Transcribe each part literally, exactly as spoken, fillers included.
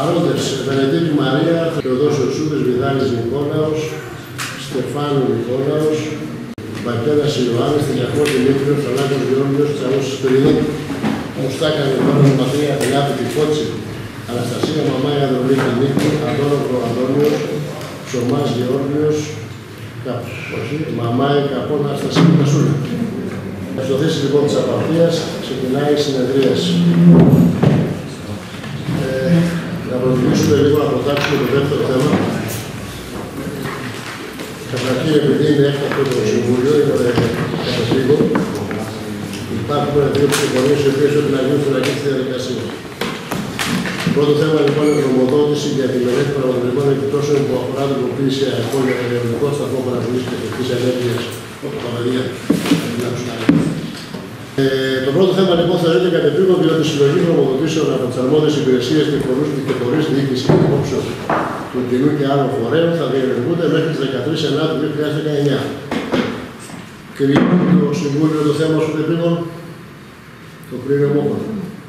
Παρόντες: Βενεδίκτου Μαρία, Θεοδόσιος Σούδης, Βιδάλης Νικόλαος, Στεφάνου Νικόλαος, Μπακένας Ιωάννης, Τηλιακός Δημήτριος, Θανάκος Γεώργιος, Τσαρός Σπυριδίκη, Μουστάκα Νικόλαος, Ματρία Τελιάπη Τυφώτση, Αναστασία Μαμάια Ανδρολίκα Νίκη, Αντώνοκο Αντώνιος, Σωμάς Γεώργιος, Μαμάη Καπώνα Αναστασία Κασούλα. Στο θέση λοιπόν της απαρτίας ξεκινάει η συνεδρίαση. Ε, να προτιμήσουμε λίγο να προτάξουμε το δεύτερο θέμα. Καταρχήν, επειδή είναι έκτακτο το Συμβούλιο, είναι καταφύγω, υπάρχουν δύο ψηφοφορίες οι οποίες πρέπει να γίνουν στην αρχή της διαδικασίας. Το πρώτο θέμα λοιπόν είναι η νομοδότηση για τη μελέτη παραγωγικών επιπτώσεων που αφορά την τροποποίηση αερικών για περιοδικό σταθμό παραγωγής και τεχνικής ενέργειας. Τα παιδιά, Ε, το πρώτο θέμα λοιπόν θεωρείται κατεπήγον διότι η συλλογή νομοδοτήσεων από τις αρμόδιες υπηρεσίες και φορείς διοίκησης και υπόψεων του κοινού και άλλων φορέων θα διενεργούνται μέχρι τις δεκατρείς Ενάτου δύο χιλιάδες δεκαεννιά. Κρίνει το Συμβούλιο το θέμα ως κατεπήγον, το κρίνει ομόφωνα.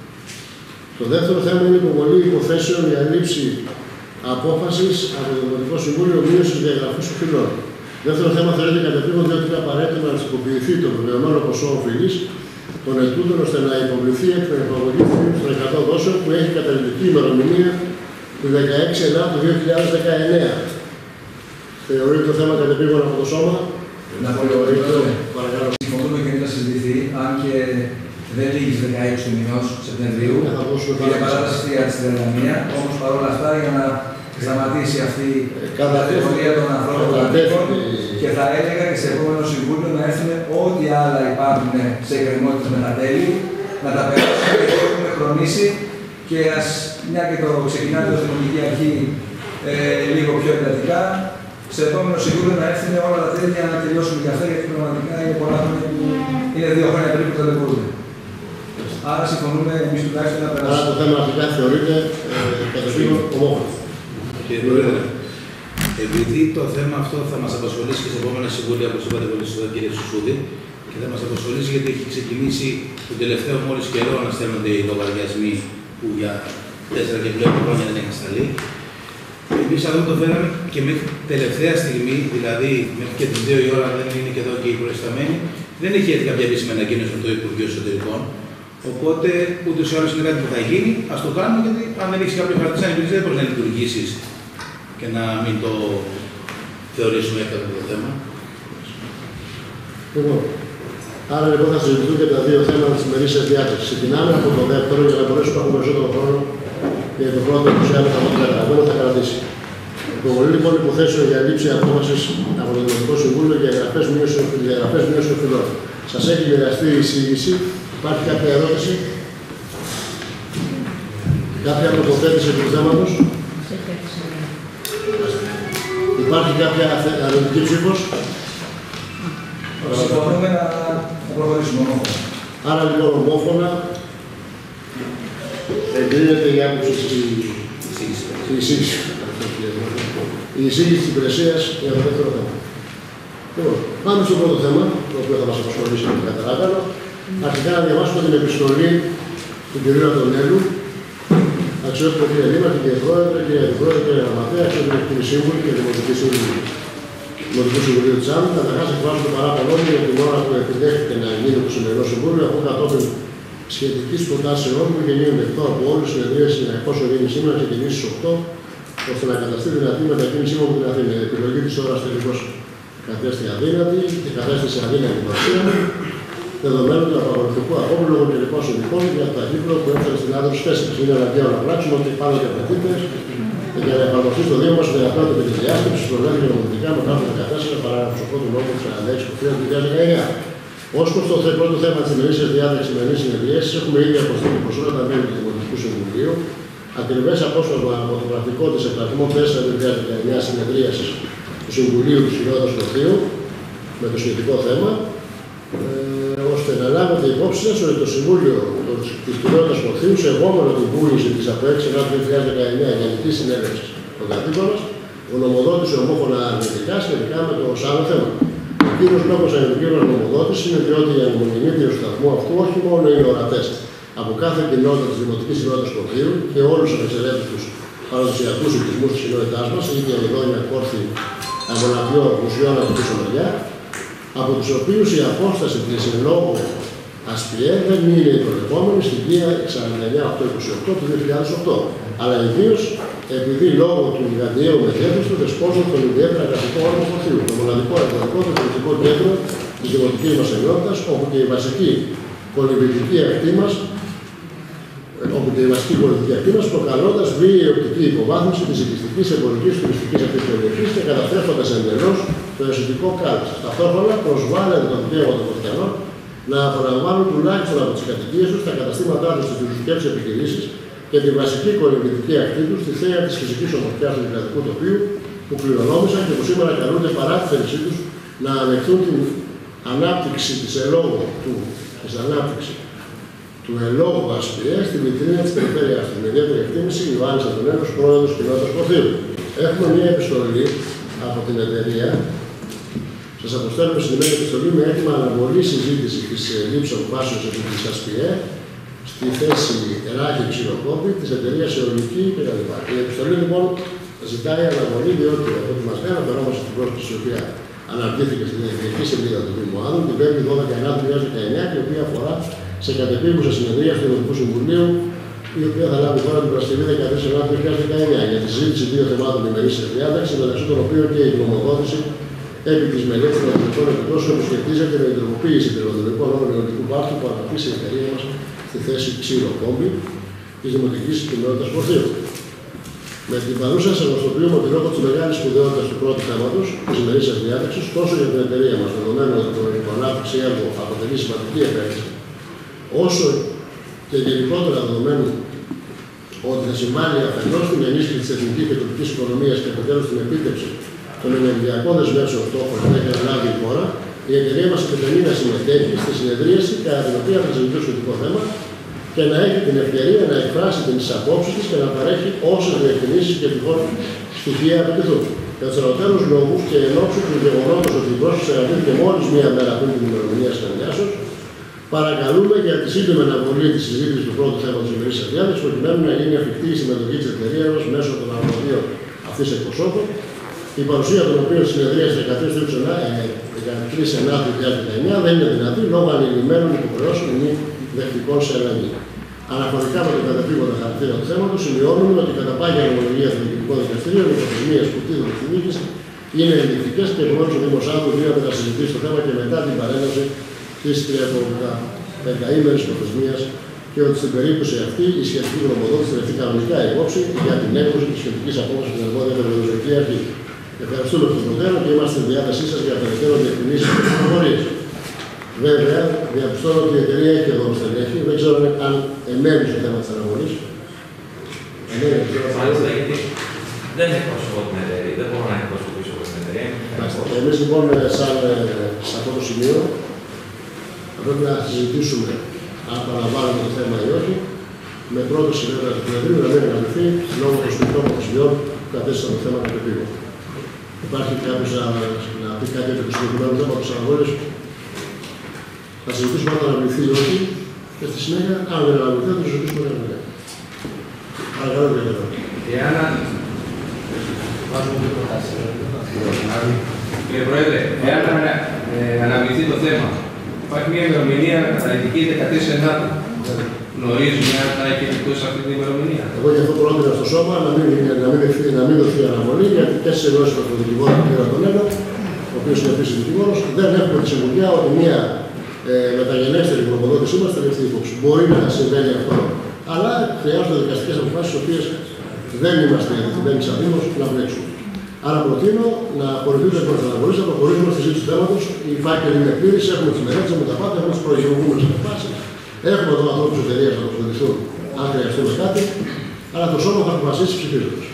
Το δεύτερο θέμα είναι η υποβολή υποθέσεων για λήψη απόφασης από το Δημοτικό Συμβούλιο μείωσης διαγραφής οφειλών. Δεύτερο θέμα θεωρείται κατεπήγον διότι είναι απαραίτητο να ρυθμοποιηθεί το βεβαιωμένο ποσό οφειλής των ετούντων ώστε να υποβληθεί εκ των υποβολή των εκατό δόσεων που έχει καταληκτική ημερομηνία του δεκαέξι Ενάτου δύο χιλιάδες δεκαεννιά. Θεωρείται το θέμα κατεπήγον από το Σώμα. Να πω λίγο, παρακαλώ. Συμφωνούμε και να συζητηθεί, αν και δεν λήγει δεκαέξι του μηνός Σεπτεμβρίου. Είναι παράταση στη τριάντα, όμως παρόλα αυτά για να σταματήσει αυτή η κατηγορία των ανθρώπων και θα έλεγα και σε επόμενο Συμβούλιο να έρθουν ό,τι άλλα υπάρχουν σε εκκρεμότητες με τα τέλη, να τα περάσουμε και έχουμε χρονίσει και ας, μια και το ξεκινάμε ως Δημοτική Αρχή ε, λίγο πιο εντατικά, σε επόμενο Συμβούλιο να έρθουν όλα τα τέλη για να τελειώσουμε και αυτά, γιατί πραγματικά είναι πολλά χρόνια που είναι δύο χρόνια πριν που ταλαιπωρούνται. Άρα συμφωνούμε εμείς τουλάχιστον να περάσουμε. Άρα το θέμα αρχικά θεωρείται κατευθύνω ομόφωνα. Κύριε Πρόεδρε, επειδή το θέμα αυτό θα μας απασχολήσει και σε επόμενα συμβούλια, όπως είπατε πολύ σωστά κύριε Σουσούδη, και θα μας απασχολήσει γιατί έχει ξεκινήσει τον τελευταίο μόλις καιρό να στέλνονται οι λογαριασμοί που για τέσσερα και πλέον χρόνια δεν έχει σταλεί. Εμείς αυτό το φέραμε και μέχρι τελευταία στιγμή, δηλαδή μέχρι και τις δύο η ώρα, δεν είναι και εδώ και οι προϊσταμένοι, δεν έχει έρθει κάποια επίσημη ανακοίνωση από το Υπουργείο Εσωτερικών. Οπότε ούτως ή άλλως είναι κάτι που θα γίνει, ας το κάνουμε γιατί αν δεν έχει κάποιο χαρτί σαν υπηρεσία δεν μπορεί να λειτουργήσει και να μην το θεωρήσουμε έκτακτο το θέμα. Λοιπόν, άρα λοιπόν θα συζητηθούν και τα δύο θέματα της ημερήσιας διάταξης. Ξεκινάμε από το δεύτερο για να μπορέσουμε να έχουμε περισσότερο χρόνο και το πρώτο που σε άλλο θα καταλαβαίνω θα κρατήσει. Υποβολή λοιπόν υποθέσεων για λήψη απόφασης από το Δημοτικό Συμβούλιο για εγγραφές μείωσης οφειλών. Σας έχει μοιραστεί η εισήγηση. Υπάρχει κάποια ερώτηση, κάποια τοποθέτηση του θέματος. Υπάρχει κάποια αρνητική ψήφος. Συμφωνούμε να προχωρήσουμε ομόφωνα. Άρα λοιπόν ομόφωνα εγκρίνεται η άποψη η εισήγηση. Η εισήγηση της υπηρεσίας για το δεύτερο θέμα. Λοιπόν, πάμε στο πρώτο θέμα, το οποίο θα μας απασχολήσει και καταλάβαμε. Αρχικά να διαβάσουμε την επιστολή του κ. Αντωνέλου, αξιότιμο κύριε Δήμαρχε, κύριε Πρόεδρε, κύριε Αντιπρόεδρε, κύριε Γραμματέα, αξιότιμο κύριε Σύμβουλη και Δημοτική Σύμβουλη του Δημοτικού Συμβουλίου της Άμμου. Καταρχάς, εκφράζω το παράπονο μου για την ώρα που επιδέχεται να γίνει το σημερινό Συμβούλιο, αφού κατόπιν σχετική προτάσεών μου γεννήουν δεκτό από όλους οι συνεδρίες συνεχώς οδηγεί σήμερα ξεκινήσει στις οκτώ, ώστε να καταστεί δυνατή μετακίνησή μου από την Αθήνα. Η επιλογή της ώρας τελικώς κατέστη αδύνατη και κατέστησε αδύνατη η παρουσία μου, δεδομένου του απαγορευτικού απόβλογου και λοιπών συνδικών για το ταχύπλο που έφερε στην άδεια της θέσης. Είναι αναγκαίο να πράξουμε ότι πάνω και απαιτείται για να εφαρμοστεί στο Δήμο μας η δυνατότητα με τη διάσκεψη που προβλέπει νομοθετικά με άρθρο δεκατέσσερα παράγραφος οκτώ του νόμου σαράντα έξι του δύο χιλιάδες δεκαεννιά. Ως προς το πρώτο θέμα της ημερήσιας διάταξης σημερινής συνεδρίας, έχουμε ήδη αποστείλει προς όλα τα μέλη του Δημοτικού Συμβουλίου ακριβές απόσπασμα από το πρακτικό της επαρχημών τέσσερα του δύο χιλιάδες δεκαεννιά συνεδρίασης του Συμβουλίου του Χιλιάδας Πρωτείου με το σχετικό θέμα, ε, ώστε να λάβετε υπόψη σας ότι το Συμβούλιο της Κοινότητας Πρωτείου, σεβόμενο την βούληση της από έξι Ενάτου δύο χιλιάδες δεκαεννιά Γενική Συνέλευση των Κατοίκων, γνωμοδότησε ομόφωνα αρνητικά σχετικά με το άλλο θέμα. Ο κύριος λόγος ανεπικύρωσης γνωμοδότηση είναι διότι οι ανεμογεννήτριες του σταθμού αυτού όχι μόνο είναι ορατές από κάθε κοινότητα της Δημοτικής Κοινότητας Πρωτείου και όλους τους ανεξαιρέτητους παραδοσιακούς οικισμούς της κοινότητάς μας, είτε ειδόνια, κόρθη, αγωναπιό, μουσιών από πίσω μεριά, από τους οποίους η απόσταση της εν λόγω ΑΣΠΙΕ δεν είναι η προβλεπόμενη στην Κία σαράντα εννιά οκτακόσια είκοσι οκτώ του δύο χιλιάδες οκτώ, αλλά ιδίως επειδή λόγω του γιγαντιαίου μεγέθους του δεσπόζουν τον ιδιαίτερα γραφικό όργανο φορτίου, το μοναδικό ευρωπαϊκό και πολιτικό κέντρο της δημοτικής μας ενότητας, όπου και η βασική κολυμβητική ακτή μας, όπου και η βασική πολιτική ακτή μας, προκαλώντας βίαιη οπτική υποβάθμιση της οικιστικής, εμπορικής, τουριστικής αυτής περιοχής και καταστρέφοντας εντελώς το εσωτερικό κάλυψη. Ταυτόχρονα προσβάλλεται το δικαίωμα των Φωτιανών να απολαμβάνουν τουλάχιστον από τις κατοικίες τους, τα καταστήματά τους, τις τουριστικές επιχειρήσεις και τη βασική κολυμβητική ακτή τους στη θέα της φυσικής ομορφιάς του δημοκρατικού τοπίου που κληρονόμησαν και που σήμερα καλούνται παρά τη θέλησή τους να ανεχθούν την ανάπτυξη της ελόγου του, της ανάπτυξη του ελόγου ΑΣΠΙΕ στη βιτρίνα της περιφέρειας του. Με ιδιαίτερη εκτίμηση, Ιωάννης Αντωνένος, πρόεδρος κοινότητας Πορθίου. Έχουμε μια επιστολή από την εταιρεία. Σας αποστέλνουμε συγκεκριμένη επιστολή με έτοιμα αναβολή συζήτηση της λήψης αποφάσεως επί της ΑΣΠΙΕ στη θέση Ράχη Ξηροκόπη της εταιρείας Αιωλική κτλ. Η επιστολή λοιπόν ζητάει αναβολή, διότι από ό,τι μας λέει αναφερόμαστε στην πρόσκληση η οποία αναρτήθηκε στην Εθνική Σελίδα του Δήμου Άδων την πέμπτη δώδεκα εννιά του δύο χιλιάδες δεκαεννιά και η οποία αφορά σε κατεπίγουσα συνεδρία του Δημοτικού Συμβουλίου, η οποία θα λάβει τώρα την Παρασκευή δεκατρείς Ιανουαρίου του δύο χιλιάδες δεκαεννιά για τη συζήτηση δύο θεμάτων ημερήσιας διάταξης, μεταξύ των οποίων και η γνωμοδότηση επί της μελέτης των εθνικών επιπτώσεων που σχετίζεται με την τροποποίηση περιβαλλοντικών όρων αιωλικού πάρκου που αναπτύσσει η εταιρεία μας στη θέση Ξηροκόμπη της Δημοτικής Κοινότητας Πορθίου. Με την παρούσα σας γνωστοποιούμε ότι λόγω της μεγάλης σπουδαιότητας του πρώτου θέματος της ημερήσιας διάταξης, τόσο για την εταιρεία μας, δεδομένου ότι το ανάπτυξη έργο αποτελεί σημαντική επένδυση, όσο και γενικότερα δεδομένου ότι θα συμβάλλει αφενός στην ενίσχυση της εθνικής και τοπικής οικονομίας και επιτέλους στην επίτευξη των ενεργειακών δεσμεύσεων στόχων που έχει αναλάβει η χώρα, η εταιρεία μας επιθυμεί να συμμετέχει στη συνεδρίαση κατά την οποία θα συζητήσει το ειδικό θέμα και να έχει την ευκαιρία να εκφράσει τις απόψεις της και να παρέχει όσες διευκρινήσεις και τυχόν στοιχεία απαιτηθούν. Για τους ερωτέρους λόγους και εν ώψη του γεγονότος ότι η πρόσκληση αναπτύχθηκε μόλις μία μέρα πριν την ημερομηνία συνεδριάσεως, παρακαλούμε για τη σύντομη αναβολή της συζήτησης του πρώτου θέματος της ημερήσιας διάταξης, προκειμένου να γίνει εφικτή η συμμετοχή της εταιρείας μας μέσω των αρμοδίων αυτής εκπροσώπων, η παρουσία των οποίων συνεδρίασε δεκατρείς Ενάτου δύο χιλιάδες δεκαεννιά δεν είναι δυνατή λόγω ανηλυμένων υποχρεώσεων ή δεκτικών σε αλλαγή. Αναφορικά με τον κατεπήγοντα χαρακτήρα του θέματος, σημειώνουμε ότι κατά πάγια νομολογία των διοικητικών δικαστηρίων οι προθεσμίες που τίθενται στη δίκηση είναι ενδεικτικές και επομένως ο Δήμος Άδου δίνεται να συζητήσει το θέμα και μετά την παρέλαση της τριανταήμερης προθεσμίας και ότι στην περίπτωση αυτή η σχετική γνωμοδότηση θα ληφθεί κανονικά υπόψη για την έκδοση της σχετικής απόφασης στην αρμόδια περιοδική αρχή. Ευχαριστούμε τον προτέρων και είμαστε στη διάθεσή σας για περαιτέρω διευκρινήσεις και πληροφορίες. Βέβαια, διαπιστώνω ότι η εταιρεία έχει εδώ στελέχη. Δεν ξέρω αν εμένει στο θέμα της αναβολής. Μάλιστα, γιατί δεν εκπροσωπώ την εταιρεία, δεν μπορώ να εκπροσωπήσω εγώ την εταιρεία. Εμείς λοιπόν, σαν, σε αυτό το σημείο, θα πρέπει να συζητήσουμε αν παραλαμβάνουμε το θέμα ή όχι, με πρόταση βέβαια του Προεδρείου να μην αναλυθεί λόγω των σπιτικών προσφυγιών που κατέστησαν το θέμα κατεπήγον. Υπάρχει κάποιος να, να πει κάτι για το συγκεκριμένο θέμα της αναβολής. Θα συζητήσουμε αν θα αναβληθεί ή όχι και στη συνέχεια, αν δεν αναβληθεί, θα το συζητήσουμε για να παρακαλώ και εδώ. Εάν Κύριε Πρόεδρε, εάν ε, αναβληθεί το θέμα, υπάρχει μια ημερομηνία καταληκτική δεκατρείς Ενάτου. Γνωρίζουμε αν θα έχει εκτός αυτή την ημερομηνία. Εγώ γι' αυτό πρότεινα στο σώμα να μην, να μην, δεχθεί, να μην δοθεί αναβολή, γιατί και σε ενώσεις με τον δικηγόρο του κ. Αντωνένο, ο οποίος είναι επίσης δικηγόρος, δεν έχουμε τη σιγουριά ότι μια ε, μεταγενέστερη γνωμοδότησή μας θα ληφθεί υπόψη. Μπορεί να συμβαίνει αυτό, αλλά χρειάζονται δικαστικές αποφάσεις, τις οποίες δεν είμαστε διατεθειμένοι σαν Δήμος να πλέξουμε. Άρα προτείνω να απορριφθούν τις πρώτες αναβολές, να προχωρήσουμε στη συζήτηση του θέματος. Οι φάκελοι είναι πλήρεις, έχουμε τις μελέτες, έχουμε τα πάντα, έχουμε τις προηγούμενες αποφάσεις. Έχουμε εδώ ανθρώπους της εταιρείας να τοποθετηθούν αν χρειαστούμε κάτι, αλλά το σώμα θα αποφασίσει ψηφίζοντας.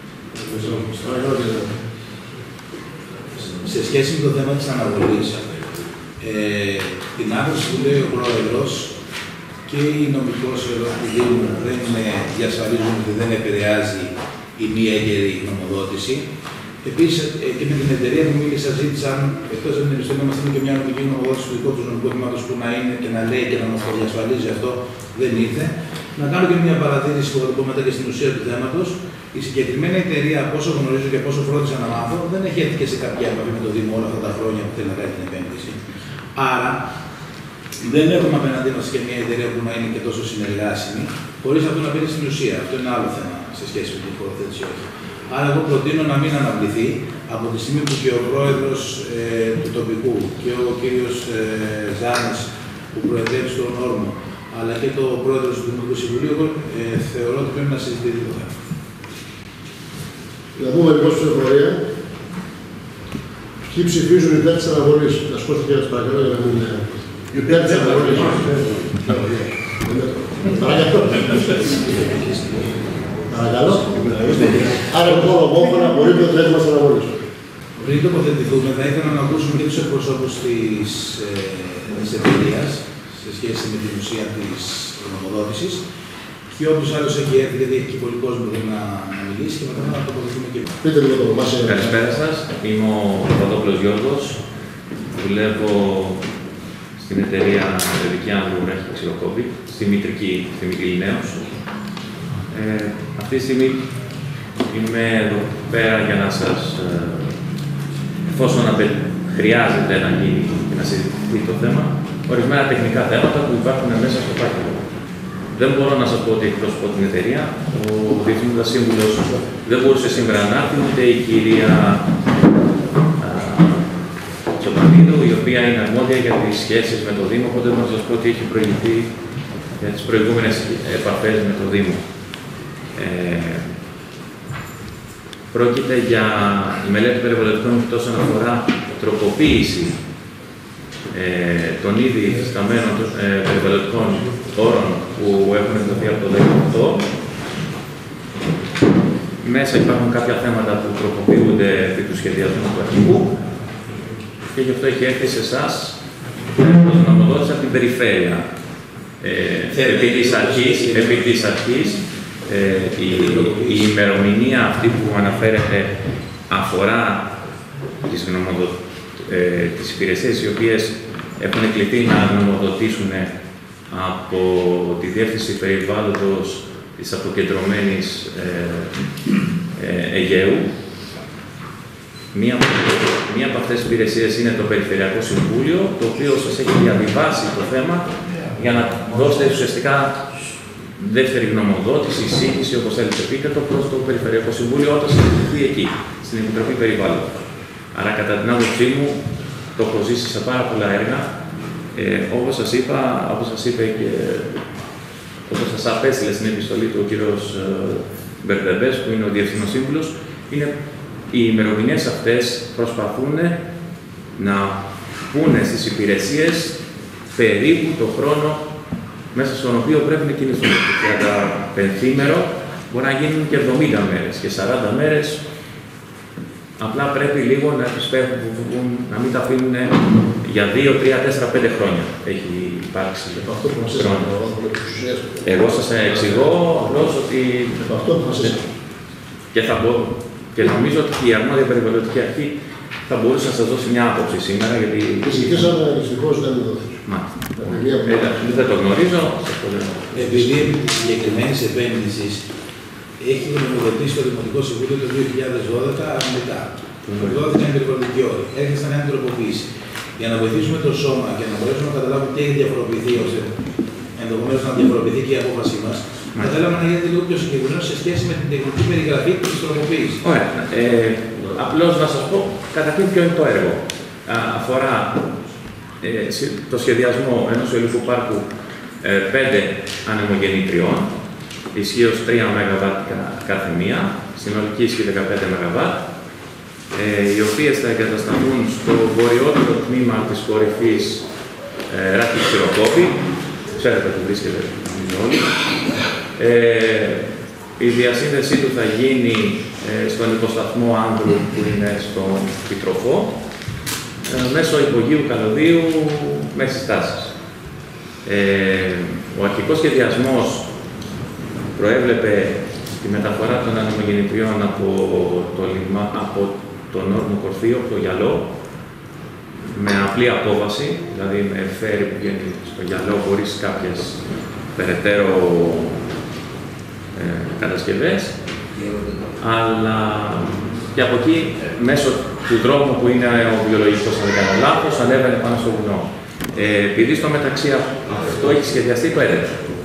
Σε σχέση με το θέμα της αναβολής, ε, την άποψη που λέει ο Πρόεδρος και η νομικός του Δήμου δεν διασφαλίζουν ότι δεν επηρεάζει η μία έγκαιρη νομοδότηση. Επίσης, ε, και με την εταιρεία που μίλησα, ζήτησαν, εκτός από την επιστολή μας, είναι και μια νομική νομοδότηση του δικού του νομικού τμήματος που να είναι και να λέει και να μας το διασφαλίζει αυτό, δεν ήρθε. Να κάνω και μια παρατήρηση που θα το πω μετά και στην ουσία του θέματος. Η συγκεκριμένη εταιρεία, από όσο γνωρίζω και από όσο φρόντισα να μάθω, δεν έχει έρθει και σε κάποια επαφή με το Δήμο όλα αυτά τα χρόνια που θέλει να κάνει την επένδυση. Άρα, δεν έχουμε απέναντί μας και μια εταιρεία που να είναι και τόσο συνεργάσιμη, χωρίς αυτό να μπαίνει στην ουσία. Αυτό είναι άλλο θέμα σε σχέση με την υποθέτηση όχι. Άρα, εγώ προτείνω να μην αναβληθεί από τη στιγμή που και ο πρόεδρος ε, του τοπικού και ο κύριος ε, Ζάνης που προεδρεύει στον όρμο, αλλά και το πρόεδρος του Δημοτικού Συμβουλίου, ε, θεωρώ ότι πρέπει να συζητηθεί το θέμα. Να πούμε λοιπόν στην εφορία, ποιοι ψηφίζουν υπέρ της αναβολής. Να σκόσω και να τις παρακαλώ για να μην είναι υπέρ της αναβολής. Παρακαλώ. Παρακαλώ. Άρα λοιπόν ομόφωνα απορρίπτω το αίτημα της αναβολής. Πριν τοποθετηθούμε, θα ήθελα να ακούσουμε και τους εκπροσώπους της, ε, της εταιρείας σε σχέση με την ουσία της γνωμοδότησης. Και όποιος άλλος έχει έρθει, γιατί έχει και πολύ κόσμο που να μιλήσει και μετά να τοποθετηθούμε και εμείς. Πείτε λίγο το μας. Καλησπέρα σας. Είμαι ο Παπαδόπουλος Γιώργος. Δουλεύω στην εταιρεία Παιδική Άνδρου Ρέχη Ξηροκόπη, στη Μητρική, στη Μικυλινέως. Ε, αυτή τη στιγμή είμαι εδώ πέρα για να σας, ε, εφόσον χρειάζεται να γίνει και να συζητηθεί το θέμα, ορισμένα τεχνικά θέματα που υπάρχουν μέσα στο φάκελο. Δεν μπορώ να σας πω ότι εκπροσωπώ την εταιρεία. Ο Διευθύνοντας Σύμβουλος δεν μπορούσε σήμερα να έρθει, ούτε η κυρία Τσοπανίδου, η οποία είναι αρμόδια για τις σχέσεις με το Δήμο, οπότε να σας πω ότι έχει προηγηθεί για τις προηγούμενες επαφές με το Δήμο. Ε, πρόκειται για η μελέτη περιβαλλοντικών όσον αφορά τροποποίηση ε, των ήδη υφισταμένων ε, περιβαλλοντικών όρων που έχουν εκδοθεί από το δεκαοκτώ. Μέσα υπάρχουν κάποια θέματα που τροποποιούνται επί του σχεδιασμού του αρχηγού και γι' αυτό έχει έρθει σε εσάς προς γνωμοδότηση από την περιφέρεια. Ε, επί της αρχής, επί της αρχής ε, η, η ημερομηνία αυτή που αναφέρεται αφορά τις, γνωμοδο, ε, τις υπηρεσίες οι οποίες έχουν κληθεί να γνωμοδοτήσουν από τη Διεύθυνση Περιβάλλοντος της αποκεντρωμένης ε, ε, Αιγαίου. Μία, μία από αυτές τις υπηρεσίες είναι το Περιφερειακό Συμβούλιο, το οποίο σας έχει διαβιβάσει το θέμα για να δώσετε ουσιαστικά δεύτερη γνωμοδότηση, εισήγηση, όπως θέλετε πείτε το, προς το Περιφερειακό Συμβούλιο όταν συζητηθεί εκεί, στην Επιτροπή Περιβάλλοντος. Άρα, κατά την άποψή μου, το έχω ζήσει σε πάρα πολλά έργα. Ε, όπως σας είπα, όπως σας είπε και όπως σας απέστειλε στην επιστολή του ο κύριος Μπερδεμπές, που είναι ο Διευθύνος Σύμβουλος, είναι οι ημερομηνίες αυτές προσπαθούν να πούνε στις υπηρεσίες περίπου το χρόνο μέσα στον οποίο πρέπει να κινηθούν. Για τα πενθήμερο μπορεί να γίνουν και εβδομήντα μέρες και σαράντα μέρες. Απλά πρέπει λίγο να επισπεύουν, να μην τα αφήνουν για δύο, τρία, τέσσερα, πέντε χρόνια. Έχει υπάρξει αυτό που μας Εγώ σας εξηγώ απλώς ότι. Αυτό που μας και θα μπορώ. Και νομίζω ότι η αρμόδια περιβαλλοντική αρχή θα μπορούσε να σας δώσει μια άποψη σήμερα. Γιατί. Συζητήσαμε δυστυχώς δεν είναι δόθη. Δεν το γνωρίζω. Επειδή επί της συγκεκριμένης επένδυσης έχει γνωμοδοτήσει το Δημοτικό Συμβούλιο το δύο χιλιάδες δώδεκα αρνητικά. Δόθηκαν οι περιβαλλοντικοί όροι. Έρχεται να κάνει τροποποίηση. Για να βοηθήσουμε το σώμα και να μπορέσουμε να καταλάβουμε τι έχει διαφοροποιηθεί, ώστε ενδεχομένως να διαφοροποιηθεί και η απόφασή μας, θα θέλαμε να γίνεται λίγο πιο συγκεκριμένο σε σχέση με την τεχνική περιγραφή τη τροποποίηση. Ωραία. Ε, Απλώς να σας πω καταρχήν ποιο είναι το έργο. Α, αφορά ε, το σχεδιασμό ενός υλικού πάρκου ε, πέντε ανεμογεννητριών, ισχύως τρία μεγαβάτ κάθε μία, συνολική ισχύ δεκαπέντε μεγαβάτ, ε, οι οποίες θα εγκατασταθούν στο βορειότερο τμήμα της κορυφής ε, Ράχη Ξηροκόπη. Ξέρετε που βρίσκεται όλοι. Ε, η διασύνδεσή του θα γίνει ε, στον υποσταθμό Άνδρου που είναι στον Πιτροφό, ε, μέσω υπογείου καλωδίου μέχρι στάσεις. Ε, ο αρχικός σχεδιασμός προέβλεπε τη μεταφορά των ανεμογεννητριών από το, λιμα, από τον όρμο Κορθείο, το Γυαλό, με απλή απόβαση, δηλαδή με φέρι που βγαίνει στο Γυαλό χωρίς κάποιες περαιτέρω ε, κατασκευές, Αλλά και από εκεί, μέσω του δρόμου που είναι ο βιολογικός, αν δεν κάνω λάθος, ανέβαινε πάνω στο βουνό. Ε, επειδή στο μεταξύ αυτό έχει σχεδιαστεί το έρευνα.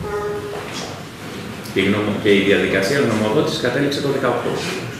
Και η διαδικασία νομοδότησης κατέληξε το δύο χιλιάδες δεκαοκτώ.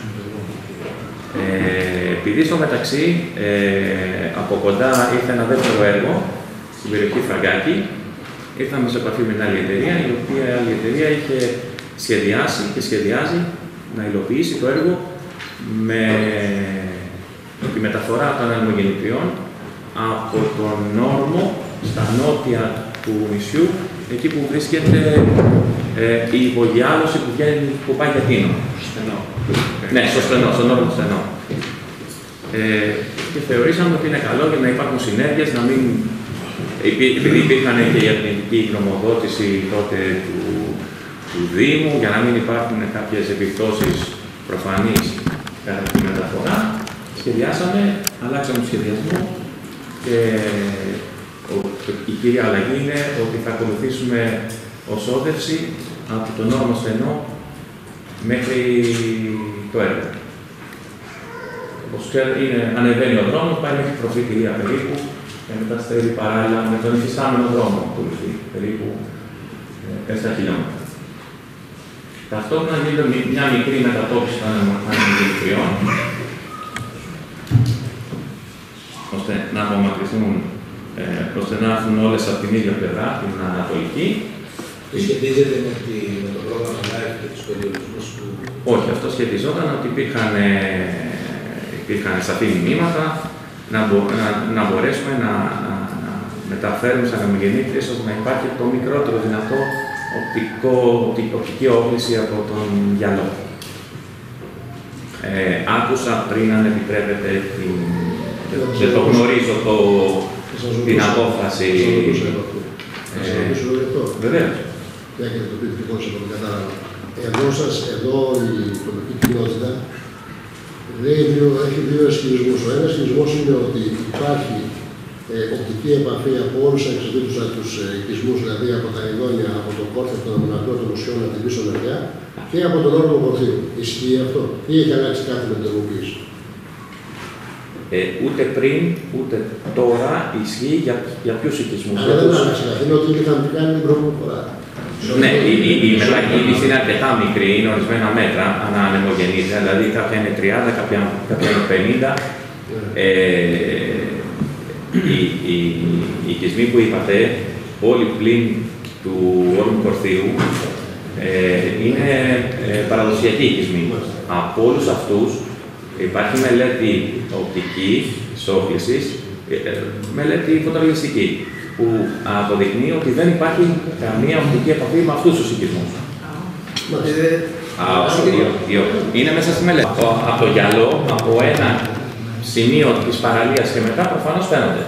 Ε, επειδή στο μεταξύ ε, από κοντά ήρθε ένα δεύτερο έργο στην περιοχή Φραγκάκη, ήρθαμε σε επαφή με μια άλλη εταιρεία, η οποία άλλη εταιρεία είχε σχεδιάσει και σχεδιάζει να υλοποιήσει το έργο με τη μεταφορά των ανεμογεννητριών από τον Όρμο στα νότια του νησιού, εκεί που βρίσκεται ε, η υπογειάλωση που, βγαίνει, που πάει για Τίνο. Στενό. Ναι, στο στενό, στον Όρμο του στενό. Ε, και θεωρήσαμε ότι είναι καλό για να υπάρχουν συνέργειες, να μην... επειδή υπήρχαν και η αρνητική γνωμοδότηση τότε του, του Δήμου, για να μην υπάρχουν κάποιες επιπτώσεις προφανείς κατά τη μεταφορά, σχεδιάσαμε, αλλάξαμε το σχεδιασμό και η κύρια αλλαγή είναι ότι θα ακολουθήσουμε ως όδευση από τον Όρμο στενό μέχρι το έργο. Όπως ξέρετε, είναι, ανεβαίνει ο δρόμος, πάει μέχρι Προφήτηλια περίπου και μετά στέλνει παράλληλα με τον υφιστάμενο δρόμο, ακολουθεί περίπου τέσσερα χιλιόμετρα. Ταυτόχρονα γίνεται μια μικρή μετατόπιση των ανεμογεννητριών, ώστε να απομακρυνθούν, ε, ώστε να έρθουν όλες από την ίδια πλευρά, την ανατολική. Τι σχετίζεται με, τη, με το πρόγραμμα Life και τους περιορισμούς που... Όχι, αυτό σχετιζόταν ότι υπήρχαν, ε, υπήρχαν σαφή μηνύματα να, μπο, να, να μπορέσουμε να, να, να μεταφέρουμε σαν ανεμογεννήτριες ώστε να υπάρχει το μικρότερο δυνατό οπτικό, οπτική όκληση από τον γυαλό. Ε, άκουσα πριν αν επιτρέπετε την... Δεν το γνωρίζω το, την απόφαση. Θα σας ρωτήσω λίγο αυτό. Βεβαίως. Για και το πείτε λοιπόν σε το κατάλαβα. Εδώ σας, εδώ η τοπική κοινότητα έχει δύο ισχυρισμούς. Ο ένας ισχυρισμός είναι ότι υπάρχει ε, οπτική επαφή από όλους τους εξαρτήτους από τους ε, οικισμούς, δηλαδή από τα ειδόνια, από τον κόρφο, από τον μοναδικό των μουσιών, από την πίσω μεριά και από τον όρμο Κορθίου. Ισχύει αυτό ή έχει αλλάξει κάτι με την ενοποίηση? Ε, ούτε πριν, ούτε τώρα ισχύει για, για ποιους οικισμούς. Αλλά δεν άλλαξε κάτι, είναι ότι είχαν κάνει την προηγούμενη φορά. Ναι, η, η, η μετακίνηση είναι αρκετά μικρή, είναι ορισμένα μέτρα ανά ανεμογεννήτρια, δηλαδή κάποια είναι τριάντα, κάποια, κάποια είναι πενήντα. Ε, οι, οι, οι οικισμοί που είπατε, όλοι πλην του όρμου Κορθίου, ε, είναι ε, παραδοσιακοί οικισμοί. Από όλους αυτούς υπάρχει μελέτη οπτική, σόφλησης, μελέτη φωτορεαλιστική, που αποδεικνύει ότι δεν υπάρχει καμία οπτική επαφή με αυτούς τους οικισμούς. Είναι μέσα στη μελέτη. Από το γυαλό, από ένα σημείο της παραλίας και μετά, προφανώς φαίνονται.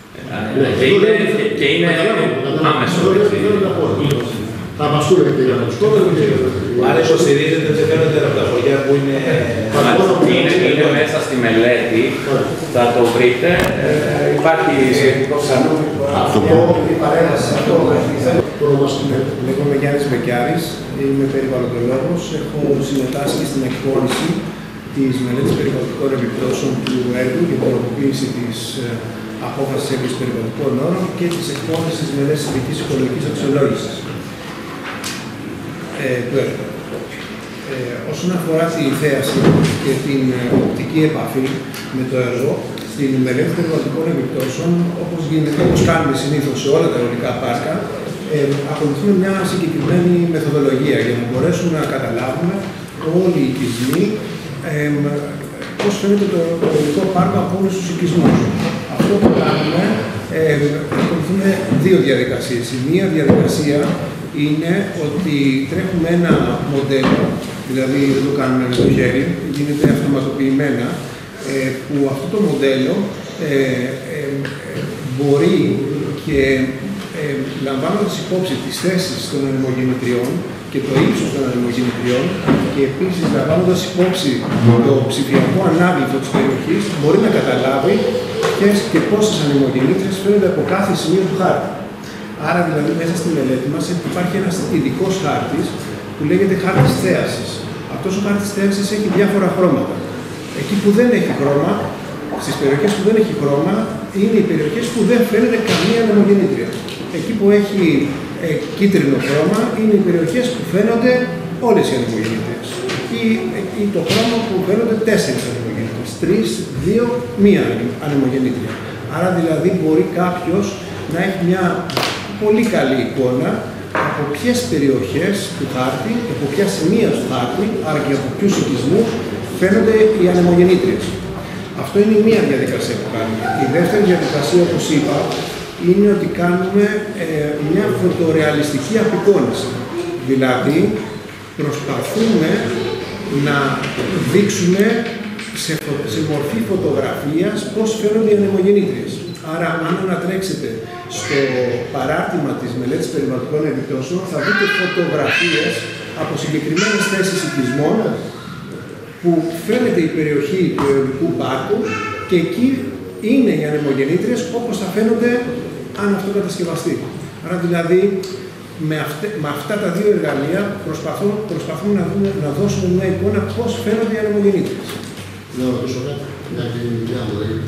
Και είναι άμεσο. Θα βαστούν και για τους κόμμενους. Άρα υποστηρίζεται ότι φαίνονται από τα χωριά που είναι... Είναι μέσα στη μελέτη, θα το βρείτε. Υπάρχει σχετικό ψανό. Αυτό η παρέμβαση, αυτό λέγομαι Γιάννης Μπεκιάρης, είμαι περιβαλλοντολόγος, έχω συμμετάσχει στην εκπόνηση της μελέτης περιβαλλοντικών επιπτώσεων του έργου για την τροποποίηση της απόφασης έγκρισης περιβαλλοντικών όρων και της εκπόνησης της μελέτης ειδικής οικολογικής αξιολόγησης ε, του έργου. Ε, όσον αφορά τη θέαση και την οπτική επαφή με το έργο, στην μελέτη περιβαλλοντικών επιπτώσεων, όπως γίνεται, όπως κάνουμε συνήθως σε όλα τα αιωλικά πάρκα, ε, ακολουθούμε μια συγκεκριμένη μεθοδολογία για να μπορέσουμε να καταλάβουμε όλοι οι οικισμοί ε, πώς φαίνεται το αιωλικό πάρκο από όλους τους οικισμούς. Αυτό που κάνουμε, ε, ακολουθούμε δύο διαδικασίες. Η μία διαδικασία είναι ότι τρέχουμε ένα μοντέλο, δηλαδή δεν το κάνουμε με το χέρι, γίνεται αυτοματοποιημένα, ε, που αυτό το μοντέλο ε, ε, μπορεί και ε, λαμβάνοντας υπόψη τις θέσεις των ανεμογεννητριών και το ύψος των ανεμογεννητριών και επίσης λαμβάνοντας υπόψη το ψηφιακό ανάγλυφο της περιοχής, μπορεί να καταλάβει ποιες και πόσες ανεμογεννήτριες φαίνονται από κάθε σημείο του χάρτη. Άρα δηλαδή μέσα στη μελέτη μας υπάρχει ένας ειδικός χάρτης που λέγεται χάρτης θέασης. αυτός ο χάρτης θέασης έχει διάφορα χρώματα. Εκεί που δεν έχει χρώμα, στις περιοχές που δεν έχει χρώμα, είναι οι περιοχές που δεν φαίνεται καμία ανεμογεννήτρια. Εκεί που έχει ε, κίτρινο χρώμα, είναι οι περιοχές που φαίνονται όλες οι ανεμογεννήτριες. Ή, ή το χρώμα που φαίνονται τέσσερις ανεμογεννήτριες. Τρεις, δύο, μία ανεμογεννήτρια. Άρα δηλαδή μπορεί κάποιος να έχει μια πολύ καλή εικόνα από ποιες περιοχές του χάρτη, από ποια σημεία του χάρτη, άρα και από ποιους οικισμούς φαίνονται οι ανεμογεννήτριες. Αυτό είναι η μία διαδικασία που κάνουμε. Η δεύτερη διαδικασία, όπως είπα, είναι ότι κάνουμε ε, μια φωτορεαλιστική απεικόνηση. Δηλαδή, προσπαθούμε να δείξουμε σε, φω... σε μορφή φωτογραφίας πώς φαίνονται οι ανεμογεννήτριες. Άρα, αν ανατρέξετε στο παράρτημα της μελέτης περιβαλλοντικών επιπτώσεων, θα δείτε φωτογραφίες από συγκεκριμένες θέσεις οικισμών που φαίνεται η περιοχή του αιωλικού πάρκου και εκεί είναι οι ανεμογεννήτριες όπως θα φαίνονται αν αυτό κατασκευαστεί. Άρα δηλαδή με, αυτε, με αυτά τα δύο εργαλεία προσπαθούμε, προσπαθούμε να, δούμε, να δώσουμε μια εικόνα πώς φαίνονται οι ανεμογεννήτριες. Να ρωτήσω κάτι, μια και είναι η δουλειά μου, δηλαδή,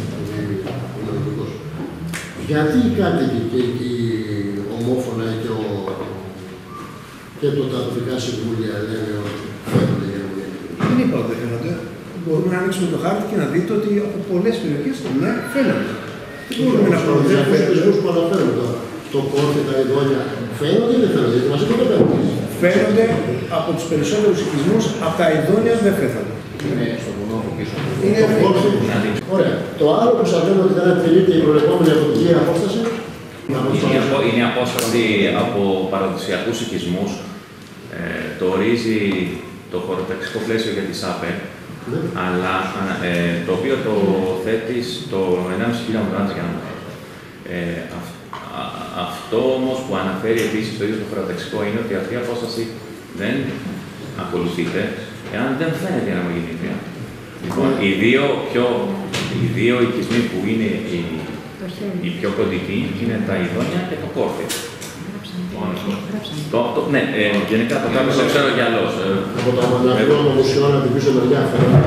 γιατί οι κάτοικοι και οι ομόφωνα και, ο, και το, τα τοπικά συμβούλια λένε ότι φαίνονται οι ανεμογεννήτριες? Δεν είπα ότι δεν φαίνονται. Μπορούμε να ανοίξουμε το χάρτη και να δείτε ότι από πολλές περιοχές ναι, φαίνονται. Δεν μπορούμε να πούμε. Δεν φαίνονται που αναφέρουμε τώρα. Το κόρτι, τα ειδόνια φαίνονται ή δεν φαίνονται? Γιατί μας είπατε δεν φαίνονται. Φαίνονται από τους περισσότερους οικισμούς, από τα ειδόνια δεν φαίνονται. Είναι στο βουνό από πίσω. Είναι το κόρτι. Ωραία. Το άλλο που σας λέμε ότι δεν εκτελείται η προηγούμενη αποδοτική απόσταση. Είναι η απόσταση από παραδοσιακούς οικισμούς. Ε, το ορίζει το χωροταξικό πλαίσιο για τη ΣΑΠΕ, ναι. αλλά ε, το οποίο το θέτει στο ενάμιση χιλιόμετρο για να ε, αυ, α, αυτό όμως που αναφέρει επίσης το ίδιο το χωροταξικό είναι ότι αυτή η απόσταση δεν ακολουθείται εάν δεν φαίνεται η ανεμογεννήτρια. Λοιπόν, οι δύο, πιο, οι δύο οικισμοί που είναι οι, οι πιο κοντικοί είναι τα ειδόνια και το κόρτι. Το, το, ναι, ε, γενικά το κάτω το ξέρω για άλλος. Από το αναπλώμα μουσιών από την πίσω μεριά φαίνεται.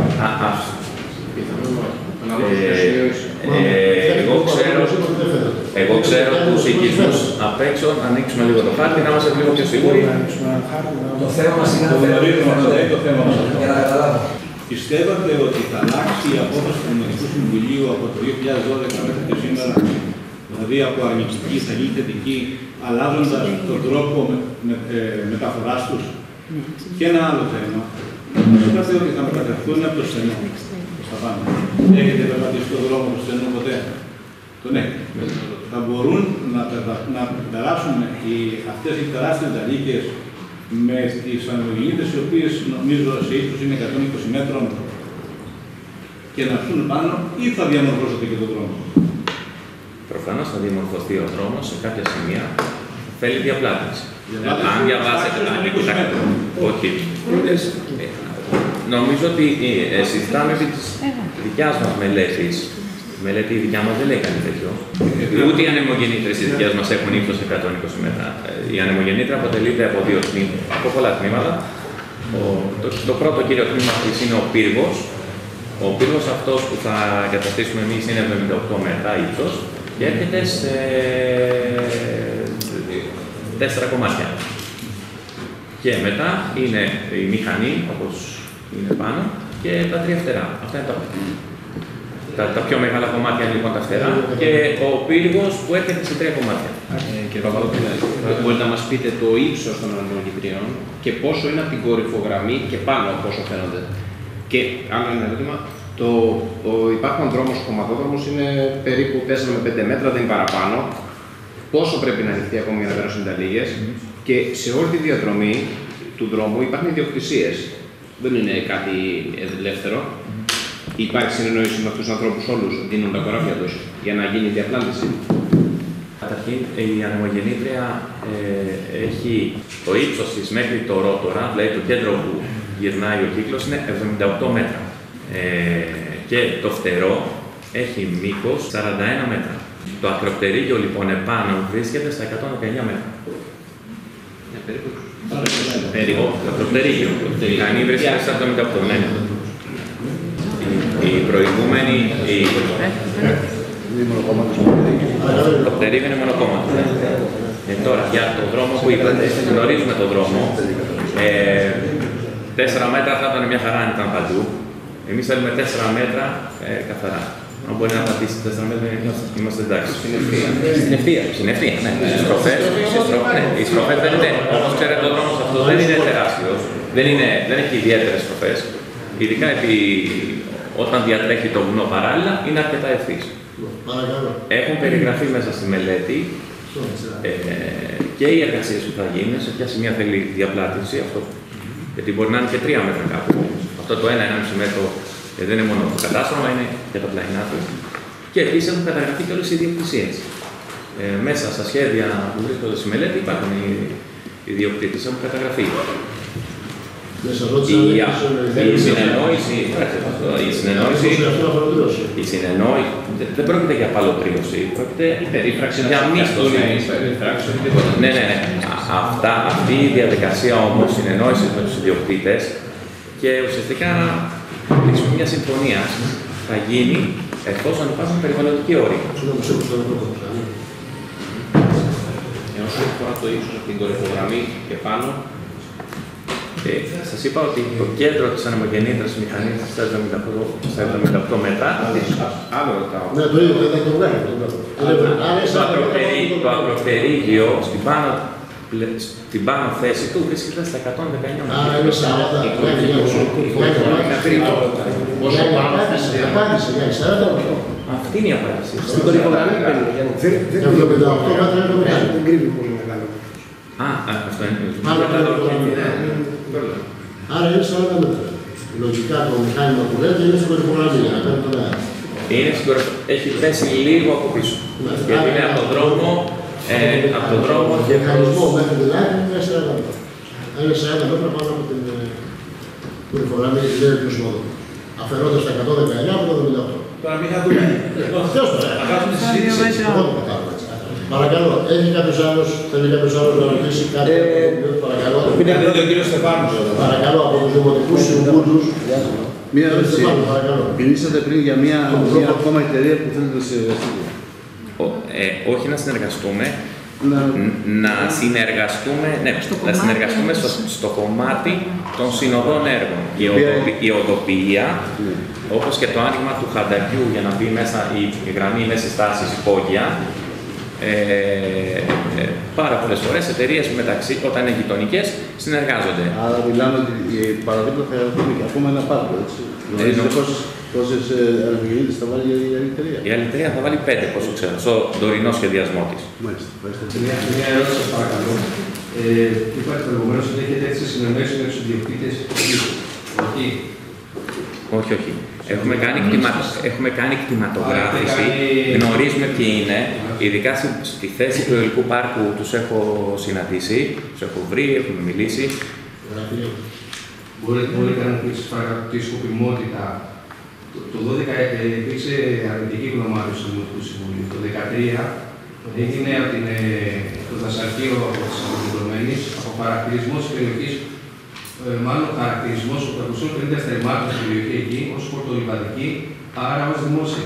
Εγώ ξέρω τους οικισμούς απ' έξω, να ανοίξουμε λίγο το χάρτη, να είμαστε λίγο πιο σίγουροι. Το θέμα μας είναι το θέμα μας για να καταλάβω. Πιστεύετε ότι θα αλλάξει η απόφαση του Νομικού Συμβουλίου από το δύο χιλιάδες δώδεκα μέχρι και σήμερα, δηλαδή από αρνητική θα γίνει θετική, αλλάζοντας τον τρόπο με, με, ε, μεταφοράς τους? Και ένα άλλο θέμα. Είπατε ότι θα μεταφερθούν από το στενό προς τα πάνω. Έχετε περπατήσει στον δρόμο του στενού ποτέ? Τον έχετε. Θα μπορούν να, να περάσουν οι, αυτές οι τεράστιες αλήκες με τις ανεμογεννήτριες, οι οποίες νομίζω σε ύψος είναι εκατόν είκοσι μέτρων, και να έρθουν πάνω, ή θα διαμορφώσετε και τον δρόμο? Προφανώς θα διαμορφωθεί ο δρόμος σε κάποια σημεία. Θέλει διαπλάτηση. Αν διαβάσετε τα ανοιχτά. Όχι. Νομίζω ότι συζητάμε επί της δικιάς μας μελέτης. Η μελέτη η δικιά μας δεν λέει κάτι τέτοιο. Ούτε οι ανεμογεννήτριες οι δικές μας έχουν ύψος εκατόν είκοσι μέτρα. Η ανεμογεννήτρια αποτελείται από δύο τμήματα, από πολλά τμήματα. Το, το πρώτο κύριο τμήμα της είναι ο πύργος. Ο πύργος αυτός που θα εγκαταστήσουμε εμείς είναι εβδομήντα οκτώ μέτρα ύψος και έρχεται σε τέσσερα κομμάτια. Και μετά είναι η μηχανή, όπως είναι πάνω, και τα τρία φτερά. Αυτά είναι τα, τα, τα πιο μεγάλα κομμάτια είναι λοιπόν τα φτερά και ο πύργος που έρχεται σε τρία κομμάτια. Ε, κύριε Παπαδόπουλε, μπορείτε να μας πείτε το ύψος των ανεμογεννητριών και πόσο είναι από την κορυφογραμμή και πάνω πόσο φαίνονται? Και άλλο ένα ερώτημα, το, ο υπάρχον δρόμος, ο χωματόδρομος, είναι περίπου τέσσερα με πέντε μέτρα, δεν είναι παραπάνω. Πόσο πρέπει να ανοιχτεί ακόμη για να περάσουν τα λίγες? Mm-hmm. Και σε όλη τη διαδρομή του δρόμου υπάρχουν ιδιοκτησίες. Δεν είναι κάτι ελεύθερο. Mm-hmm. Υπάρχει συνεννόηση με αυτούς τους ανθρώπους όλους, δίνουν τα κοράβια τους για να γίνει η διαπλάντηση? Καταρχήν, η ανεμογεννήτρια ε, έχει το ύψος της μέχρι το ρότορα, δηλαδή το κέντρο που γυρνάει ο κύκλος, είναι εβδομήντα οκτώ μέτρα. Ε, και το φτερό έχει μήκος σαράντα ένα μέτρα. Το ακροπτερίγιο λοιπόν επάνω βρίσκεται στα εκατόν δεκαεννιά μέτρα. Yeah, περίπου. Περίπου, το πτερίγιο. Κάνει βρίσκεται στα εβδομήντα οκτώ, ναι. Η προηγούμενη, η... Το πτερίγιο είναι μονοκόμματο. Ε, τώρα, για το δρόμο που είπατε, γνωρίζουμε τον δρόμο. Ε, τέσσερα μέτρα θα ήταν μια χαρά αν ήταν παντού. Εμείς θέλουμε τέσσερα μέτρα ε, καθαρά. Αν μπορεί να πατήσει τέσσερα μέτρα, είμαστε εντάξει. Στην ευθεία. Στην ευθεία, στην ευθεία, ναι. Στις στροφές, ναι. Οι στροφές δεν είναι, όπως ξέρετε, ο δρόμος αυτός δεν είναι τεράστιος. Δεν, είναι, δεν έχει ιδιαίτερες στροφές. Ειδικά επί, όταν διατρέχει το βουνό παράλληλα, είναι αρκετά ευθύς. Έχουν περιγραφεί μέσα στη μελέτη ε, και οι εργασίες που θα γίνουν, σε ποια σημεία θέλει διαπλάτηση, αυτό. Γιατί μπορεί να είναι και τρία μέτρα κάπου. Αυτό το ένα, ενάμιση μέτρο ε, δεν είναι μόνο το κατάστρωμα, είναι και το πλαϊνά του. Και επίσης έχουν καταγραφεί και όλες οι ιδιοκτησίες. Ε, μέσα στα σχέδια που βρίσκονται στη μελέτη υπάρχουν οι ιδιοκτήτες, έχουν καταγραφεί. Η, η συνεννόηση, η συνεννόηση, η συνεννόηση, δεν πρόκειται για παλωτρίωση, πρόκειται για μίσθωση. Ναι, ναι, ναι. Αυτά, αυτή η διαδικασία όμως συνεννόησης με τους ιδιοκτήτες και ουσιαστικά μια συμφωνία θα γίνει εφόσον υπάρχουν περιβαλλοντικοί όροι. Όσο αφορά το ύψος από την κορυφογραμμή και πάνω, Ε, σας είπα ότι το κέντρο της ανεμογεννήτρας μηχανής στα εβδομήντα οκτώ μέτρα. Άλλο ρωτάω. Ναι, το ίδιο, δεν το βλέπω. Το ακροπτερίγιο στην πάνω, στην πάνω θέση του βρίσκεται στα εκατόν δεκαεννιά μέτρα. Άρα είναι σαράντα. Απάντησε για σαράντα. Αυτή είναι η απάντηση. Στην κορυφογραμμή εβδομήντα οκτώ μέτρα είναι το μεγάλο. δεν κρύβει πολύ μεγάλο. Α, αυτό είναι. Άρα είναι σαράντα μέτρα. Λογικά το μηχάνημα που λέτε είναι στην κορυφογραμμή, για να κάνει τον αέρα. Είναι στην κορυφο... Έχει πέσει λίγο από πίσω. Γιατί είναι από τον δρόμο, ε, από τον δρόμο και... Ο μηχανισμό μέχρι τη λάκρη είναι σαράντα μέτρα. Είναι σαράντα μέτρα πάνω από την κορυφογραμμή, λέει ο κ. Σμόδου. Αφαιρώντας τα εκατόν δεκαεννιά από το εβδομήντα οκτώ. Τώρα μην θα δούμε. Ποιος τώρα. Θα κάνουμε τη συζήτηση. Εγώ το κατάλαβα έτσι. Παρακαλώ, έχει κάποιος άλλος, θέλει κάποιος άλλος να ρωτήσει κάτι, παρακαλώ. Είναι ο κύριος Στεφάνος. Παρακαλώ, από τους δημοτικούς συμβούλους. Μία ερώτηση. Μιλήσατε πριν για μια, μια ακόμα εταιρεία που θέλετε να συνεργαστείτε. Ε, όχι να συνεργαστούμε, να, να συνεργαστούμε, ναι, να συνεργαστούμε στο, στο κομμάτι των συνοδών έργων. Η, οδο, η οδοποιία, ναι. Όπως και το άνοιγμα του χαντακιού για να μπει μέσα η, η γραμμή μέσα στις στάσεις υπόγεια, Ε, ε, πάρα πολλές φορές εταιρείες μεταξύ, όταν είναι γειτονικές, συνεργάζονται. Άρα μιλάμε ότι παραδείγματα θα έχουμε και ακόμα ένα πάρκο, έτσι. Γνωρίζετε πόσες, πόσες ανεμογεννήτρες θα βάλει η άλλη εταιρεία. Η άλλη εταιρεία θα βάλει πέντε, πόσο ξέρω, στο τωρινό σχεδιασμό της. Μάλιστα, ευχαριστώ. Μια, μια ερώτηση σας παρακαλώ. Ε, είπατε προηγουμένως ότι έχετε έτσι συνεννόηση με τους ιδιοκτήτες. Όχι. Όχι, όχι. Έχουμε κάνει, κτημα... έχουμε κάνει κτηματογράφηση, γνωρίζουμε ποιοι είναι, ειδικά στη θέση του υλικού πάρκου τους έχω συναντήσει, τους έχω βρει, έχουμε μιλήσει. Μπορείτε, μπορείτε να μου πείτε παρακαλώ τη σκοπιμότητα. Το, το δώδεκα υπήρξε αρνητική γνωμάτωση του Δημοτικού Συμβουλίου. Το δεκατρία έγινε από την, το δασαρχείο της Ανατολικής από χαρακτηρισμό της περιοχής. Ε, μάλλον ο χαρακτηρισμό των τριακοσίων πενήντα θερμάτων στην περιοχή εκεί ως χορτολιβαδική, άρα ως δημόσια.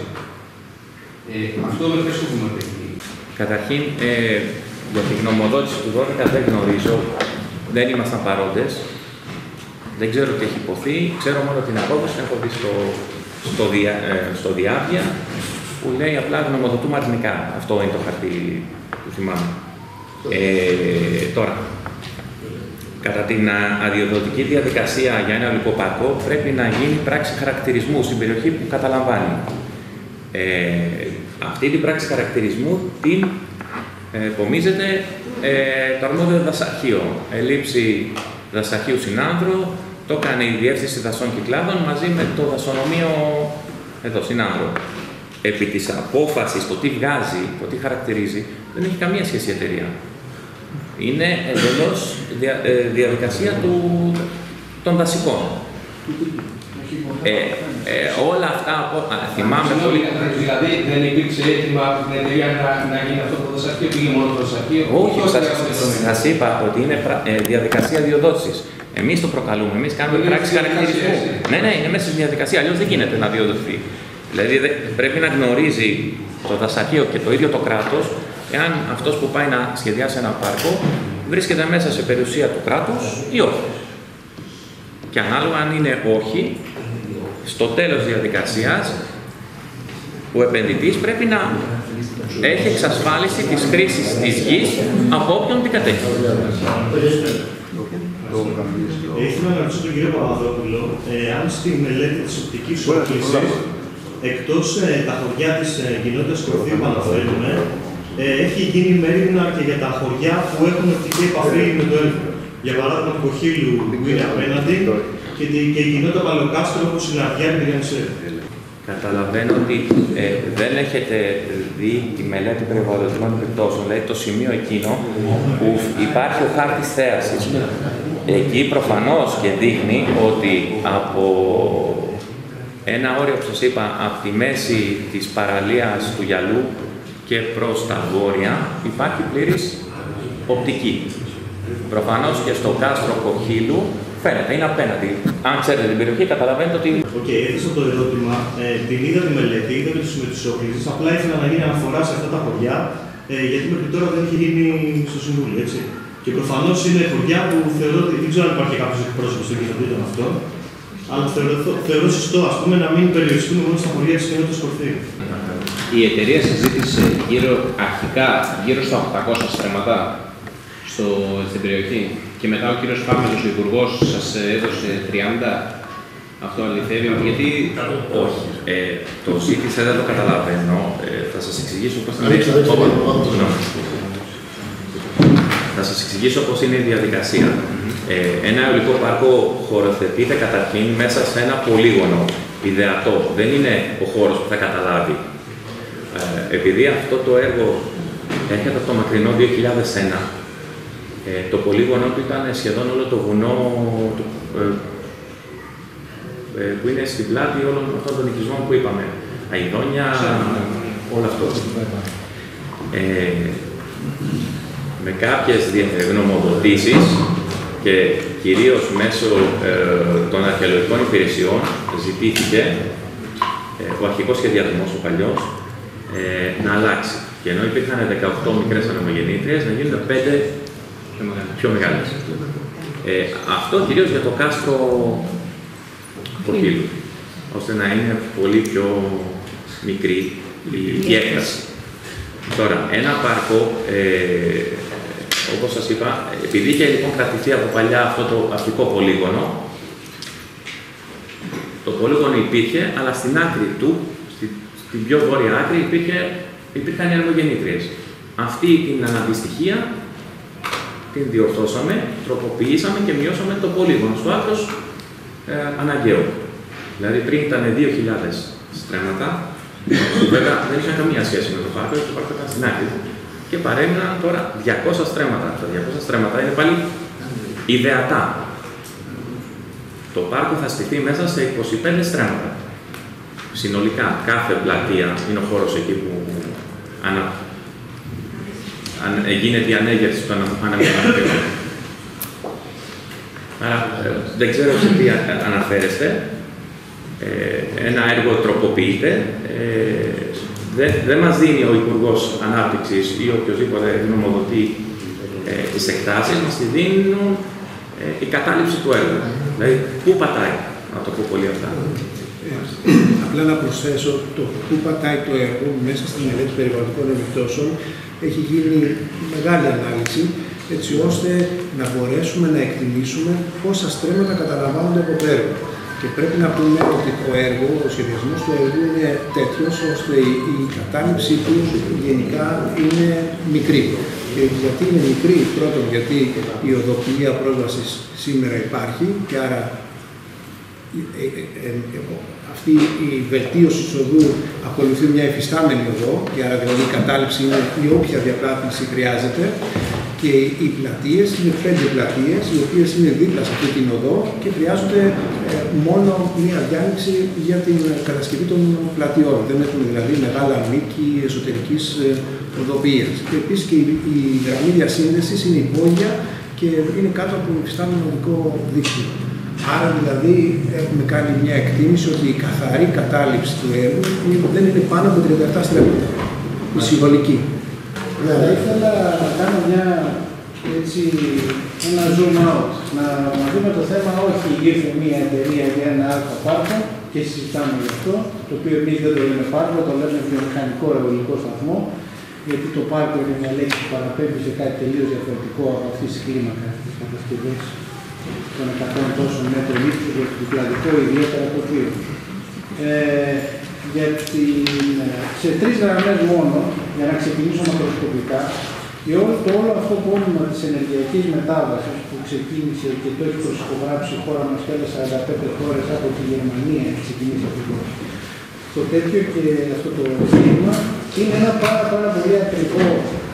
Ε, αυτό με ποιο σκοπιμότητα έχει. Καταρχήν, ε, για την γνωμοδότηση του δώδεκα δεν γνωρίζω, δεν ήμασταν παρόντες. Δεν ξέρω τι έχει υποθεί, ξέρω μόνο την απόδοση, έχω δει στο, στο, δια, ε, στο διάβια που λέει απλά γνωμοδοτούμε αρνητικά. Αυτό είναι το χαρτί που θυμάμαι. Ε, τώρα, κατά την αδειοδοτική διαδικασία για ένα υλικό πάρκο πρέπει να γίνει πράξη χαρακτηρισμού στην περιοχή που καταλαμβάνει. Ε, αυτή την πράξη χαρακτηρισμού την ε, επομίζεται ε, το αρμόδιο δασαρχείο. Ελήψη δασαρχείου Συνάνδρου, το κάνει η Διεύθυνση Δασών Κυκλάδων μαζί με το δασονομείο εδώ Συνάνδρου. Επί της απόφασης, το τι βγάζει, το τι χαρακτηρίζει, δεν έχει καμία σχέση η εταιρεία. Είναι εντελώς δια, ε, διαδικασία του, των δασικών. Ε, ε, όλα αυτά, θυμάμαι πολύ. Δηλαδή δεν υπήρξε έτοιμα από την εταιρεία να, να γίνει αυτό το δοσαρχείο, πήγε μόνο το δοσαρχείο. Όχι, σας είπα ότι είναι ε, διαδικασία διοδότησης. Εμείς το προκαλούμε, εμείς κάνουμε πράξη χαρακτηρισμού. Ναι, ναι, είναι μέσα στη διαδικασία, αλλιώς δεν γίνεται να διοδοθεί. Δηλαδή πρέπει να γνωρίζει το δασαρχείο και το ίδιο το κράτος, εάν αυτός που πάει να σχεδιάσει ένα πάρκο βρίσκεται μέσα σε περιουσία του κράτους ή όχι. Και ανάλογα αν είναι όχι, στο τέλος της διαδικασίας, ο επενδυτής πρέπει να έχει εξασφάλιση της χρήσης της γης από όποιον την κατέχει. Ήθελα να ρωτήσω τον κύριο Παπαδόπουλο, ε, αν στη μελέτη της οπτικής όκλησης, εκτός ε, τα χωριά της ε, κοινότητας Κορφίου που αναφέρουμε, ε, έχει γίνει μέρημνα και για τα χωριά που έχουν οπτική επαφή με το έργο. Για παράδειγμα, το Κοχύλου που είναι απέναντι και, τη, και η κοινότητα Παλαιοκάστρο όπως η Λαρδιά και η Ριανσέρ. Καταλαβαίνω ότι ε, δεν έχετε δει τη μελέτη περιβαλλοντικών επιπτώσεων, δηλαδή το σημείο εκείνο που υπάρχει ο χάρτης θέασης. Εκεί προφανώς και δείχνει ότι από ένα όριο, που σας είπα, από τη μέση της παραλίας του Γιαλού και προς τα βόρεια υπάρχει πλήρης οπτική. Προφανώς και στο κάστρο Κοχύλου φαίνεται, είναι απέναντι. Αν ξέρετε την περιοχή, καταλαβαίνετε ότι. Οκ, okay, έθεσα το ερώτημα. Ε, την είδα τη μελέτη, είδα με τις όκλησεις. Απλά ήθελα να γίνει αναφορά σε αυτά τα χωριά, ε, γιατί μέχρι τώρα δεν είχε γίνει στο Συμβούλιο, έτσι. Και προφανώς είναι χωριά που θεωρώ ότι δεν ξέρω αν υπάρχει κάποιος εκπρόσωπος των κοινοτήτων αυτών, αλλά θεωρώ, θεωρώ σωστό, ας πούμε, να μην περιοριστούμε μόνο στα χωριά της κοινότητας Κορφίου. Η εταιρεία συζήτησε γύρω, αρχικά γύρω στα οκτακόσια στρέμματα στο, στην περιοχή και μετά ο κύριος Φάμελος, ο υπουργός, σας έδωσε τριάντα. Αυτό αληθεύει, γιατί... Όχι. Ε, το ζήτησε, δεν το καταλαβαίνω. Ε, θα σας εξηγήσω πώς είναι... Θα σας εξηγήσω πώς είναι η διαδικασία. Ε, ένα αιωλικό πάρκο χωροθετείται καταρχήν μέσα σε ένα πολύγωνο ιδεατό. Δεν είναι ο χώρος που θα καταλάβει. Ε, επειδή αυτό το έργο έρχεται από το μακρινό δύο χιλιάδες ένα, ε, το πολύγωνο του ήταν σχεδόν όλο το βουνό του, ε, ε, που είναι στην πλάτη όλων αυτών των οικισμών που είπαμε. Αηδόνια, όλο αυτό. Ε, με κάποιες γνωμοδοτήσεις και κυρίως μέσω ε, των αρχαιολογικών υπηρεσιών ζητήθηκε ε, ο αρχικός σχεδιασμός, ο παλιός, ε, να αλλάξει. Και ενώ υπήρχαν δεκαοκτώ μικρές ανεμογεννήτριες, να γίνουν πέντε πιο μεγάλες. Ε, αυτό κυρίως για το κάστρο Κοχύλου, ώστε να είναι πολύ πιο μικρή η, η έκταση. Τώρα, ένα πάρκο, ε, όπως σας είπα, επειδή είχε λοιπόν κρατηθεί από παλιά αυτό το αρχικό πολύγωνο, το πολύγωνο υπήρχε, αλλά στην άκρη του, στη, στην πιο βόρεια άκρη, υπήρχε, υπήρχαν οι ανεμογεννήτριες. Αυτή την αναντιστοιχία την διορθώσαμε, τροποποιήσαμε και μειώσαμε το πολύγωνο στο άκρος ε, αναγκαίο. Δηλαδή πριν ήταν δύο χιλιάδες στρέμματα, που βέβαια δεν είχαν καμία σχέση με το πάρκο, το πάρκο ήταν στην άκρη. Και παρέμειναν τώρα διακόσια στρέμματα. Τα διακόσια στρέμματα είναι πάλι ιδεατά. Το πάρκο θα στηθεί μέσα σε είκοσι πέντε στρέμματα. Συνολικά, κάθε πλατεία είναι ο χώρος εκεί που ανα... αν... γίνεται η ανέγερση του ανεμογεννητριών. Άρα, δεν ξέρω σε τι αναφέρεστε. Ε, ένα έργο τροποποιείται. Ε, δεν δε μας δίνει ο Υπουργός Ανάπτυξης ή οποιοδήποτε γνωμοδοτεί ε, τις εκτάσεις, μας τη δίνουν ε, η κατάληψη του έργου. Δηλαδή, πού πατάει, να το πω πολύ αυτά. Ε, απλά να προσθέσω, το πού πατάει το έργο μέσα στη μελέτη περιβαλλοντικών επιπτώσεων έχει γίνει μεγάλη ανάλυση, έτσι ώστε να μπορέσουμε να εκτιμήσουμε πόσα στρέμματα καταλαμβάνονται από το έργο. Και πρέπει να πούμε ότι το έργο, ο σχεδιασμός του έργου είναι τέτοιος, ώστε η, η κατάληψη του γενικά είναι μικρή. Και γιατί είναι μικρή, πρώτον γιατί η οδοποιία πρόσβασης σήμερα υπάρχει και άρα ε, ε, ε, αυτή η βελτίωση της οδού ακολουθεί μια εφιστάμενη οδό και άρα δηλαδή η κατάληψη είναι η όποια διαπράτηση χρειάζεται. Και οι πλατείες είναι πέντε πλατείες, οι οποίες είναι δίπλα σε αυτή την οδό και χρειάζονται μόνο μία διάνοιξη για την κατασκευή των πλατιών. Δεν έχουν δηλαδή μεγάλα μήκη εσωτερικής οδοποιίας. Και επίσης και η γραμμή διασύνδεσης είναι υπόγεια και είναι κάτω από το υφιστάμενο οδικό δίκτυο. Άρα δηλαδή έχουμε κάνει μια εκτίμηση ότι η καθαρή κατάληψη του έργου δεν είναι πάνω από τριάντα επτά στρέμματα. Η συμβολική. Θα ήθελα να κάνω μια, έτσι, ένα zoom out, να, να δούμε το θέμα, όχι ήρθε μια εταιρεία για ένα αλφα πάρκο και συζητάμε γι' αυτό, το οποίο εμείς δεν το λέμε πάρκο, το λέμε βιομηχανικό αερολικό σταθμό, γιατί το πάρκο είναι μια λέξη που παραπέμπει σε κάτι τελείως διαφορετικό από αυτή τη κλίμακα τη κατασκευή των εκατό τόσων μέτρων ύψους για το κυκλαδικό ιδιαίτερα τοπίο. Ε, για την, σε τρεις γραμμές μόνο, για να ξεκινήσω μακροσκοπικά, το όλο αυτό το όνομα της ενεργειακής μετάβασης που ξεκίνησε και το έχει προσυπογράψει η χώρα μας και άλλες σαράντα πέντε χώρες από τη Γερμανία, έχει ξεκινήσει αυτό το, το τέτοιο και αυτό το εγχείρημα, είναι ένα πάρα, πάρα πολύ ακριβό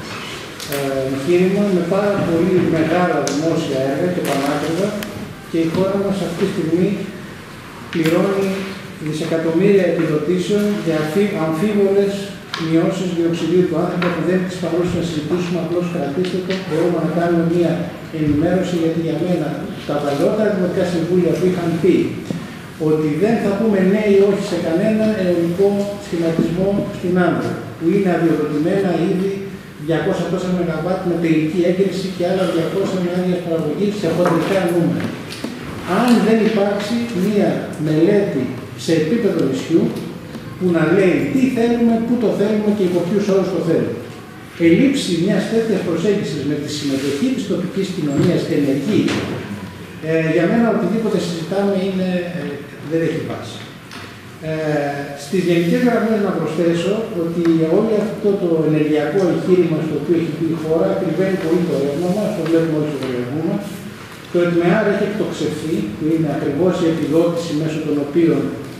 εγχείρημα με πάρα πολύ μεγάλα δημόσια έργα και πανάκριβα και η χώρα μας αυτή τη στιγμή πληρώνει δισεκατομμύρια επιδοτήσεων για αμφίβολες μειώσεις διοξιδίου του άνθρακα που δεν τις παρούσε να συζητήσουμε, απλώς κρατήστε το. Μπορούμε να κάνουμε μια ενημέρωση γιατί για μένα τα παλιότερα δημοτικά συμβούλια που είχαν πει ότι δεν θα πούμε ναι ή όχι σε κανένα αιωλικό σχηματισμό στην Άνδρο, που είναι αδειοδοτημένα ήδη διακόσια τόσα μεγαβάτ με τελική έγκριση και άλλα διακόσια με άδειες παραγωγής σε χοντρικά νούμερα. Αν δεν υπάρξει μία μελέτη σε επίπεδο νησιού που να λέει τι θέλουμε, πού το θέλουμε και υπό ποιους όρους το θέλουμε. Ελήψη μιας τέτοιας προσέγγισης με τη συμμετοχή της τοπικής κοινωνίας ενεργή, ε, για μένα οτιδήποτε συζητάμε είναι, ε, δεν έχει βάση. Ε, στις γενικές γραμμές να προσθέσω ότι όλο αυτό το ενεργειακό εγχείρημα στο οποίο έχει πει η χώρα κρυβαίνει πολύ το ρεύμα μας, το βλέπουμε όλοι στο λογαριασμό μας. Το ΕΤΜΕΑΡ έχει εκτοξευθεί, που είναι ακριβώς η επιδότηση μέσω των οποίων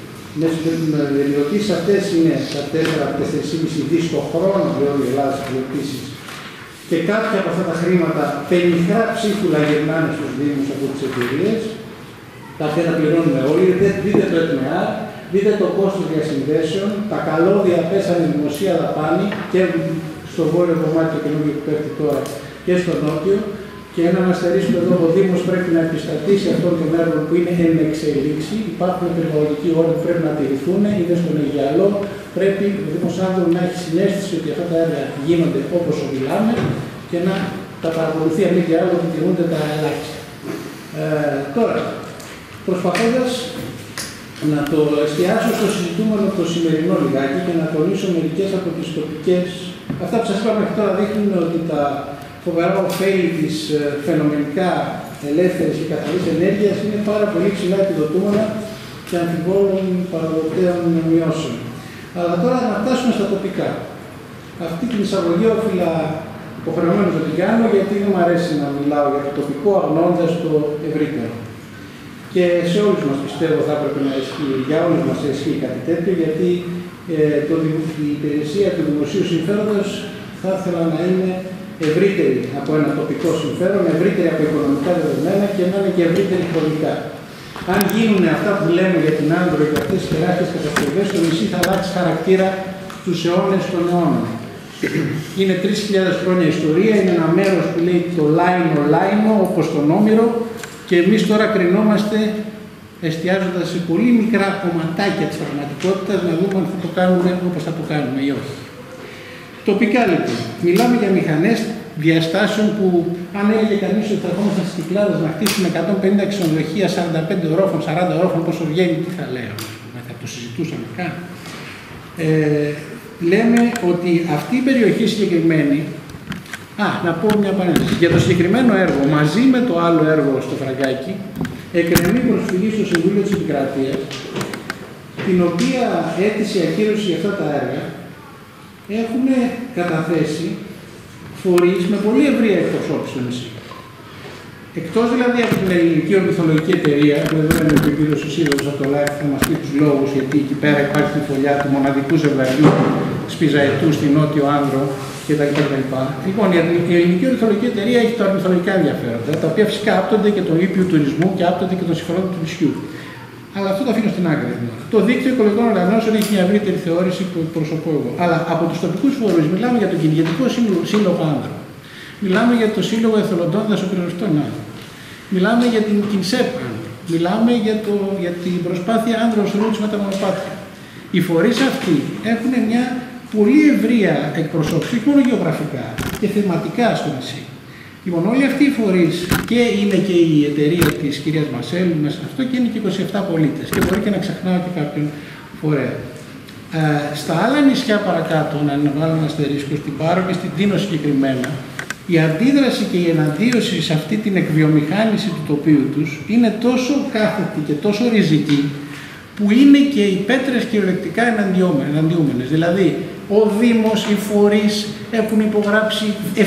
οι επιδοτήσεις αυτές είναι τα τέσσερα με τέσσερα κόμμα πέντε δις το χρόνο για όλη η Ελλάδα στις επιδοτήσεις. Και κάποια από αυτά τα χρήματα πενιχρά ψίχουλα γυρνάνε στους Δήμους από τις εταιρείες. Τα οποία τα πληρώνουμε όλοι. Δείτε το ΕΤΜΕΑΡ, δείτε το κόστος διασυνδέσεων. Τα καλώδια πέσανε δημοσία δαπάνη και στο βόρειο κομμάτι το καινούργιο που πέφτει τώρα και στο νότιο. Και ένα να στερήσουμε εδώ, ο Δήμος πρέπει να επιστατήσει αυτών των έργων που είναι εν εξελίξη. Υπάρχουν περιβαλλοντικοί όροι που πρέπει να τηρηθούν, είναι στον Αιγιαλό. Πρέπει ο Δήμος Άνδρου να έχει συνέστηση ότι αυτά τα έργα γίνονται όπως μιλάμε και να τα παρακολουθεί αν μη τι άλλο ότι τηρούνται τα ελάχιστα. Ε, τώρα, προσπαθώντας να το εστιάσω στο συζητούμενο το σημερινό λιγάκι και να τονίσω μερικές από τις τοπικές. Αυτά που σας είπα μέχρι τώρα δείχνουν ότι τα φοβερά ωφέλη της φαινομενικά ελεύθερης και καθαρής ενέργειας είναι πάρα πολύ ψηλά επιδοτούμενα και αμφιβόλων παραδοτέων μειώσεων. Αλλά τώρα να φτάσουμε στα τοπικά. Αυτή την εισαγωγή όφιλα υποχρεωμένως να την κάνω γιατί δεν μου αρέσει να μιλάω για το τοπικό αγνώντας το ευρύτερο. Και σε όλους μας πιστεύω θα έπρεπε να ισχύει, για όλους μας ισχύει κάτι τέτοιο, γιατί ε, το, η υπηρεσία του δημοσίου συμφέροντος θα ήθελα να είναι ευρύτερη από ένα τοπικό συμφέρον, ευρύτερη από οικονομικά δεδομένα και να είναι και ευρύτερη χρονικά. Αν γίνουν αυτά που λέμε για την Άνδρο και αυτές τις τεράστιες κατασκευές, το νησί θα αλλάξει χαρακτήρα στους αιώνες των αιώνων. Είναι τρεις χιλιάδες χρόνια ιστορία, είναι ένα μέρος που λέει το Λάινο Λάινο, όπως τον Όμηρο, και εμείς τώρα κρινόμαστε εστιάζοντας σε πολύ μικρά κομματάκια της πραγματικότητας να δούμε αν θα το κάνουμε όπως θα το κάνουμε ή όχι. Τοπικά λοιπόν, μιλάμε για μηχανές διαστάσεων που αν έλεγε κανείς ότι θα ερχόμαστε στις Κυκλάδες να χτίσουμε εκατόν πενήντα ξενοδοχεία, σαράντα πέντε ορόφων, σαράντα ορόφων, πόσο βγαίνει, τι θα λέγαμε, θα το συζητούσαμε καν. Ε, λέμε ότι αυτή η περιοχή συγκεκριμένη, α, να πω μια παρένθεση, για το συγκεκριμένο έργο, μαζί με το άλλο έργο στο Φραγκάκι, εκκρεμεί προσφυγή στο Συμβούλιο της Επικρατείας, την οποία αίτηση ακύρωση για αυτά τα έργα έχουν καταθέσει φορείς με πολύ ευρία εκπροσώπηση στο νησί. Εκτός δηλαδή από την Ελληνική Ορνηθολογική Εταιρεία, που εδώ είναι ο κύριος Σύλλογος από το Life, θα μας πει τους λόγους, γιατί εκεί πέρα υπάρχει η φωλιά του μοναδικού ζευγαριού σπιζαετού στη Νότιο Άνδρο κτλ. Λοιπόν, η Ελληνική Ορνηθολογική Εταιρεία έχει τα ορνηθολογικά ενδιαφέροντα, τα οποία φυσικά άπτονται και των ήπιου τουρισμού και άπτονται και των συμφερόντων του νησιού. Αλλά αυτό το αφήνω στην άκρη. Το δίκτυο οικολογικών οργανώσεων έχει μια ευρύτερη θεώρηση που εκπροσωπώ εγώ. Αλλά από τους τοπικούς φορείς μιλάμε για τον Κυνηγετικό Σύλλογο Άνδρων. Μιλάμε για το Σύλλογο Εθελοντών Δασοπυροσβεστών Άνδρων. Μιλάμε για την Κινσέπ Άνδρων. Μιλάμε για, το, για την προσπάθεια Άνδρων Roots με τα μονοπάτια. Οι φορείς αυτοί έχουν μια πολύ ευρεία εκπροσώπηση, όχι μόνο γεωγραφικά και θεματικά στο νησί. Λοιπόν, όλοι αυτοί οι φορείς, και είναι και η εταιρεία της κυρίας Μασέλου μέσα σε αυτό, και είναι και είκοσι επτά πολίτες. Και μπορεί και να ξεχνάω και κάποιον φορέα. Ε, στα άλλα νησιά παρακάτω, να βάλω ένα αστερίσκο, στην Πάρο και στην Τίνο συγκεκριμένα, η αντίδραση και η εναντίωση σε αυτή την εκβιομηχάνηση του τοπίου τους είναι τόσο κάθετη και τόσο ριζική, που είναι και οι πέτρες κυριολεκτικά εναντιούμενες. Δηλαδή, ο Δήμος, οι φορείς έχουν υπογράψει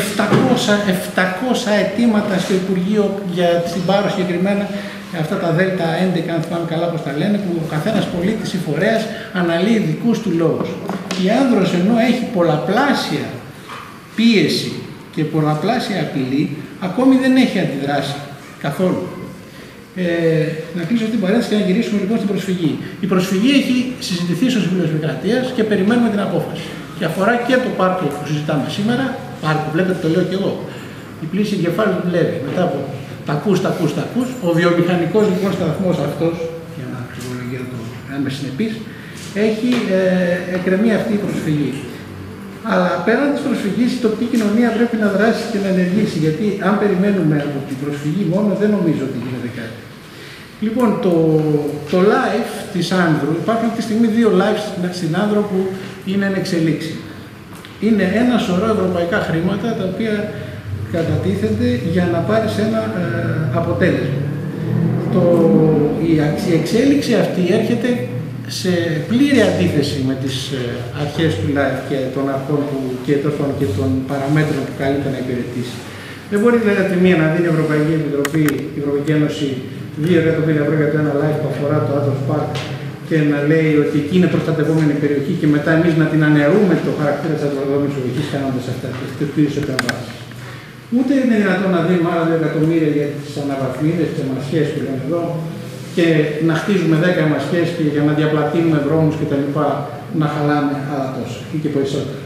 επτακόσια αιτήματα στο Υπουργείο για την Πάρο συγκεκριμένα, αυτά τα Δέλτα έντεκα, αν θυμάμαι καλά πώς τα λένε, που ο καθένας πολίτης ή φορέας αναλύει δικούς του λόγους. Η Άνδρος, ενώ έχει πολλαπλάσια πίεση και πολλαπλάσια απειλή, ακόμη δεν έχει αντιδράσει καθόλου. Ε, να κλείσω αυτή την παρένθεση και να γυρίσουμε λοιπόν στην προσφυγή. Η προσφυγή έχει συζητηθεί στο Συμβούλιο της Επικρατείας και περιμένουμε την απόφαση. Και αφορά και το πάρκο που συζητάμε σήμερα, πάρκο, βλέπετε, το λέω και εγώ. Η πλήση εγκεφάλου του βλέπει. Μετά από τα ακούς, τα ακούς, τα ακούς, ο βιομηχανικός λοιπόν σταθμός αυτός, για να αξιολογία το, αν είμαι συνεπής, έχει ε, εκκρεμεί αυτή η προσφυγή. Αλλά πέραν της προσφυγής, η τοπική κοινωνία πρέπει να δράσει και να ενεργήσει, γιατί αν περιμένουμε από την προσφυγή μόνο, δεν νομίζω ότι γίνεται κάτι. Λοιπόν, το, το live της Άνδρου, υπάρχουν αυτή τη στιγμή δύο live στην Άνδρο που είναι εν εξελίξη. Είναι ένα σωρό ευρωπαϊκά χρήματα, τα οποία κατατίθενται για να πάρεις ένα ε, αποτέλεσμα. Το, η, η εξέλιξη αυτή έρχεται σε πλήρη αντίθεση με τις ε, αρχές του ΛΑΕΦ και των αρχών που, και, των, και των παραμέτρων που καλείται να υπηρετήσει. Δεν μπορεί δηλαδή από τη μία να δίνει η Ευρωπαϊκή Επιτροπή, η Ευρωπαϊκή Ένωση, δύο εκατομμύρια ευρώ για το ένα ΛΑΕΦ που αφορά το Άτρος Πάρκ και να λέει ότι εκεί είναι προστατευόμενη περιοχή και μετά εμείς να την αναιρούμε το χαρακτήρα της αντροδόμης περιοχής κάνοντας αυτά τις επεμβάσεις. Ούτε είναι δυνατόν να δίνουμε άλλα δύο εκατομμύρια για τις αναβαθμίδες, τις μασχές που λένε εδώ, και να χτίζουμε δέκα μασχές και για να διαπλατείνουμε δρόμους και τα λοιπά, να χαλάμε άλλα τόσα ή και περισσότερα.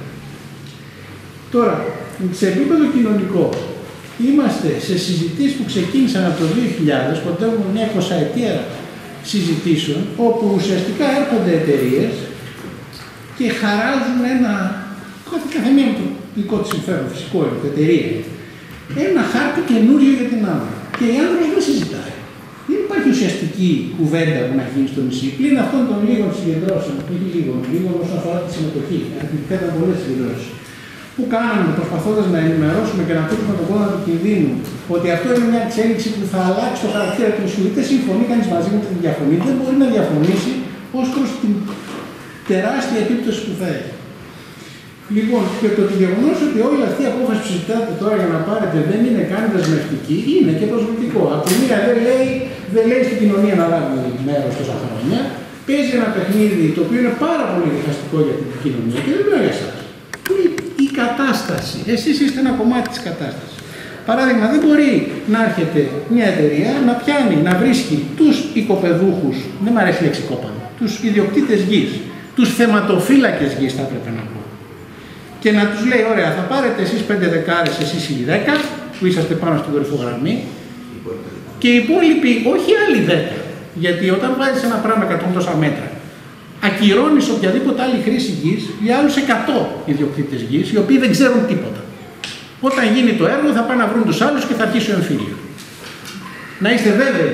Τώρα, σε επίπεδο κοινωνικό, είμαστε σε συζητήσεις που ξεκίνησαν από το δύο χιλιάδες, κοντεύουμε μια εικοσαετία συζητήσεων, όπου ουσιαστικά έρχονται εταιρείες και χαράζουν ένα, καθεμία με το δικό της συμφέρον, φυσικό είναι, εταιρεία, ένα χάρτη καινούριο για την Άνδρο. Και η Άνδρος δεν συζητάει. Δεν υπάρχει ουσιαστική κουβέντα που να γίνει στο νησί. Πλην αυτών των λίγων συγκεντρώσεων, όχι λίγων, λίγων όσον αφορά τη συμμετοχή, γιατί ήταν πολλές συγκεντρώσεις, που κάναμε προσπαθώντας να ενημερώσουμε και να ακούσουμε τον κόδωνα του κινδύνου ότι αυτό είναι μια εξέλιξη που θα αλλάξει το χαρακτήρα του νησιού. Είτε συμφωνεί κανείς μαζί μου, είτε διαφωνεί, δεν μπορεί να διαφωνήσει ως προς την τεράστια επίπτωση που θα έχει. Λοιπόν, και το γεγονός ότι όλη αυτή η απόφαση που συζητάτε τώρα για να πάρετε δεν είναι καν δεσμευτική, είναι και προσβλητικό. Από τη μία δεν λέει, δεν λέει στην κοινωνία να λάβει μέρος τόσα χρόνια, παίζει ένα παιχνίδι το οποίο είναι πάρα πολύ διχαστικό για την κοινωνία και δεν λέω για εσάς. Η κατάσταση. Εσείς είστε ένα κομμάτι της κατάστασης. Παράδειγμα, δεν μπορεί να έρχεται μια εταιρεία να πιάνει, να βρίσκει τους οικοπεδούχους, δεν μου αρέσει η λέξη οικόπεδο, τους ιδιοκτήτες γης, τους θεματοφύλακες γης θα έπρεπε να πω. Και να τους λέει, ωραία, θα πάρετε εσείς πέντε δεκάρες, εσείς οι δέκα, που είσαστε πάνω στην κορυφογραμμή, και οι υπόλοιποι, όχι άλλοι δέκα. Γιατί όταν βάζεις ένα πράγμα εκατό τόσα μέτρα, ακυρώνεις οποιαδήποτε άλλη χρήση γης για άλλους εκατό ιδιοκτήτες γης, οι οποίοι δεν ξέρουν τίποτα. Όταν γίνει το έργο θα πάνε να βρουν τους άλλους και θα αρχίσει ο εμφύλιο. Να είστε βέβαιοι.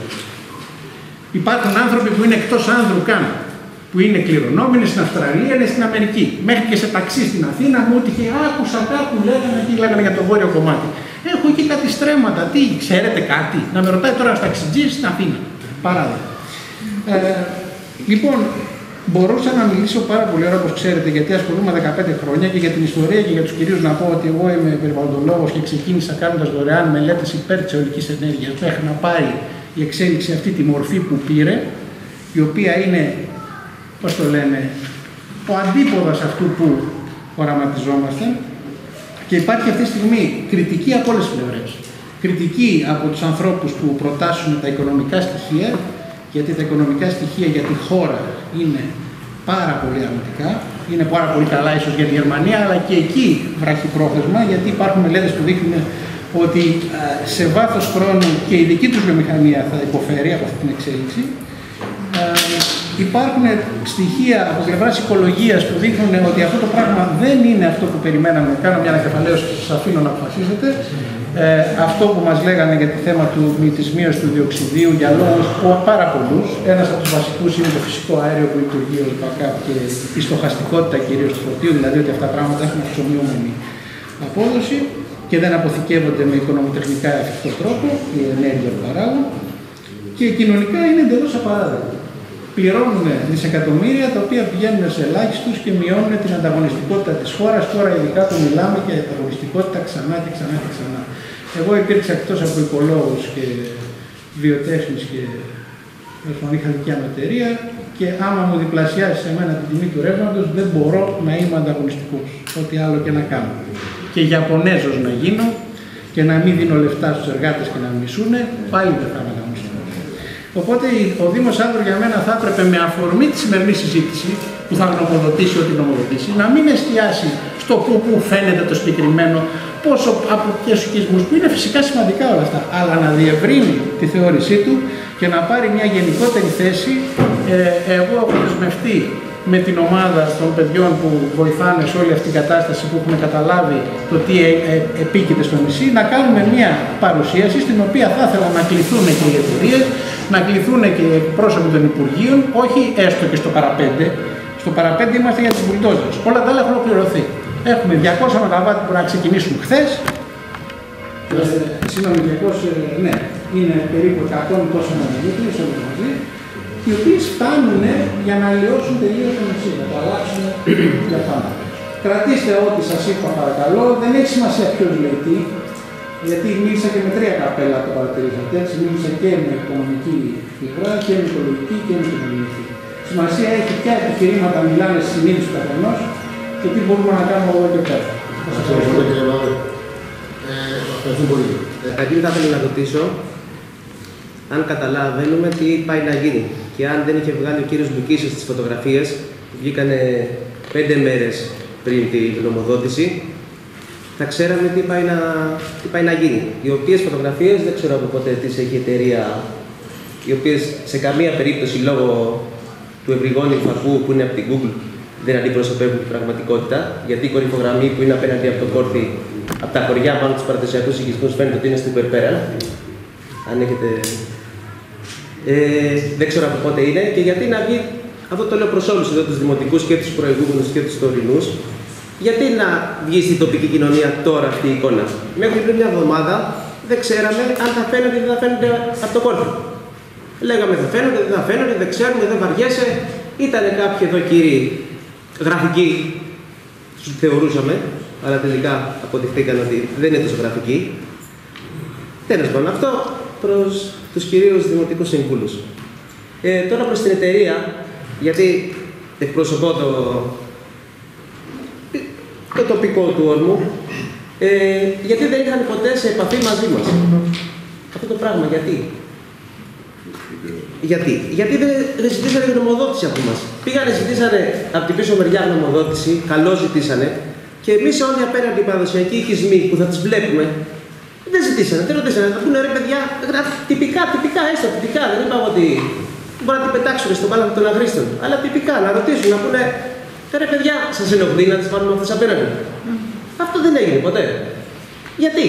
Υπάρχουν άνθρωποι που είναι εκτός άνδρου καν, που είναι κληρονόμοι, στην Αυστραλία, είναι στην Αμερική. Μέχρι και σε ταξί στην Αθήνα μου έτυχε, άκουσα κάπου λέγανε, εκεί λέγανε για το βόρειο κομμάτι. Έχω εκεί κάτι στρέμματα, τι, ξέρετε κάτι. Να με ρωτάει τώρα ένα ταξιτζής στην Αθήνα. Παράδειγμα. Ε, λοιπόν, μπορούσα να μιλήσω πάρα πολύ ώρα, όπως ξέρετε, γιατί ασχολούμαι δεκαπέντε χρόνια και για την ιστορία και για τους κυρίους να πω ότι εγώ είμαι περιβαλλοντολόγος και ξεκίνησα κάνοντας δωρεάν μελέτες υπέρ της αιωλικής ενέργειας μέχρι να πάρει η εξέλιξη αυτή τη μορφή που πήρε, η οποία είναι, πώς το λένε, ο αντίποδας αυτού που οραματιζόμαστε, και υπάρχει αυτή τη στιγμή κριτική από όλες τις πλευρές. Κριτική από τους ανθρώπους που προτάσουν τα οικονομικά στοιχεία γιατί τα οικονομικά στοιχεία για τη χώρα είναι πάρα πολύ αρνητικά. Είναι πάρα πολύ καλά ίσως για τη Γερμανία, αλλά και εκεί βραχυπρόθεσμα, γιατί υπάρχουν μελέτες που δείχνουν ότι σε βάθος χρόνου και η δική τους βιομηχανία θα υποφέρει από αυτή την εξέλιξη. Υπάρχουν στοιχεία από πλευράς οικολογίας που δείχνουν ότι αυτό το πράγμα δεν είναι αυτό που περιμέναμε. Κάνω μια ανακεφαλαίωση και σας αφήνω να αποφασίσετε. Ε, αυτό που μας λέγανε για το θέμα του, της μείωσης του διοξιδίου για λόγους πάρα πολλούς. Ένας από τους βασικούς είναι το φυσικό αέριο που λειτουργεί ως backup και η στοχαστικότητα κυρίως του φορτίου, δηλαδή ότι αυτά τα πράγματα έχουν αυξομοιούμενη απόδοση και δεν αποθηκεύονται με οικονομοτεχνικά εφικτό τρόπο, η ενέργεια που παράγουν. Και κοινωνικά είναι εντελώς απαράδεκτο. Πληρώνουμε δισεκατομμύρια τα οποία πηγαίνουν σε ελάχιστους και μειώνουν την ανταγωνιστικότητα της χώρας. Τώρα, ειδικά που μιλάμε για ανταγωνιστικότητα ξανά και ξανά και ξανά. Εγώ υπήρξα εκτός από οικολόγους και βιοτέχνης και είχα δικιά μου εταιρεία και άμα μου διπλασιάσει σε μένα την τιμή του ρεύματος, δεν μπορώ να είμαι ανταγωνιστικός. Ό,τι άλλο και να κάνω. Και Ιαπωνέζος να γίνω και να μην δίνω λεφτά στους εργάτες και να μισούνε, πάλι δεν θα είμαι ανταγωνιστικός. Οπότε ο Δήμος Άνδρου για μένα θα έπρεπε με αφορμή τη σημερινή συζήτηση που θα νομοδοτήσει ό,τι νομοδοτήσει, να μην εστιάσει στο που, που φαίνεται το συγκεκριμένο, πόσο από ποιους οικισμούς, που είναι φυσικά σημαντικά όλα αυτά, αλλά να διευρύνει τη θεώρησή του και να πάρει μια γενικότερη θέση. Ε, εγώ έχω δεσμευτεί με την ομάδα των παιδιών που βοηθάνε σε όλη αυτή την κατάσταση, που έχουν καταλάβει το τι ε, ε, επίκειται στο νησί, να κάνουμε μια παρουσίαση στην οποία θα ήθελα να κληθούν και οι εταιρείες, να κληθούν και οι πρόσωποι των Υπουργείων, όχι έστω και στο παραπέντε. Στο παραπέντε είμαστε για τις μπουλντόζες. Όλα τα άλλα έχουν ολοκληρωθεί. Έχουμε διακόσια μεγαβάτ που να ξεκινήσουν χθες. Ε, Συγγνώμη, διακόσια, ναι, είναι περίπου εκατό τόσο μεγαλύτερες όλοι μαζί, οι οποίες φτάνουν για να αλλοιώσουν τελείως το νησί, να το αλλάξουν για πάντα. Κρατήστε ό,τι σας είπα, παρακαλώ. Δεν έχει σημασία ποιος λέει τι, γιατί μίλησα και με τρία καπέλα, το παρατηρήσατε. Έτσι, μίλησα και με οικονομική πλευρά και με οικολογική και με κοινωνική. Σημασία έχει ποια επιχειρήματα μιλάνε στη συνείδηση του καθενός και τι μπορούμε να κάνουμε εδώ και πέρα. Σας ευχαριστώ, κύριε Μαύρη. Ευχαριστώ πολύ. Καταρχήν θα ήθελα να ρωτήσω αν καταλαβαίνουμε τι πάει να γίνει και αν δεν είχε βγάλει ο κύριος Μπουκίσης τις φωτογραφίες που βγήκανε πέντε μέρες πριν την νομοδότηση, θα ξέραμε τι πάει να, τι πάει να γίνει. Οι οποίες φωτογραφίες δεν ξέρω από πότε τις έχει η εταιρεία, οι οποίες σε καμία περίπτωση λόγω του ευρυγόνιου φακού που είναι από την Google δεν αντιπροσωπεύουν την πραγματικότητα, γιατί η κορυφογραμμή που είναι απέναντι από το κόρφι, από τα χωριά μάλλον τους παραδοσιακούς οικισμούς, φαίνεται ότι είναι στην υπερπέρα. Αν έχετε... Ε, δεν ξέρω από πότε είναι και γιατί να βγει, αυτό το λέω προς όλους εδώ τους δημοτικούς και τους προηγούμενους και τους τωρινούς, γιατί να βγει στην τοπική κοινωνία τώρα αυτή η εικόνα. Μέχρι πριν μια εβδομάδα δεν ξέραμε αν θα φαίνονται ή δεν θα φαίνονται από το κόρφι. Λέγαμε θα φαίνονται, δεν θα φαίνονται, δεν ξέρουμε, δεν βαριέσαι. Ήταν κάποιοι εδώ κύριοι γραφικοί, τους θεωρούσαμε, αλλά τελικά αποδειχτήκαν ότι δεν είναι τόσο γραφικοί. Τέλος πάντων, αυτό προς τους κυρίους δημοτικούς συμβούλους. Ε, τώρα προς την εταιρεία, γιατί εκπροσωπώ το, το τοπικό του όρμου, ε, γιατί δεν είχαν ποτέ σε επαφή μαζί μας. Αυτό το πράγμα, γιατί. Γιατί, γιατί δεν, δεν ζητήσανε γνωμοδότηση από μας. Πήγανε, ζητήσανε από την πίσω μεριά γνωμοδότηση, καλό ζητήσανε, και εμείς όλοι απέναντι οι παραδοσιακοί οικισμοί που θα τις βλέπουμε, δεν ζητήσανε, δεν ρωτήσανε. Θα πούνε ρε παιδιά, τυπικά, τυπικά, έστω τυπικά. Δεν είπαμε ότι μπορεί να την πετάξουν στον πάλα των αχρήστων. Αλλά τυπικά, να ρωτήσουν, να πούνε ρε παιδιά, σας ενοχλεί να τις βάλουμε αυτές απέναντι. Mm. Αυτό δεν έγινε ποτέ. Γιατί.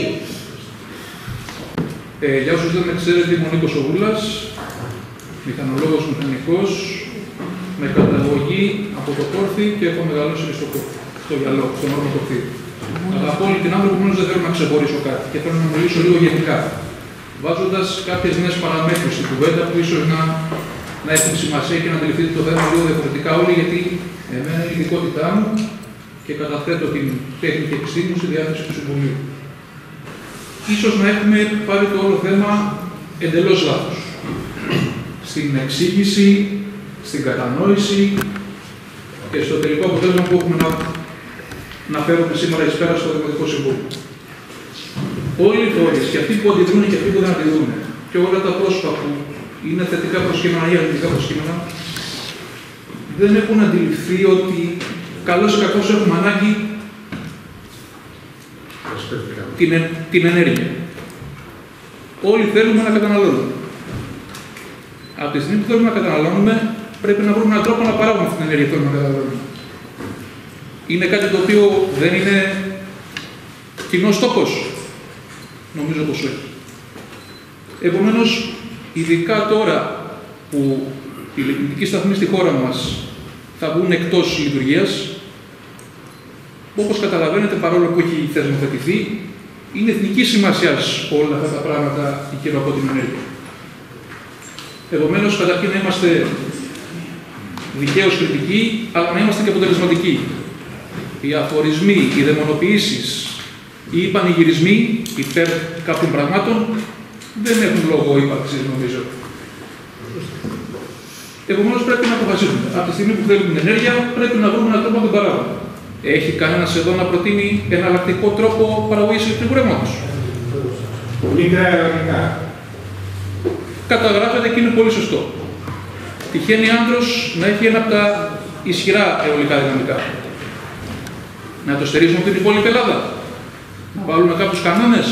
Ε, για όσους δεν με ξέρετε, είμαι ο Νίκος Ογούλας, μηχανολόγος μηχανικός, με καταγωγή από το Κόρφι και έχω μεγαλώσει στο, στο Γυαλό, στον όρμο Κόρφι. Αγαπώ όλη την άνθρωποι που δεν θέλω να ξεχωρίσω κάτι και θέλω να μιλήσω λίγο γενικά. Βάζοντας κάποιες νέες παραμέτρους στην κουβέντα που ίσως να, να έχουν σημασία και να αντιληφθείτε το θέμα λίγο διαφορετικά όλοι, γιατί εμένα είναι η ειδικότητά μου και καταθέτω την τέχνη και επιστήμη μου στη διάθεση του Συμβουλίου. Ίσως να έχουμε πάρει το όλο θέμα εντελώς λάθος. Στην εξήγηση, στην κατανόηση και στο τελικό αποτέλεσμα που έχουμε να, να φέρουμε σήμερα εις πέρα στο Δημοτικό Συμβούλιο. Όλοι οι φορείς, και αυτοί που αντιδρούν και αυτοί που δεν αντιδρούν, και όλα τα πρόσωπα που είναι θετικά προσκύμενα ή αρνητικά προσκύμενα, δεν έχουν αντιληφθεί ότι καλώς ή κακώς έχουμε ανάγκη την, την ενέργεια. Όλοι θέλουμε να καταναλώνουμε. Από τη στιγμή που θέλουμε να καταναλώνουμε, πρέπει να βρούμε έναν τρόπο να παράγουμε αυτή την ενέργεια που θέλουμε να καταναλώνουμε. Είναι κάτι το οποίο δεν είναι κοινός στόχος. Νομίζω πως όχι. Επομένως, ειδικά τώρα που οι λειτουργικοί σταθμοί στη χώρα μας θα βγουν εκτός λειτουργίας, όπως καταλαβαίνετε, παρόλο που έχει θεσμοθετηθεί, είναι εθνική σημασία όλα αυτά τα πράγματα γύρω από την ενέργεια. Επομένως, καταρχήν να είμαστε δικαίως κριτικοί, αλλά να είμαστε και αποτελεσματικοί. Οι αφορισμοί, οι δαιμονοποιήσεις ή οι πανηγυρισμοί υπέρ κάποιων πραγμάτων δεν έχουν λόγο ύπαρξης, νομίζω. Επομένως, πρέπει να αποφασίσουμε. Από τη στιγμή που θέλουμε την ενέργεια, πρέπει να βρούμε έναν τρόπο να την παράγουμε. Έχει κανένας εδώ να προτείνει εναλλακτικό τρόπο παραγωγής ηλεκτρικού ρεύματος? Μικρά αερονικά. Καταγράφεται και είναι πολύ σωστό. Τυχαίνει άνδρος να έχει ένα από τα ισχυρά αιωλικά δυναμικά. Να το στερήσουμε από την υπόλοιπη Ελλάδα. Να βάλουμε κάποιους κανόνες.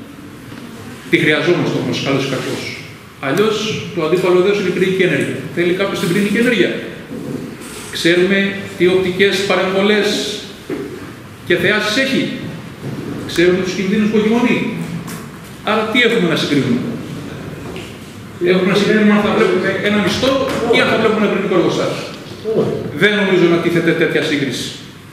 Τι χρειαζόμαστε όμως, καλώς ή κακώς. Αλλιώς το αντίπαλο δέος είναι η πυρηνική ενέργεια. Θέλει κάποιος την πυρηνική ενέργεια? Ξέρουμε τι οπτικές παρεμβολές και θεάσεις έχει. Ξέρουμε τους κινδύνους που γεμονεί. Άρα τι έχουμε να συγκρίνουμε? Έχουμε να συγκρίνουμε αν θα βλέπουμε ένα μισθό ή αν θα βλέπουμε ένα πυρηνικό εργοστάσιο. Δεν νομίζω να τίθεται τέτοια σύγκριση.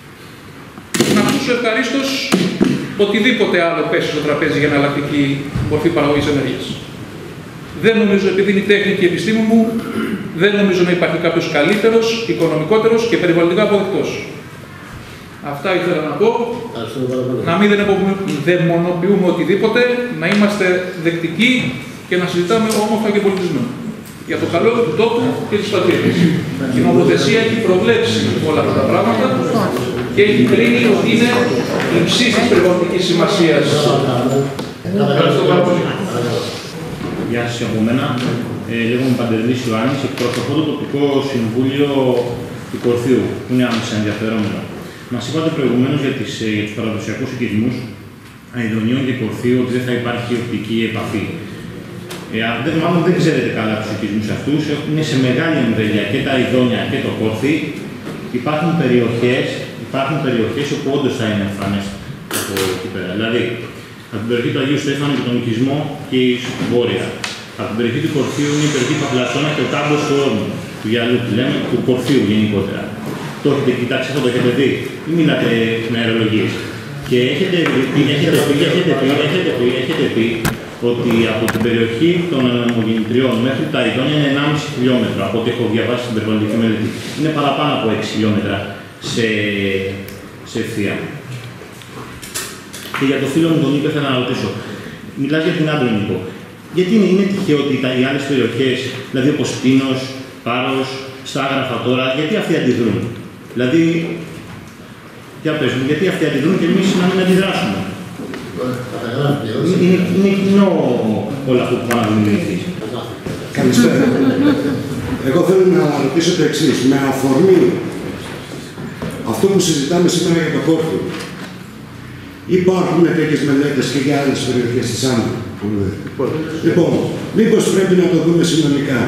Να ακούσω ευχαρίστως οτιδήποτε άλλο πέσει στο τραπέζι για εναλλακτική μορφή παραγωγής ενέργειας. Δεν νομίζω, επειδή είναι η τέχνη και η επιστήμη μου, δεν νομίζω να υπάρχει κάποιος καλύτερος, οικονομικότερος και περιβαλλοντικά αποδεκτός. Αυτά ήθελα να πω. Να μην δαιμονοποιούμε οτιδήποτε, να είμαστε δεκτικοί και να συζητάμε όμορφα και πολιτισμένα. Για το καλό του τόπου και της πατρίδας. Η νομοθεσία έχει προβλέψει όλα αυτά τα πράγματα και έχει κρίνει ότι είναι υψής της περιβαλλοντικής σημασίας. Ευχαριστώ πάρα πολύ. Γεια σας από μένα. Ε, λέγομαι Παντελής Ιωάννης, εκπροσωπώ το τοπικό συμβούλιο του Κορθείου, που είναι άμεσα ενδιαφερόμενο. Μας είπατε προηγουμένως για, τις, για τους παραδοσιακούς οικισμούς Αηδονίων και Κορθείου ότι δεν θα υπάρχει οπτική επαφή. Ε, δεν, μάλλον δεν ξέρετε καλά τους οικισμούς αυτούς. Είναι σε μεγάλη εμβέλεια και τα Αηδόνια και το Κόρθι. Υπάρχουν περιοχές, υπάρχουν περιοχές όπου όντως θα είναι εμφανές από εκεί πέρα. Δηλαδή, από την περιοχή του Αγίου Στέφανου και τον οικισμό και η βόρεια. Από την περιοχή του Κορθείου είναι η περιοχή Παπλασσόνα και ο κάμπος του Όρμου, του γυαλού, που λέμε, του Κορθείου γενικότερα. Το έχετε κοιτάξει αυτό, το έχετε δει, ή μιλάτε με αερολογίες? Και έχετε πει, έχετε πει, έχετε πει, έχετε πει, έχετε πει ότι από την περιοχή των ανεμογεννητριών μέχρι τα Αηδόνια είναι ενάμιση χιλιόμετρα, από ό,τι έχω διαβάσει στην περιβαλλοντική μελέτη. Είναι παραπάνω από έξι χιλιόμετρα σε, σε ευθεία. Και για το φίλο μου τον Νίκο ήθελα να ρωτήσω. Μιλάς για την Άντρονικο. Γιατί είναι, είναι τυχαίο ότι τα, οι άλλες περιοχές, δηλαδή όπως Πίνος, Πάρος, Στάγραφα τώρα, γιατί αυτοί αντιδρούν? Δηλαδή, για πες μου, γιατί αυτοί αντιδρούν και εμείς να μην αντιδράσουμε? Είναι, είναι κοινό όλο αυτό που πάνε να δημιουργηθεί. Καλησπέρα. Εγώ θέλω να ρωτήσω το εξής. Με αφορμή αυτό που συζητάμε σήμερα για το Κόρθιο, υπάρχουν τέτοιες μελέτες και για άλλες περιοχές της Άμμου? Λοιπόν, μήπως πρέπει να το δούμε συνολικά?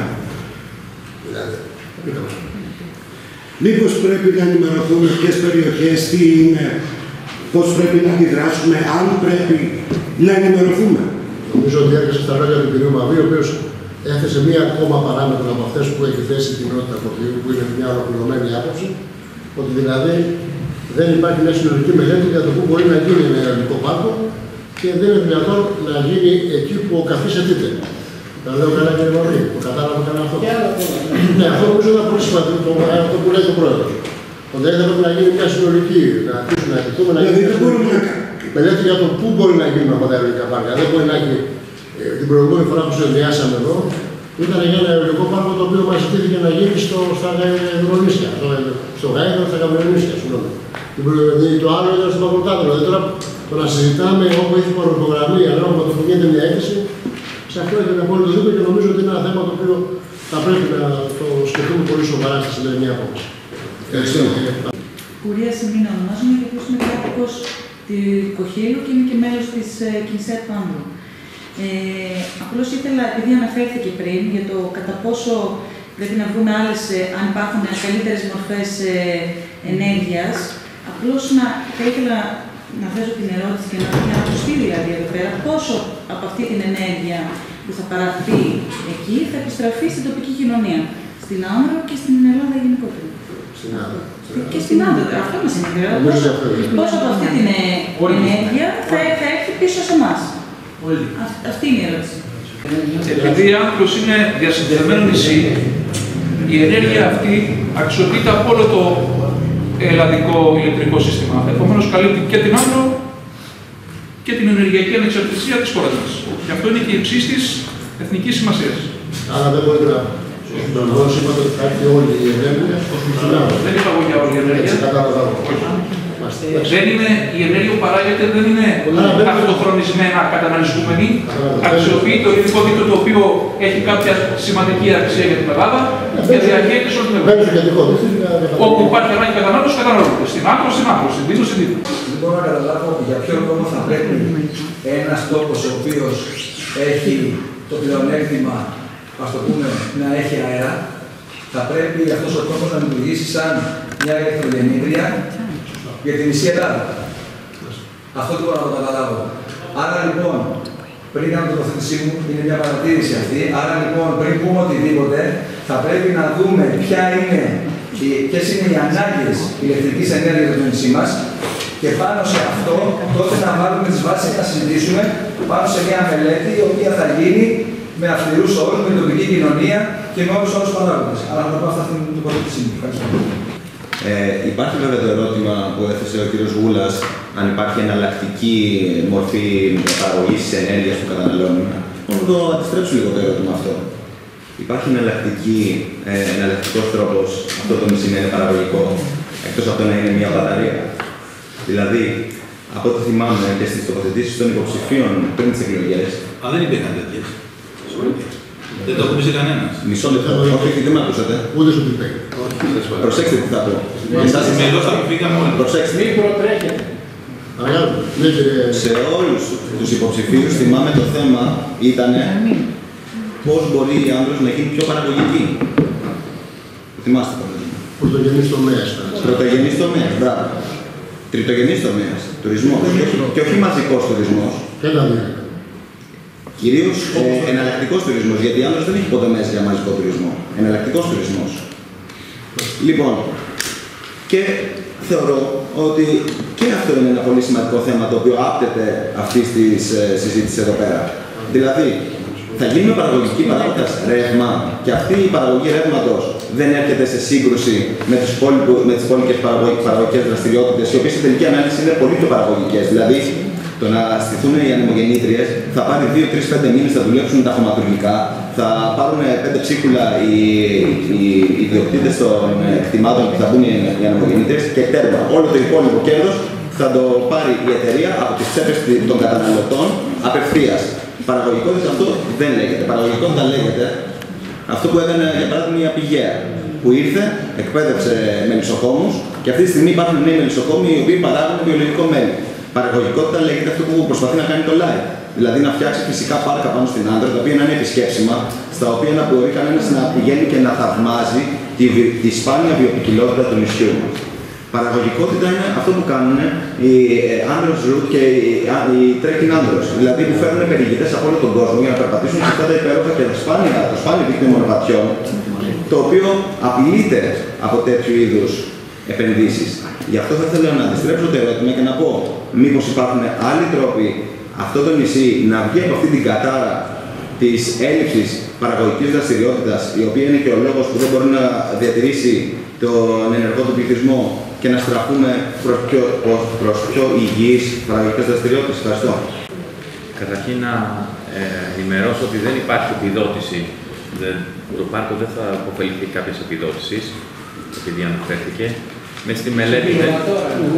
Μήπως πρέπει να ενημερωθούμε ποιες περιοχές, τι είναι, πώς πρέπει να αντιδράσουμε, αν πρέπει να ενημερωθούμε? Νομίζω ότι έρχεσαι στα λόγια του κ. Μαβή, ο οποίος έθεσε μία ακόμα παράμετρο από αυτές που έχει θέσει η κοινότητα Κορθείου, που είναι μια ολοκληρωμένη άποψη, ότι δηλαδή δεν υπάρχει μια συνολική μελέτη για το πού μπορεί να γίνει ένα αερονικό πάρκο και δεν είναι δυνατόν να γίνει εκεί που ο καθής αιτείται. Τα λέω καλά, κύριε Μαυρή, το κατάλαβα καλά αυτό. Ναι, αυτό νομίζω είναι πολύ σημαντικό, αυτό που λέει το πρόεδρο. Ότι δεν πρέπει να γίνει μια συνολική, να αρχίσουμε να αιτηθούμε, να γίνει μια συνολική μελέτη για το πού μπορεί να γίνουν από τα αερονικά πάρκα. Δεν μπορεί να έχει, την προηγούμενη φορά που συνδυάσαμε εδώ, ήταν για ένα αερονικό πάρκο το οποίο μας ζητήθηκε να γίνει στο, στα Γαϊδρονίσια, στο, στο Γάιδρο, στα Γαϊδρονίσια, συγγνώμη. Το άλλο ήταν στο Παγκοτάδρο. Δηλαδή τώρα το να συζητάμε όπου έχει υπογραμμή ανάλογα με το που γίνεται μια έκθεση, Σε αυτό έχετε απόλυτο δίκιο και νομίζω ότι είναι ένα θέμα το οποίο θα πρέπει να το σκεφτούμε πολύ σοβαρά στη σημερινή απόφαση. Ευχαριστώ. Κουρία Σεμίνα ονομάζομαι, γιατί είμαι κάτοικος του Κοχύλου και είμαι και μέλος της Κινσέτ Άνδρου. Ε, απλώς ήθελα, επειδή αναφέρθηκε πριν, για το κατά πόσο πρέπει να βρούμε άλλες, αν υπάρχουν καλύτερες μορφές ενέργειας, απλώς να, θα ήθελα να θέσω την ερώτηση και να την ακουστεί δηλαδή εδώ πέρα, πόσο από αυτή την ενέργεια που θα παραχθεί εκεί θα επιστραφεί στην τοπική κοινωνία, στην Άνδρο και στην Ελλάδα γενικότερα. Στην Άνδρο. Και στην Άνδρο, αυτό μας ενδιαφέρει. Πόσο, πόσο από αυτή την ενέργεια θα, θα έρθει πίσω σε εμάς. Αυτή είναι η ερώτηση. Επειδή η Άνδρος είναι διασυνδεδεμένο νησί, η ενέργεια αυτή αξιοποιείται από όλο το ελλαδικό ηλεκτρικό σύστημα. Επομένως, καλύπτει και την Άνδρο και την ενεργειακή ανεξαρτησία της χώρας μας. Γι' αυτό είναι και υψής της εθνικής σημασίας. Άρα δεν μπορείτε να δώσει είπατε ότι θα έρθει όλη η ενέργεια στην Άνδρο. Δεν είπα εγώ για όλη η ενέργεια. Δεν είναι, η ενέργεια που παράγεται δεν είναι αυτοχρονισμένα καταναλυσούμενη. Αξιοποιεί το ελληνικό δίκτυο το οποίο έχει κάποια σημαντική αξία για την Ελλάδα και διαχέεται σε όλη την Ελλάδα. Όπου υπάρχει ανάγκη κατανάλωση, καταναλώνεται. Στην άκρο, στην άκρο, στην δίδο, στην δίδο. Δεν μπορώ να καταλάβω για ποιο λόγο θα πρέπει ένας τόπος ο οποίος έχει το πλεονέκτημα, ας το πούμε, να έχει αέρα, θα πρέπει αυτός ο τόπος να λειτουργήσει σαν μια ηλεκτρογεννήτρια για την μισή Ελλάδα. Αυτό δεν μπορώ να το καταλάβω. Άρα λοιπόν, πριν κάνω την τοποθέτησή μου, είναι μια παρατήρηση αυτή. Άρα λοιπόν, πριν πούμε οτιδήποτε, θα πρέπει να δούμε ποια είναι, ποιες είναι οι ανάγκες ηλεκτρικής ενέργειας για το νησί μας και πάνω σε αυτό, τότε να βάλουμε τις βάσεις και να συζητήσουμε πάνω σε μια μελέτη η οποία θα γίνει με αυστηρούς όρους, με την τοπική κοινωνία και με όλους τους παράγοντες. Αλλά θα πάω αυτά στην τοποθέτησή μου. Ευχαριστώ. Ε, υπάρχει βέβαια το ερώτημα που έθεσε ο κ. Γούλας, αν υπάρχει εναλλακτική μορφή παραγωγής της ενέργειας που καταναλώνουμε. Μόνο το αντιστρέψω λίγο το ερώτημα αυτό. Υπάρχει εναλλακτική, ε, εναλλακτικός τρόπος αυτό το νησί να είναι παραγωγικό, εκτός από το να είναι μια μπαταρία. Δηλαδή, από ό,τι θυμάμαι και στις τοποθετήσεις των υποψηφίων πριν τις εκλογές. Α, δεν υπήρχαν τέτοιες. Δεν το ακούμπησε κανένας. Μισό λεπτό. Όχι, δεν με ακούσατε. Ούτε σου την παίρνει. Προσέξτε τι θα πω. Εσάς είμαι εδώ, θα φύγαμε όλοι. Προσέξτε. Μην προτρέχετε. Σε όλους τους υποψηφίους θυμάμαι το θέμα ήταν πώς μπορεί η Άνδρος να γίνει πιο παραγωγική. Θυμάστε το. Πρωτογενής τομέας. Πρωτογενής τομέας, μπράβο. Τριτογενής τομέας, τουρισμός. Και όχι μαζικός τουρισμός. Κυρίως ε, εναλλακτικός τουρισμός, γιατί η Άνδρος δεν έχει υποδομές για μαζικό τουρισμό. Εναλλακτικός τουρισμός. Λοιπόν, και θεωρώ ότι και αυτό είναι ένα πολύ σημαντικό θέμα το οποίο άπτεται αυτή τη ε, συζήτηση εδώ πέρα. Δηλαδή, θα γίνουμε παραγωγικοί παράγοντας ρεύμα και αυτή η παραγωγή ρεύματος δεν έρχεται σε σύγκρουση με τις υπόλοιπες παραγωγικές δραστηριότητες, οι οποίες σε τελική ανάλυση είναι πολύ πιο παραγωγικές. Δηλαδή, το να στηθούν οι ανεμογεννήτριες θα πάρει δύο τρεις πέντε μήνες, θα δουλέψουν τα χωματουργικά, θα πάρουν πέντε ψίχουλα οι, οι, οι ιδιοκτήτες των κτημάτων που θα μπουν οι ανεμογεννήτριες και τέρμα. Όλο το υπόλοιπο κέρδος θα το πάρει η εταιρεία από τις τσέπες των καταναλωτών απευθείας. Παραγωγικότητα αυτό δεν λέγεται. Παραγωγικότητα λέγεται αυτό που έκανε για παράδειγμα η Απηγαία, που ήρθε, εκπαίδευσε μελισσοκόμους και αυτή τη στιγμή υπάρχουν νέοι μελισσοκόμοι οι οποίοι παράγουν βιολογικό μέλι. Παραγωγικότητα λέγεται αυτό που προσπαθεί να κάνει το Live. Δηλαδή να φτιάξει φυσικά πάρκα πάνω στην Άνδρο, τα οποία να είναι επισκέψιμα, στα οποία να μπορεί κανένας να πηγαίνει και να θαυμάζει τη, τη σπάνια βιοποικιλότητα του νησιού μας. Παραγωγικότητα είναι αυτό που κάνουν οι Άνδρος Route και οι, οι Trekking Άνδρος. Δηλαδή που φέρνουν περιηγητές από όλο τον κόσμο για να περπατήσουν σε αυτά τα υπέροχα και τα σπάνια, το σπάνιο δίκτυο μονοπατιών, το οποίο απειλείται από τέτοιου είδους επενδύσεις. Γι' αυτό θα ήθελα να αντιστρέψω το ερώτημα και να πω, μήπως υπάρχουν άλλοι τρόποι αυτό το νησί να βγει από αυτή την κατάρα της έλλειψης παραγωγικής δραστηριότητας, η οποία είναι και ο λόγος που δεν μπορεί να διατηρήσει τον ενεργό του πληθυσμό και να στραφούμε προς πιο, προς πιο υγιείς παραγωγικές δραστηριότητες. Ευχαριστώ. Καταρχήν να ε, ενημερώσω ότι δεν υπάρχει επιδότηση. Δεν, το πάρκο δεν θα αποφεληθεί κάποιες επιδότησεις, επειδή αναφέρθηκε. Μες στη μελέτη δεν...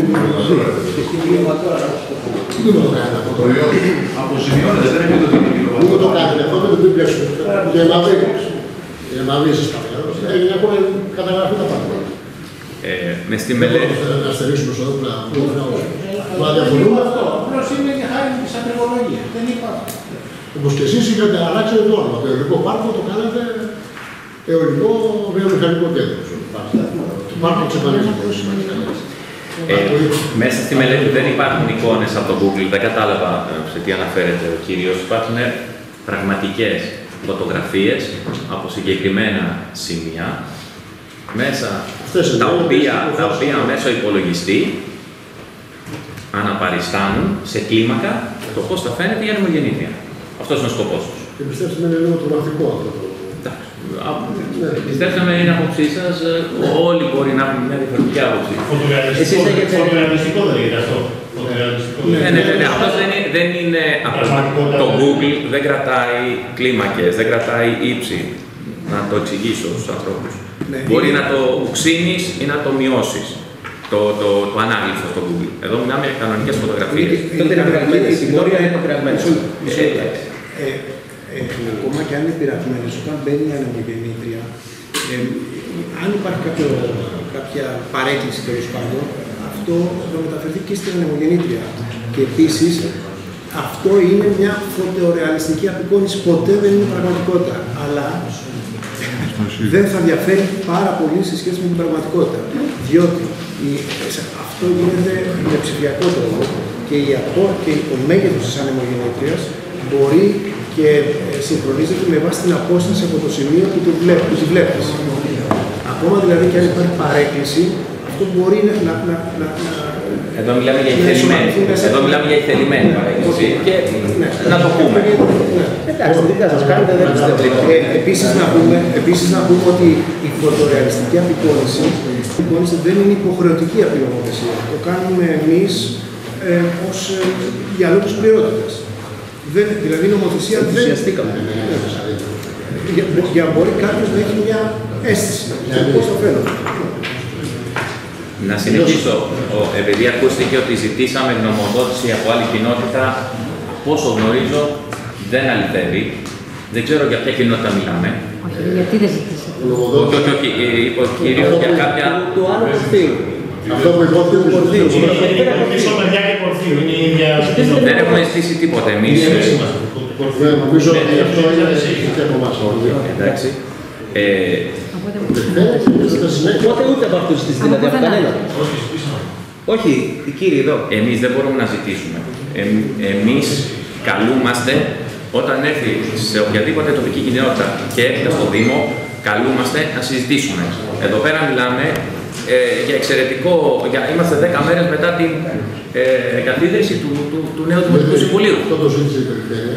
Αποζημιώνεται, δεν επιδοτείται. Μην το κάνετε αυτό, δεν το πιάσουμε. Και μαύρη, και μαύρη εσείς παρακαλώ. Έγινε ακόμα καταγραφή τα πάντα. Μες στη μελέτη. Να στερήσουμε στο εδώ να διαφωνούμε. Απλώς είναι και χάρη της αντρεγολογίας. Δεν υπάρχει. Όπως και εσείς είχατε αλλάξει το όνομα. Το αιωλικό πάρκο το κάνατε αιωλικό βιομηχανικό κέντρο. Το πάρκο ξεπανίζει. Ε, μέσα στη μελέτη δεν υπάρχουν εικόνες από το Google, δεν κατάλαβα σε τι αναφέρεται ο κύριος. Υπάρχουν πραγματικές φωτογραφίες από συγκεκριμένα σημεία, μέσα τα οποία, τα οποία μέσω υπολογιστή αναπαριστάνουν σε κλίμακα το πώς θα φαίνεται η ανεμογεννήτρια. Αυτός είναι ο σκοπός τους. Και πιστέψτε με, είναι λίγο τρομακτικό αυτό. Πιστέψτε με, είναι άποψή σας, όλοι μπορεί να έχουν μια διαφορετική άποψη. Φωτογραφιστικό δεν είναι αυτό. Ναι, ναι, ναι, αυτό δεν είναι, το Google δεν κρατάει κλίμακες, δεν κρατάει ύψη. Να το εξηγήσω στους ανθρώπους. Μπορεί να το ξύνεις ή να το μειώσεις. Το, το, το ανάγλυφο στο Google. Εδώ μιλάμε για κανονικές φωτογραφίες. Τότε είναι πειραγμένες, η Βικτόρια είναι πειραγμένες. Ακόμα και αν είναι πειραγμένες, όταν μπαίνει η ανεμογεννήτρια, αν υπάρχει κάποια παρέκκληση τέλος πάντων, αυτό θα μεταφερθεί και στην ανεμογεννήτρια. Και επίσης, αυτό είναι μια φωτορεαλιστική απεικόνιση. Ποτέ δεν είναι πραγματικότητα. Αλλά δεν θα διαφέρει πάρα πολύ σε σχέση με την πραγματικότητα. Διότι αυτό γίνεται με ψηφιακό τρόπο και, η απο, και το μέγεθος της ανεμογεννήτριας μπορεί και συγχρονίζεται με βάση την απόσταση από το σημείο που, βλέπ, που τη βλέπεις. Ακόμα δηλαδή και αν υπάρχει παρέκκληση, αυτό μπορεί να... να, να, να Εδώ μιλάμε για ηθελημένη. Εδώ μιλάμε για ηθελημένη παρέκκληση. Και να το πούμε. Εντάξει, τι θα σας κάνετε, δεν πιστεύω. Επίσης να πούμε, επίσης να πούμε ότι η φωτορεαλιστική απεικόνιση δεν είναι υποχρεωτική από την νομοθεσία. Το κάνουμε εμείς ε, ως, ε, για λόγους πληρότητας. Δηλαδή η νομοθεσία δεν... Ενθουσιαστήκαμε. Για, για μπορεί κάποιος να έχει μια αίσθηση. Πώς το φαίνεται. Να συνεχίσω, επειδή ακούστηκε ότι ζητήσαμε γνωμοδότηση από άλλη κοινότητα, πόσο γνωρίζω δεν αληθεύει. Δεν ξέρω για ποια κοινότητα μιλάμε. Όχι, γιατί δεν ζητήσατε. Όχι, όχι, όχι, είπε ο κύριος για κάποια... Του άλλου πορθίου. Αυτό που υπόθηκε του πορθίου. Δεν έχουμε ζητήσει τίποτα εμείς. Νομίζω ότι αυτό είναι και από εμάς. Εντάξει. Οπότε ούτε από αυτούς ζητήσετε, δηλαδή από κανέναν. Όχι, οι κύριοι εδώ. Εμείς δεν μπορούμε να ζητήσουμε. Εμείς καλούμαστε όταν έρθει σε οποιαδήποτε τοπική κοινότητα και έρχεται στο Δήμο, καλούμαστε να συζητήσουμε. Εδώ πέρα μιλάμε ε, για εξαιρετικό, για, είμαστε δέκα μέρες μετά την ε, καθίδρυση του, του, του νέου Δημοτικού Συμβουλίου. Αυτό το ζήτησε η Περιφέρεια.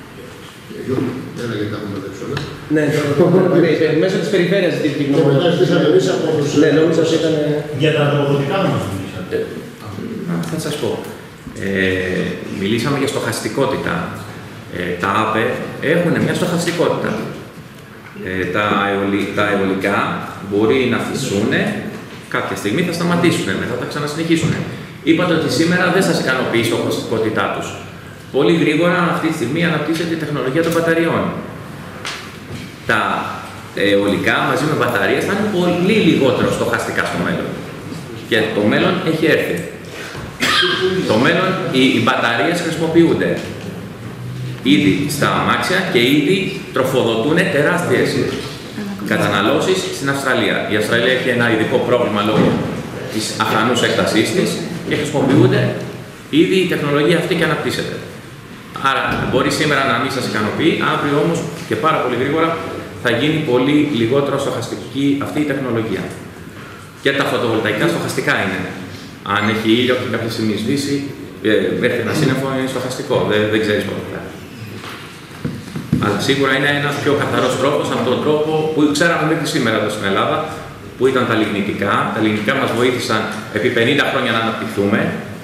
Ένα γιατί τα έχουμε δέψωνα. Ναι, μέσω της Περιφέρειας ζητήθηκε η γνώμη. Μετά ζητήσαμε εμείς από τους... Ναι, νόμιζα ότι ήταν... Για τα τροποδοτικά μας μιλήσατε. Θα σας πω. Ε, μιλήσαμε για στοχαστικότητα. Ε, τα ΑΠΕ έχουν μια στοχαστικότητα. Ε, τα, αιωλι, τα αιωλικά μπορεί να φυσούν, κάποια στιγμή θα σταματήσουν, μετά θα ξανασυνεχίσουν. Είπατε ότι σήμερα δεν σας ικανοποιεί η στοχαστικότητά τους. Πολύ γρήγορα αυτή τη στιγμή αναπτύσσεται η τεχνολογία των μπαταριών. Τα αιωλικά μαζί με μπαταρίες θα είναι πολύ λιγότερο στοχαστικά στο μέλλον. Και το μέλλον έχει έρθει. Το μέλλον, οι, οι μπαταρίες χρησιμοποιούνται ήδη στα αμάξια και ήδη τροφοδοτούν τεράστιες καταναλώσεις στην Αυστραλία. Η Αυστραλία έχει ένα ειδικό πρόβλημα λόγω της αχανούς έκτασής της και χρησιμοποιούνται ήδη η τεχνολογία αυτή και αναπτύσσεται. Άρα μπορεί σήμερα να μην σας ικανοποιεί, αύριο όμως και πάρα πολύ γρήγορα θα γίνει πολύ λιγότερο στοχαστική αυτή η τεχνολογία. Και τα φωτοβολταϊκά στοχαστικά είναι. Αν έχει ήλιο και κάποια στιγμή σβήσει, μέχρι ένα σύννεφο είναι στοχαστικό, δεν, δεν ξέρεις πότε θα. Αλλά σίγουρα είναι ένας πιο καθαρός τρόπος από τον τρόπο που ξέραμε μέχρι σήμερα εδώ στην Ελλάδα, που ήταν τα λιγνητικά. Τα λιγνητικά μας βοήθησαν επί πενήντα χρόνια να αναπτυχθούμε.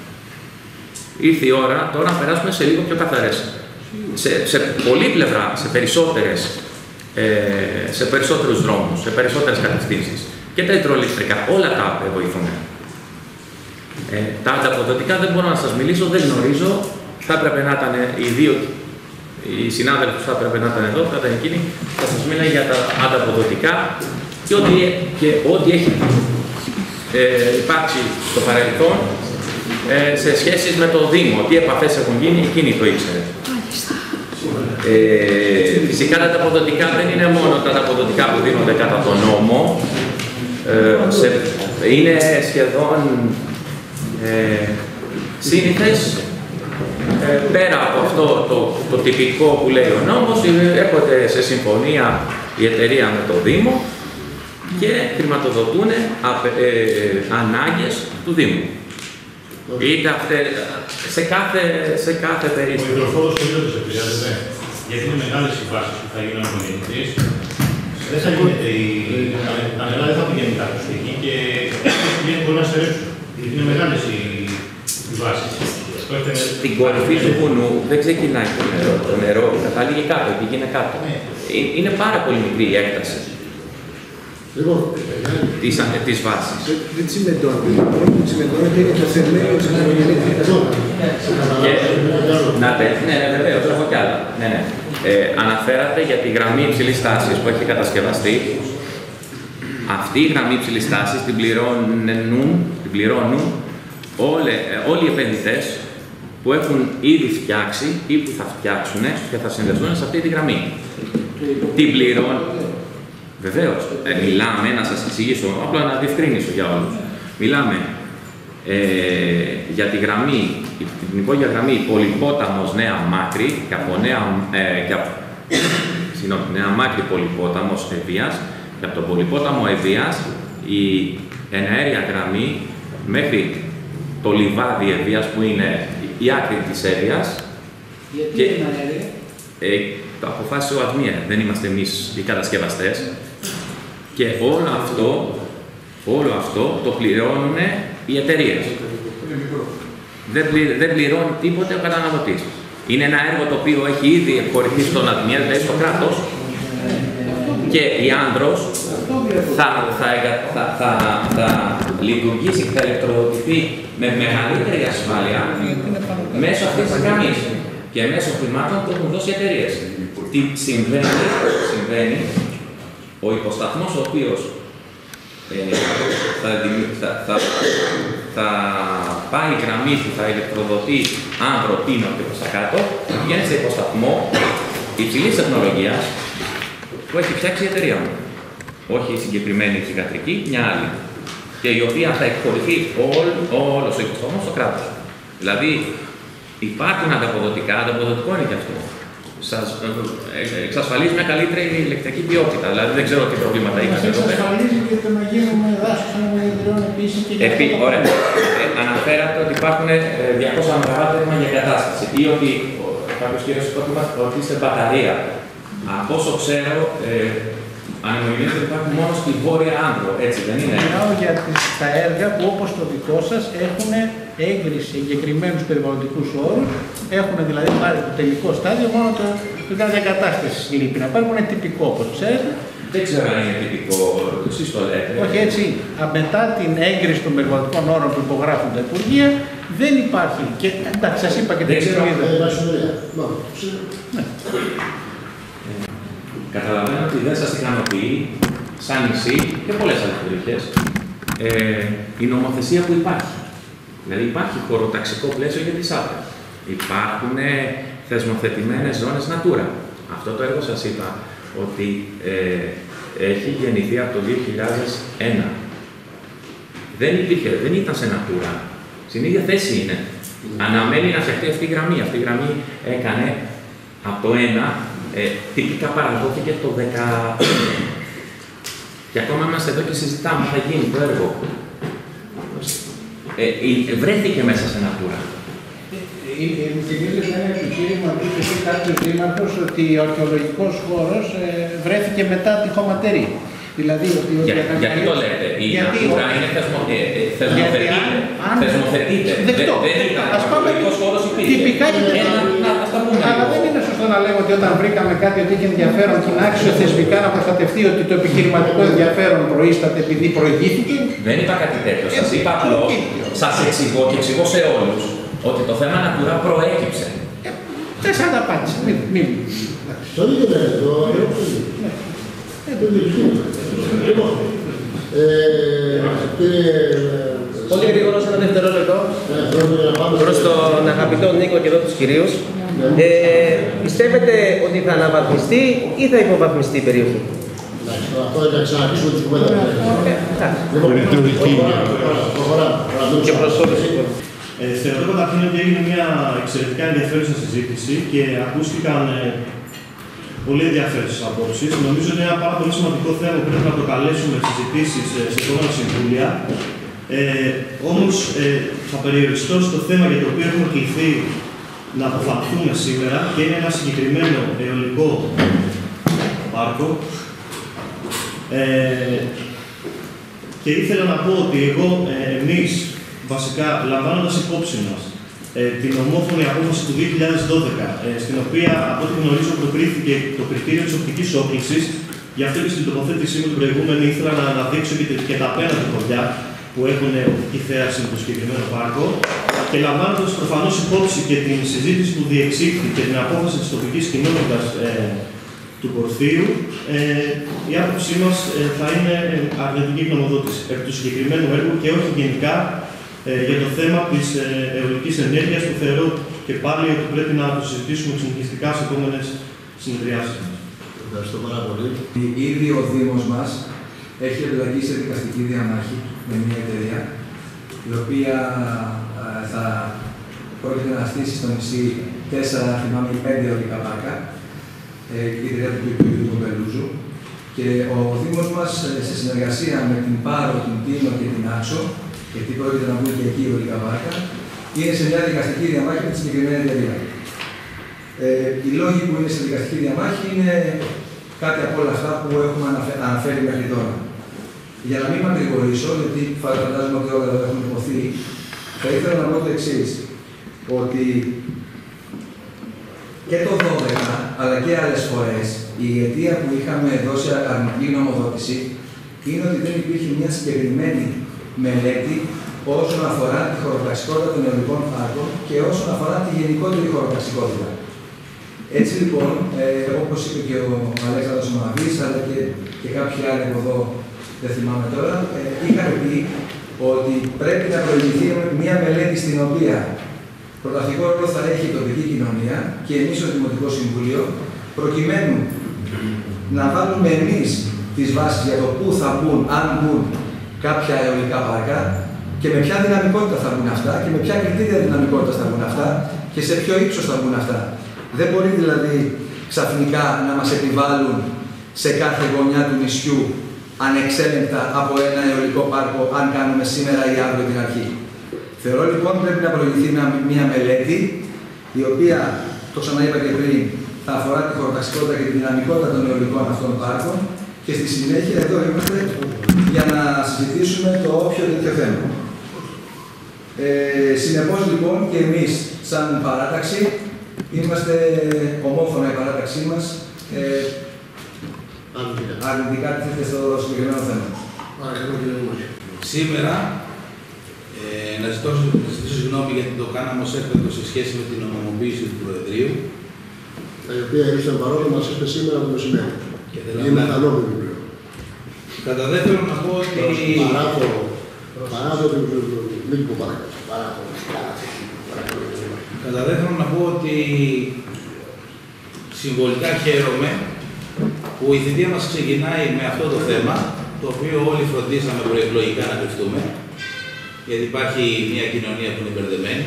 Ήρθε η ώρα τώρα να περάσουμε σε λίγο πιο καθαρές. Σε, σε πολλή πλευρά, σε περισσότερες, ε, σε περισσότερους δρόμους, σε περισσότερες κατευθύνσεις. Και τα υδροελεκτρικά, όλα τα βοηθούν. Ε, τα ανταποδοτικά δεν μπορώ να σας μιλήσω, δεν γνωρίζω. Θα έπρεπε να ήταν οι δύο η συνάδελφος που θα έπρεπε να ήταν εδώ, θα ήταν εκείνη, θα σας μίλαγε για τα ανταποδοτικά και ό,τι, και ό,τι έχει ε, υπάρξει στο παρελθόν ε, σε σχέση με το Δήμο. Τι επαφές έχουν γίνει, εκείνη το ήξερε. Ε, φυσικά τα ανταποδοτικά δεν είναι μόνο τα ανταποδοτικά που δίνονται κατά τον νόμο, ε, σε, είναι σχεδόν ε, σύνηθες. Ε, πέρα από αυτό το, το τυπικό που λέει ο νόμος, έρχονται σε συμφωνία η εταιρεία με το Δήμο και χρηματοδοτούν ε, ε, ανάγκες του Δήμου. Είτε αυτές, σε κάθε, σε κάθε περίπτωση. Ο υδροφόρος τελείωτος επηρεάζεται, γιατί είναι μεγάλες οι βάσεις που θα γίνουν από γεννητής. Δεν θα γίνεται η... Τα νερά δεν θα πηγαίνουν κάποιος εκεί και πηγαίνουν μπορεί να στερέψουν. Γιατί είναι μεγάλες οι, οι βάσεις. Στην κορυφή του βουνού δεν ξεκινάει το νερό. Το νερό καταλήγει κάτω, πηγαίνει κάτω. Είναι πάρα πολύ μικρή η έκταση της, της βάσης. Δεν τσιμεντώνεται. Το πρώτο που τσιμεντώνεται είναι το θεμέλιο της ανεμογεννήτριας. Να πες, ναι, ναι, βεβαίως, έχω κι άλλα. Ναι, ναι. Ε, αναφέρατε για τη γραμμή υψηλής τάσης που έχει κατασκευαστεί. Αυτή η γραμμή υψηλής τάσης την πληρώνουν, την πληρώνουν όλε, όλοι οι επενδυτές που έχουν ήδη φτιάξει ή που θα φτιάξουν και θα συνδεθούν σε αυτή τη γραμμή. Την πληρώνουν. Βεβαίως, ε, μιλάμε, να σας εξηγήσω, απλά να διευκρινίσω για όλους. Μιλάμε ε, για τη γραμμή, την υπόγεια γραμμή Πολυπόταμος Νέα Μάκρη και από Νέα, ε, και από, συγνώμη, Νέα Μάκρη Πολυπόταμος Ευβίας και από τον Πολυπόταμο Ευβίας η εναέρια γραμμή μέχρι το λιβάδι Ευβίας που είναι η άκρη της Εύβοιας. Γιατί και, είναι αέρια? Ε, το αποφάσισε ο ΑΔΜΙΕ, δεν είμαστε εμείς οι κατασκευαστές. Και όλο αυτό, όλο αυτό το πληρώνουν οι εταιρείες. Δεν, πλη, δεν πληρώνει τίποτε ο καταναλωτής. Είναι ένα έργο το οποίο έχει ήδη εκχωρηθεί στον ΑΔΜΙΕ, δηλαδή στο κράτος, και η Άνδρος θα, θα, θα, θα, θα λειτουργήσει και θα ηλεκτροδοτηθεί με μεγαλύτερη ασφάλεια μέσω αυτής της γραμμής και μέσω χρημάτων που έχουν δώσει οι εταιρείες. Τι συμβαίνει, συμβαίνει, ο υποσταθμός ο οποίος ε, θα, θα, θα, θα πάει η γραμμή που θα ηλεκτροδοτεί Άνδρο, Πίνο και προς τα κάτω, βγαίνει σε υποσταθμό υψηλής τεχνολογίας που έχει φτιάξει η εταιρεία μου. Όχι η συγκεκριμένη θυγατρική, μια άλλη. Και η οποία θα εκχωρηθεί όλος ο υποσταθμός στο κράτος. Δηλαδή, υπάρχουν ανταποδοτικά, ανταποδοτικό είναι και αυτό. Σας εξασφαλίζει μια καλύτερη ηλεκτρική ποιότητα. Δηλαδή, δεν ξέρω τι προβλήματα είχατε εδώ πέρα. Εξασφαλίζει και το να γίνουμε δάσκους ανεμογεννητριών επίσης και για Επί, ωραία. Ε, αναφέρατε ότι υπάρχουν διακόσια μεγαβάτ για κατάσταση ή ότι κάποιος κύριος είπε ότι είστε μπαταρία. Από όσο ξέρω, ε, ανεμογεννήτρια υπάρχουν μόνο στη Βόρεια Άνδρο, έτσι δεν είναι? Μιλάω για τα έργα που όπως το δικό σας έχουν έγκριση εγκεκριμένους περιβαλλοντικούς όρους, έχουν δηλαδή πάρει το τελικό στάδιο, μόνο το την διακατάσταση λείπει. Να πάρει, είναι τυπικό όπως ξέρετε. Δεν ξέρω αν είναι τυπικό, εσείς το λέτε. Όχι έτσι, μετά την έγκριση των περιβαλλοντικών όρων που υπογράφουν τα Υπουργεία, δεν υπάρχει. Και εντάξει, σας είπα και την ιστορία. Καταλαβαίνω ότι δεν σας ικανοποιεί, σαν νησί και πολλές άλλες περιοχές, ε, η νομοθεσία που υπάρχει. Δηλαδή υπάρχει χωροταξικό πλαίσιο για τις άπρες. Υπάρχουν ε, θεσμοθετημένες ζώνες Natura. Αυτό το έργο σας είπα ότι ε, έχει γεννηθεί από το δύο χιλιάδες ένα. Δεν υπήρχε, δεν ήταν σε Natura. Στην ίδια θέση είναι. Αναμένει να φτιαχτεί αυτή η γραμμή. Αυτή η γραμμή έκανε από το ένα, ε, τυπικά παραδόθηκε το δεκαπέντε. Και ακόμα είμαστε εδώ και συζητάμε, θα γίνει το έργο. Ε, ε, βρέθηκε μέσα σε Natura. Μου θυμίζει ένα επιχείρημα που είχε πει κάποιος δήμαρχος ότι ο αρχαιολογικός χώρος ε, βρέθηκε μετά τη χωματερή. Δηλαδή, ότι Για, γιατί το λέτε, η Natura είναι θεσμοθετείται. Θεσμοθετείται. Δεν ήταν αρχαιολογικός χώρος υπήρχε. Τυπικά και αλλά δεν είναι σωστό να λέμε ότι όταν βρήκαμε κάτι ότι είχε ενδιαφέρον και είναι άξιο θεσμικά να προστατευτεί ότι το επιχειρηματικό ενδιαφέρον προείσταται επειδή προηγήθηκε. Δεν είπα κάτι τέτοιο. Σας είπα απλώς, σας εξηγώ και εξηγώ σε όλους ότι το θέμα Natura προέκυψε. Δεν σαν τα πάτησα. Μην, μην. Το ίδιο δεν είναι, το Λοιπόν, πολύ γρήγορα σε ένα δευτερόλεπτο προς τον αγαπητό Νίκο και εδώ τους κυρίους. Ε, πιστεύετε ότι θα αναβαθμιστεί ή θα υποβαθμιστεί η περιοχή? Αυτό είναι να ξαναρχίσουμε την κουβέντα. Και προς όλους. Θεωρώ καταρχήν ότι έγινε μια εξαιρετικά ενδιαφέρουσα συζήτηση και ακούστηκαν πολύ ενδιαφέρουσες απόψεις. Νομίζω ότι είναι ένα πάρα πολύ σημαντικό θέμα που πρέπει να το καλέσουμε συζητήσεις σε επόμενα συμβούλια. Ε, όμως ε, θα περιοριστώ στο θέμα για το οποίο έχουμε κληθεί να αποφανθούμε σήμερα και είναι ένα συγκεκριμένο αιωλικό πάρκο. Ε, και ήθελα να πω ότι εγώ, ε, εμείς, βασικά, λαμβάνοντας υπόψη μας ε, την ομόφωνη απόφαση του δύο χιλιάδες δώδεκα, ε, στην οποία, από ό,τι γνωρίζω, προκρίθηκε το κριτήριο της οπτικής όκλησης, γι' αυτό και στην τοποθέτησή μου την προηγούμενη ήθελα να αναδείξω και, και τα απέναντι χωριά που έχουν οπτική θέαση με το συγκεκριμένο πάρκο. Και λαμβάνοντας προφανώς υπόψη και την συζήτηση που διεξήχθη και την απόφαση της τοπικής κοινότητας ε, του Κορθείου, ε, η άποψή μας ε, θα είναι αρνητική γνωμοδότηση επί του συγκεκριμένου έργου και όχι γενικά ε, για το θέμα της ε, αιωλικής ενέργειας, που θεωρώ και πάλι ότι πρέπει να το συζητήσουμε συνεχιστικά σε επόμενες συνεδριάσεις. Ευχαριστώ πάρα πολύ. Ήδη ο Δήμος μας έχει εμπλακεί σε δικαστική διαμάχη με μια εταιρεία, η οποία ε, θα πρόκειται να στήσει στο νησί τέσσερα, θυμάμαι, πέντε αιωλικά πάρκα, η εταιρεία του κ. Κομπελούζου. Και ο Δήμος μας, σε συνεργασία με την Πάρο, την Τίνο και την Άξο, γιατί πρόκειται να βγουν και εκεί αιωλικά πάρκα, είναι σε μια δικαστική διαμάχη με τη συγκεκριμένη εταιρεία. Ε, οι λόγοι που είναι σε δικαστική διαμάχη είναι κάτι από όλα αυτά που έχουμε αναφέρει μέχρι τώρα. Για να μην μακρηγορήσω, γιατί φαντάζομαι ότι όλα εδώ έχουν υποθεί, θα ήθελα να πω το εξής, ότι και το δώδεκα, αλλά και άλλες φορές, η αιτία που είχαμε δώσει αρνητική νομοδότηση είναι ότι δεν υπήρχε μια συγκεκριμένη μελέτη όσον αφορά τη χωροταξικότητα των αιωλικών πάρκων και όσον αφορά τη γενικότερη χωροταξικότητα. Έτσι λοιπόν, ε, όπως είπε και ο Αλέξανδρος Μαβής, αλλά και, και κάποιοι άλλοι από εδώ, δεν θυμάμαι τώρα, ε, είχαμε πει ότι πρέπει να προηγηθεί μια μελέτη στην οποία πρωταρχικό ρόλο θα έχει η τοπική κοινωνία και εμείς ως Δημοτικό Συμβούλιο, προκειμένου να βάλουμε εμείς τις βάσεις για το πού θα μπουν, αν μπουν κάποια αιωλικά πάρκα και με ποια δυναμικότητα θα μπουν αυτά και με ποια κριτήρια δυναμικότητας θα μπουν αυτά και σε ποιο ύψος θα μπουν αυτά. Δεν μπορεί δηλαδή ξαφνικά να μας επιβάλλουν σε κάθε γωνιά του νησιού ανεξέλεγκτα από ένα αιωλικό πάρκο, αν κάνουμε σήμερα ή αύριο την αρχή. Θεωρώ λοιπόν πρέπει να προηγηθεί μια μελέτη, η οποία, το ξαναείπα και πριν, θα αφορά τη χωροταξικότητα και τη δυναμικότητα των αιωλικών αυτών πάρκων και στη συνέχεια εδώ είμαστε για να συζητήσουμε το όποιο τέτοιο θέμα. Ε, συνεπώς λοιπόν και εμείς σαν παράταξη είμαστε ομόφωνα η παράταξή μας ε, αρνητικά τίθεται στο συγκεκριμένο θέμα. Σήμερα, ε, να ζητώ, ζητήσω συγγνώμη γιατί το κάναμε ως έκπαιδο σε σχέση με την νομιμοποίηση του Προεδρείου. Τα οποία ήρθαν παρόλο μας ήρθε σήμερα το μεσημέρι. Είναι τα νόμιμη πλέον. Κατά δεύτερον, να πω ότι. Παρά το. Παρά το. Μην πω παρά. Παρά το. Κατά δεύτερον, να πω ότι συμβολικά χαίρομαι που η θητεία μας ξεκινάει με αυτό το θέμα, το οποίο όλοι φροντίσαμε προεκλογικά να κρυφτούμε, γιατί υπάρχει μια κοινωνία που είναι μπερδεμένη.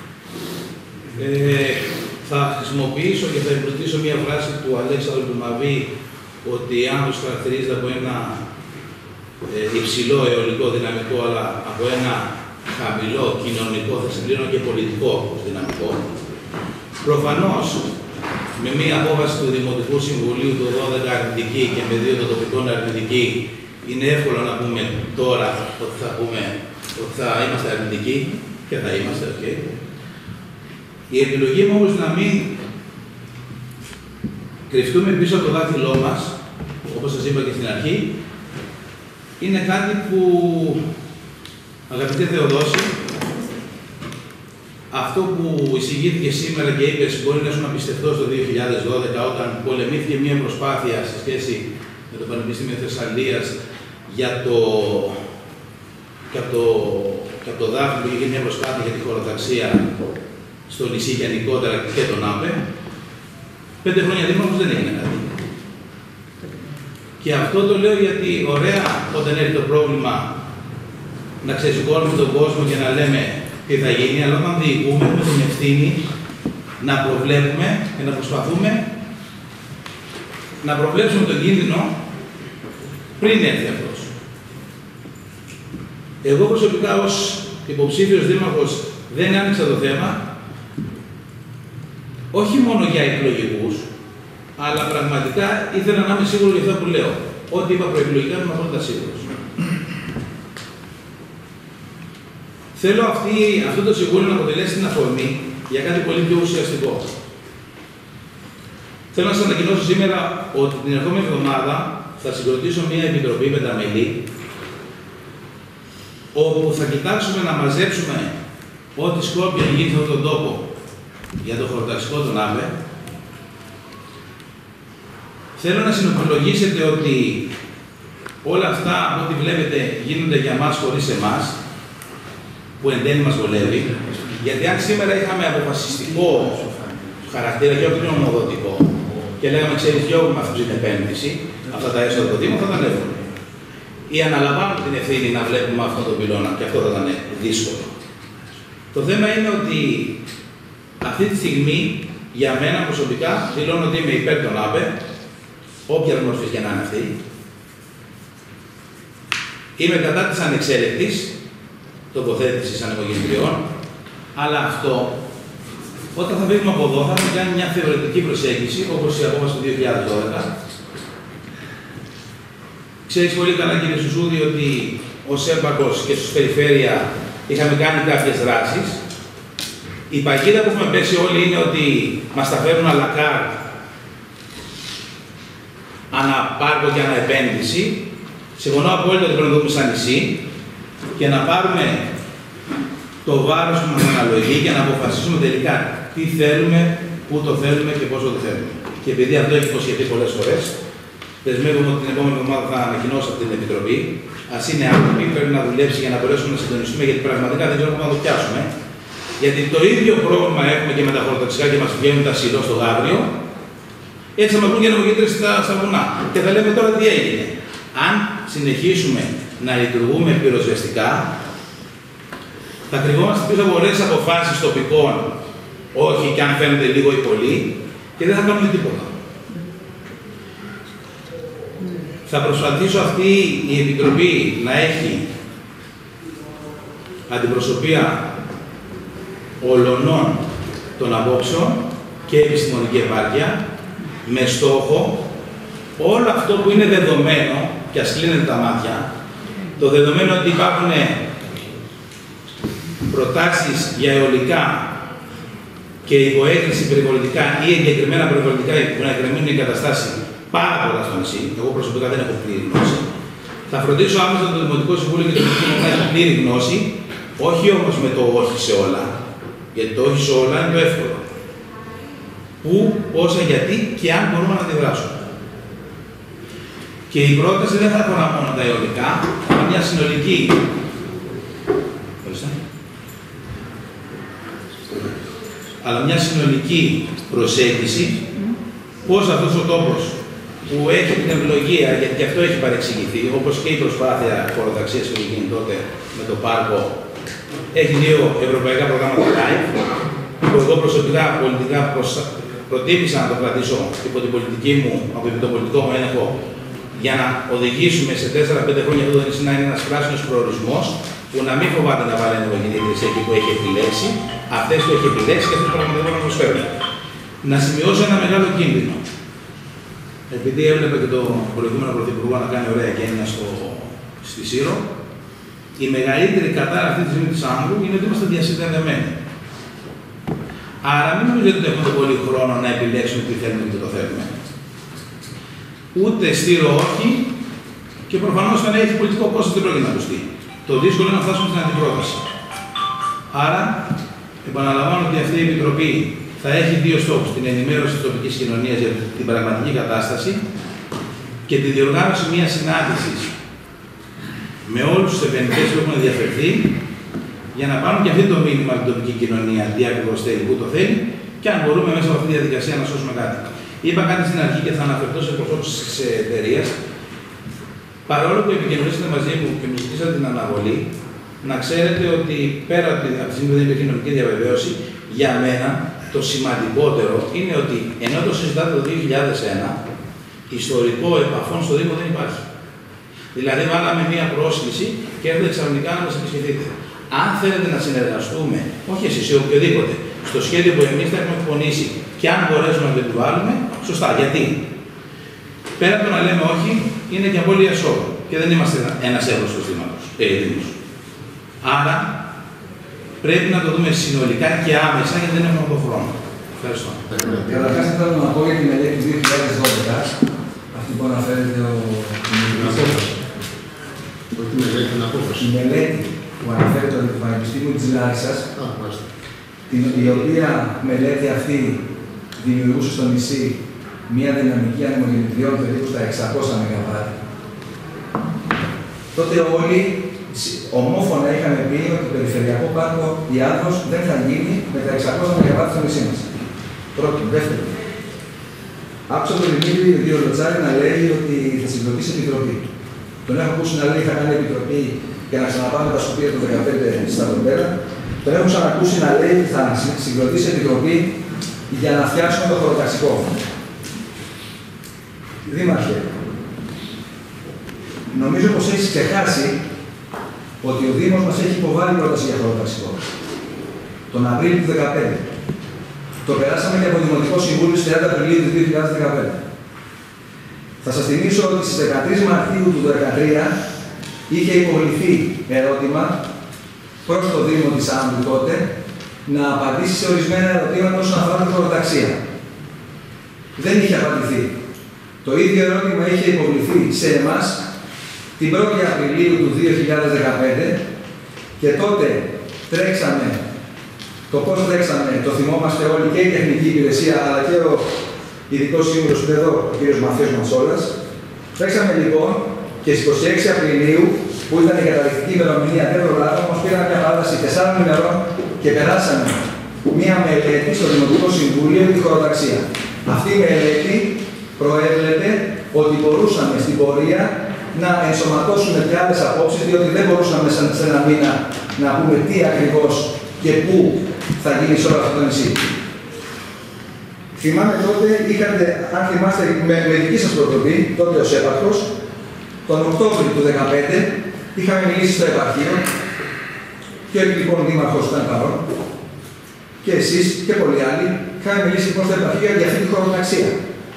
Ε, θα χρησιμοποιήσω και θα εμπλουτίσω μια φράση του Αλέξανδρου του Μαβή, ότι άνθρωπος χαρακτηρίζεται από ένα ε, υψηλό αιωλικό δυναμικό, αλλά από ένα χαμηλό κοινωνικό, θα συμπληρώνω και πολιτικό δυναμικό. Προφανώς, με μία απόφαση του Δημοτικού Συμβουλίου του δώδεκα αρνητική και με δύο των τοπικών αρνητική, είναι εύκολο να πούμε τώρα ότι θα, πούμε, ότι θα είμαστε αρνητικοί και θα είμαστε, okay. Η επιλογή μου όμως να μην κρυφτούμε πίσω από το δάχτυλό μας, όπως σας είπα και στην αρχή, είναι κάτι που, αγαπητέ Θεοδόση, αυτό που εισηγήθηκε σήμερα και είπες μπορεί να σου να πιστευτώ στο δύο χιλιάδες δώδεκα όταν πολεμήθηκε μια προσπάθεια σε σχέση με το Πανεπιστήμιο Θεσσαλίας για το, και από το, και από το Δάφνη που είχε μια προσπάθεια για τη χωροταξία στο νησί γενικότερα και τον ΑΠΕ. Πέντε χρόνια δήμαρχος δεν έγινε κάτι. Και αυτό το λέω γιατί ωραία όταν έρχεται το πρόβλημα να ξεσηκώνουμε τον κόσμο και να λέμε τι θα γίνει, αλλά όταν διοικούμε με την ευθύνη να προβλέπουμε και να προσπαθούμε να προβλέψουμε τον κίνδυνο πριν έρθει αυτός. Εγώ προσωπικά ως υποψήφιος δήμαρχος δεν άνοιξα το θέμα, όχι μόνο για εκλογικούς, αλλά πραγματικά ήθελα να είμαι σίγουρο για αυτό που λέω. Ό,τι είπα προεκλογικά είμαι απόλυτα σίγουρος. Θέλω αυτή, αυτό το συμβούλιο να αποτελέσει την αφορμή για κάτι πολύ πιο ουσιαστικό. Θέλω να σας ανακοινώσω σήμερα ότι την ερχόμενη εβδομάδα θα συγκροτήσω μια επιτροπή πενταμελή, όπου θα κοιτάξουμε να μαζέψουμε ό,τι σκόπια γίνει σε αυτόν τον τόπο για το χωροταξικό των ΑΜΕ. Θέλω να συνοπολογίσετε ότι όλα αυτά, από ό,τι βλέπετε, γίνονται για μας χωρίς εμάς, που εν τέλει μας βολεύει, γιατί αν σήμερα είχαμε αποφασιστικό χαρακτήρα και όχι νομοδοτικό και λέγαμε, ξέρεις, διώγουμε αυτή την επένδυση, αυτά τα έσοδα του Δήμου, θα ήταν εύκολο. Ή αναλαμβάνουμε την ευθύνη να βλέπουμε αυτό το πυλώνα και αυτό θα ήταν δύσκολο. Το θέμα είναι ότι αυτή τη στιγμή, για μένα προσωπικά, δηλώνω ότι είμαι υπέρ των ΑΠΕ, όποια μορφή και να είναι αυτή. Είμαι κατά της ανεξέλεκτης τοποθέτησης ανεμογεννητριών, αλλά αυτό, όταν θα βγούμε από εδώ, θα έχουμε κάνει μια θεωρητική προσέγγιση, όπως η απόφαση του δύο χιλιάδες δώδεκα. Ξέρεις πολύ καλά, κύριε Σουσούδη, ότι ως έμπακος και στους περιφέρεια είχαμε κάνει κάποιες δράσεις. Η παγίδα που έχουμε πέσει όλοι είναι ότι μας τα φέρνουν αλακάρ, αναπάρκο και αναεπένδυση. Συμφωνώ απόλυτα ότι πρέπει να δούμε σαν νησί και να πάρουμε το βάρος που μας αναλογεί και να αποφασίσουμε τελικά τι θέλουμε, πού το θέλουμε και πόσο το θέλουμε. Και επειδή αυτό έχει υποσχεθεί πολλές φορές, δεσμεύομαι ότι την επόμενη εβδομάδα θα ανακοινώσω αυτή την επιτροπή. Ας είναι άνθρωποι, πρέπει να δουλέψει για να μπορέσουμε να συντονιστούμε, γιατί πραγματικά δεν ξέρουμε πού να το πιάσουμε. Γιατί το ίδιο πρόβλημα έχουμε και με τα χωροταξικά και μας βγαίνουν τα σιλό στο Γαύριο. Έτσι θα μας βγουν και ανεμογεννήτριες στα, στα βουνά. Και θα λέμε τώρα τι έγινε. Αν συνεχίσουμε να λειτουργούμε πυροσβεστικά, θα κρυβόμαστε πίσω από ωραίες αποφάσεις τοπικών, όχι και αν φαίνονται λίγο ή πολύ, και δεν θα κάνουμε τίποτα. Θα προσπαθήσω αυτή η Επιτροπή να έχει αντιπροσωπεία ολονών των απόψεων και επιστημονική επάρκεια, με στόχο όλο αυτό που είναι δεδομένο, και ας κλείνετε τα μάτια, το δεδομένο ότι υπάρχουν προτάσεις για αιωλικά και υποέκριση περιβαλλοντικά ή εγκεκριμένα περιβαλλοντικά που να εκκρεμούν οι καταστάσεις πάρα πολλά στο νησί. Εγώ προσωπικά δεν έχω πλήρη γνώση. Θα φροντίσω άμεσα το Δημοτικό Συμβούλιο και το Δημοτικό να έχει πλήρη γνώση, όχι όμως με το όχι σε όλα, γιατί το όχι σε όλα είναι το εύκολο. Πού, πόσα, γιατί και αν μπορούμε να αντιδράσουμε. Και η πρόταση δεν θα αφορά μόνο τα αιωλικά, αλλά μια συνολική. αλλά μια συνολική προσέγγιση πώς αυτός ο τόπος που έχει την ευλογία, γιατί και αυτό έχει παρεξηγηθεί, όπως και η προσπάθεια χωροταξίας που έχει γίνει τότε με το πάρκο, έχει δύο ευρωπαϊκά προγράμματα live, που εγώ προσωπικά πολιτικά προτίμησα να το κρατήσω υπό την πολιτική μου, από το πολιτικό μου έλεγχο, για να οδηγήσουμε σε τέσσερα πέντε χρόνια αυτό το νησί να είναι ένας πράσινος προορισμός, που να μην φοβάται να βάλει ενεργογεννήτριες εκεί που έχει επιλέξει, αυτές που έχει επιλέξει και αυτές που πραγματικά να προσφέρουν. Να σημειώσω ένα μεγάλο κίνδυνο. Επειδή έβλεπα και τον προηγούμενο Πρωθυπουργό να κάνει ωραία γένεια στο, στη Σύρο, η μεγαλύτερη κατάρα αυτή τη στιγμή της Άνδρου είναι ότι είμαστε διασυνδεδεμένοι. Άρα μην νομίζετε ότι έχουμε πολύ χρόνο να επιλέξουμε τι θέλουμε και το θέλουμε. Ούτε Στήρο όχι, και προφανώς όταν έχει πολιτικό κόστος δεν πρόκειται να ακουστεί. Το δύσκολο είναι να φτάσουμε στην αντιπρόταση. Άρα Επαναλαμβάνω ότι αυτή η Επιτροπή θα έχει δύο στόχους: την ενημέρωση της τοπικής κοινωνίας για την πραγματική κατάσταση και τη διοργάνωση μιας συνάντησης με όλους τους επενδυτές που έχουν ενδιαφερθεί για να πάρουν και αυτή το μήνυμα από την τοπική κοινωνία, τι ακριβώς θέλει, πού το θέλει και αν μπορούμε μέσα από αυτή τη διαδικασία να σώσουμε κάτι. Είπα κάτι στην αρχή και θα αναφερθώ σε εκπροσώπους της εταιρείας. Παρόλο που επικοινωνήσατε μαζί μου και μου ζητήσατε την αναβολή, να ξέρετε ότι πέρα από τη στιγμή που δεν υπήρχε νομική διαβεβαίωση, για μένα το σημαντικότερο είναι ότι ενώ το συζητάτε το δύο χιλιάδες ένα, ιστορικό επαφών στο Δήμο δεν υπάρχει. Δηλαδή, βάλαμε μία πρόσκληση και έρχεται ξαφνικά να μας επισκεφτείτε. Αν θέλετε να συνεργαστούμε, όχι εσείς ή οποιοδήποτε, στο σχέδιο που εμείς θα έχουμε εκπονήσει και αν μπορέσουμε να το επιβάλλουμε, σωστά. Γιατί πέρα από το να λέμε όχι, είναι και απώλεια εσόδου και δεν είμαστε ένας εύρωστος Δήμος. Άρα πρέπει να το δούμε συνολικά και άμεσα γιατί δεν έχουμε τον χρόνο. Ευχαριστώ. Καταρχάς, θέλω να πω για τη μελέτη του δύο χιλιάδες δώδεκα, αυτή που αναφέρεται ο Δημήτρης. Όχι τη μελέτη, την απόφαση. Η μελέτη που αναφέρεται το Πανεπιστήμιο της Λάρισσας, η οποία μελέτη αυτή δημιουργούσε στο νησί μια δυναμική ανεμογεννητριών περίπου στα εξακόσια μεγαβάτ. Τότε όλοι ομόφωνα είχαμε πει ότι το περιφερειακό πάρκο Ιάδρος δεν θα γίνει με τα εξακόσια μεγαβάτ στο νησί μας. Πρώτον. Δεύτερον, άκουσα τον Δημήτρη Διολοτσάρη να λέει ότι θα συγκροτήσει επιτροπή. Τον έχω ακούσει να λέει ότι θα κάνει επιτροπή και να ξαναπάμε τα σκουπίδια του δεκαπέντε στα Δομπέρα. Τον έχω ξανακούσει να λέει ότι θα συγκροτήσει επιτροπή για να φτιάξουμε το χωροταξικό. Δήμαρχε, νομίζω πως έχεις ξεχάσει ότι ο Δήμος μας έχει υποβάλει πρόταση για χωροταξικό. Τον Απρίλιο του δύο χιλιάδες δεκαπέντε. Το περάσαμε και από το Δημοτικό Συμβούλιο στις τριάντα Απριλίου του δύο χιλιάδες δεκαπέντε. Θα σας θυμίσω ότι στις δεκατρείς Μαρτίου του δύο χιλιάδες δεκατρία είχε υποβληθεί ερώτημα προς το Δήμο της Άμβου τότε να απαντήσει σε ορισμένα ερωτήματα όσον αφορά τη χωροταξία. Δεν είχε απαντηθεί. Το ίδιο ερώτημα είχε υποβληθεί σε εμάς την πρώτη Απριλίου του δύο χιλιάδες δεκαπέντε και τότε τρέξαμε, το πώς τρέξαμε, το θυμόμαστε όλοι και η τεχνική υπηρεσία αλλά και ο ειδικός σύμβουλος που είναι εδώ, ο κ. Μαθίος Μανσόλας. Τρέξαμε λοιπόν και στις είκοσι έξι Απριλίου, που ήταν η καταληκτική ημερομηνία, δεν προλάβαμε, μας πήραν μια παράταση τεσσάρων ημερών και περάσαμε μία μελέτη στο Δημοτικό Συμβούλιο για τη χωροταξία. Αυτή η μελέτη προέβλεπε ότι μπορούσαμε στην πορεία να ενσωματώσουμε και άλλες απόψεις, διότι δεν μπορούσαμε σε ένα μήνα να πούμε τι ακριβώς και πού θα γίνει σε όλο αυτό το νησί. Θυμάμαι τότε, είχατε, αν θυμάστε, με, με δική σας προτροπή, τότε ως έπαρχος, τον Οκτώβριο του δύο χιλιάδες δεκαπέντε είχαμε μιλήσει στο επαρχείο και ο λοιπόν δήμαρχος ήταν παρόν και εσείς και πολλοί άλλοι είχαμε μιλήσει λοιπόν στο επαρχείο για αυτή τη χωροταξία.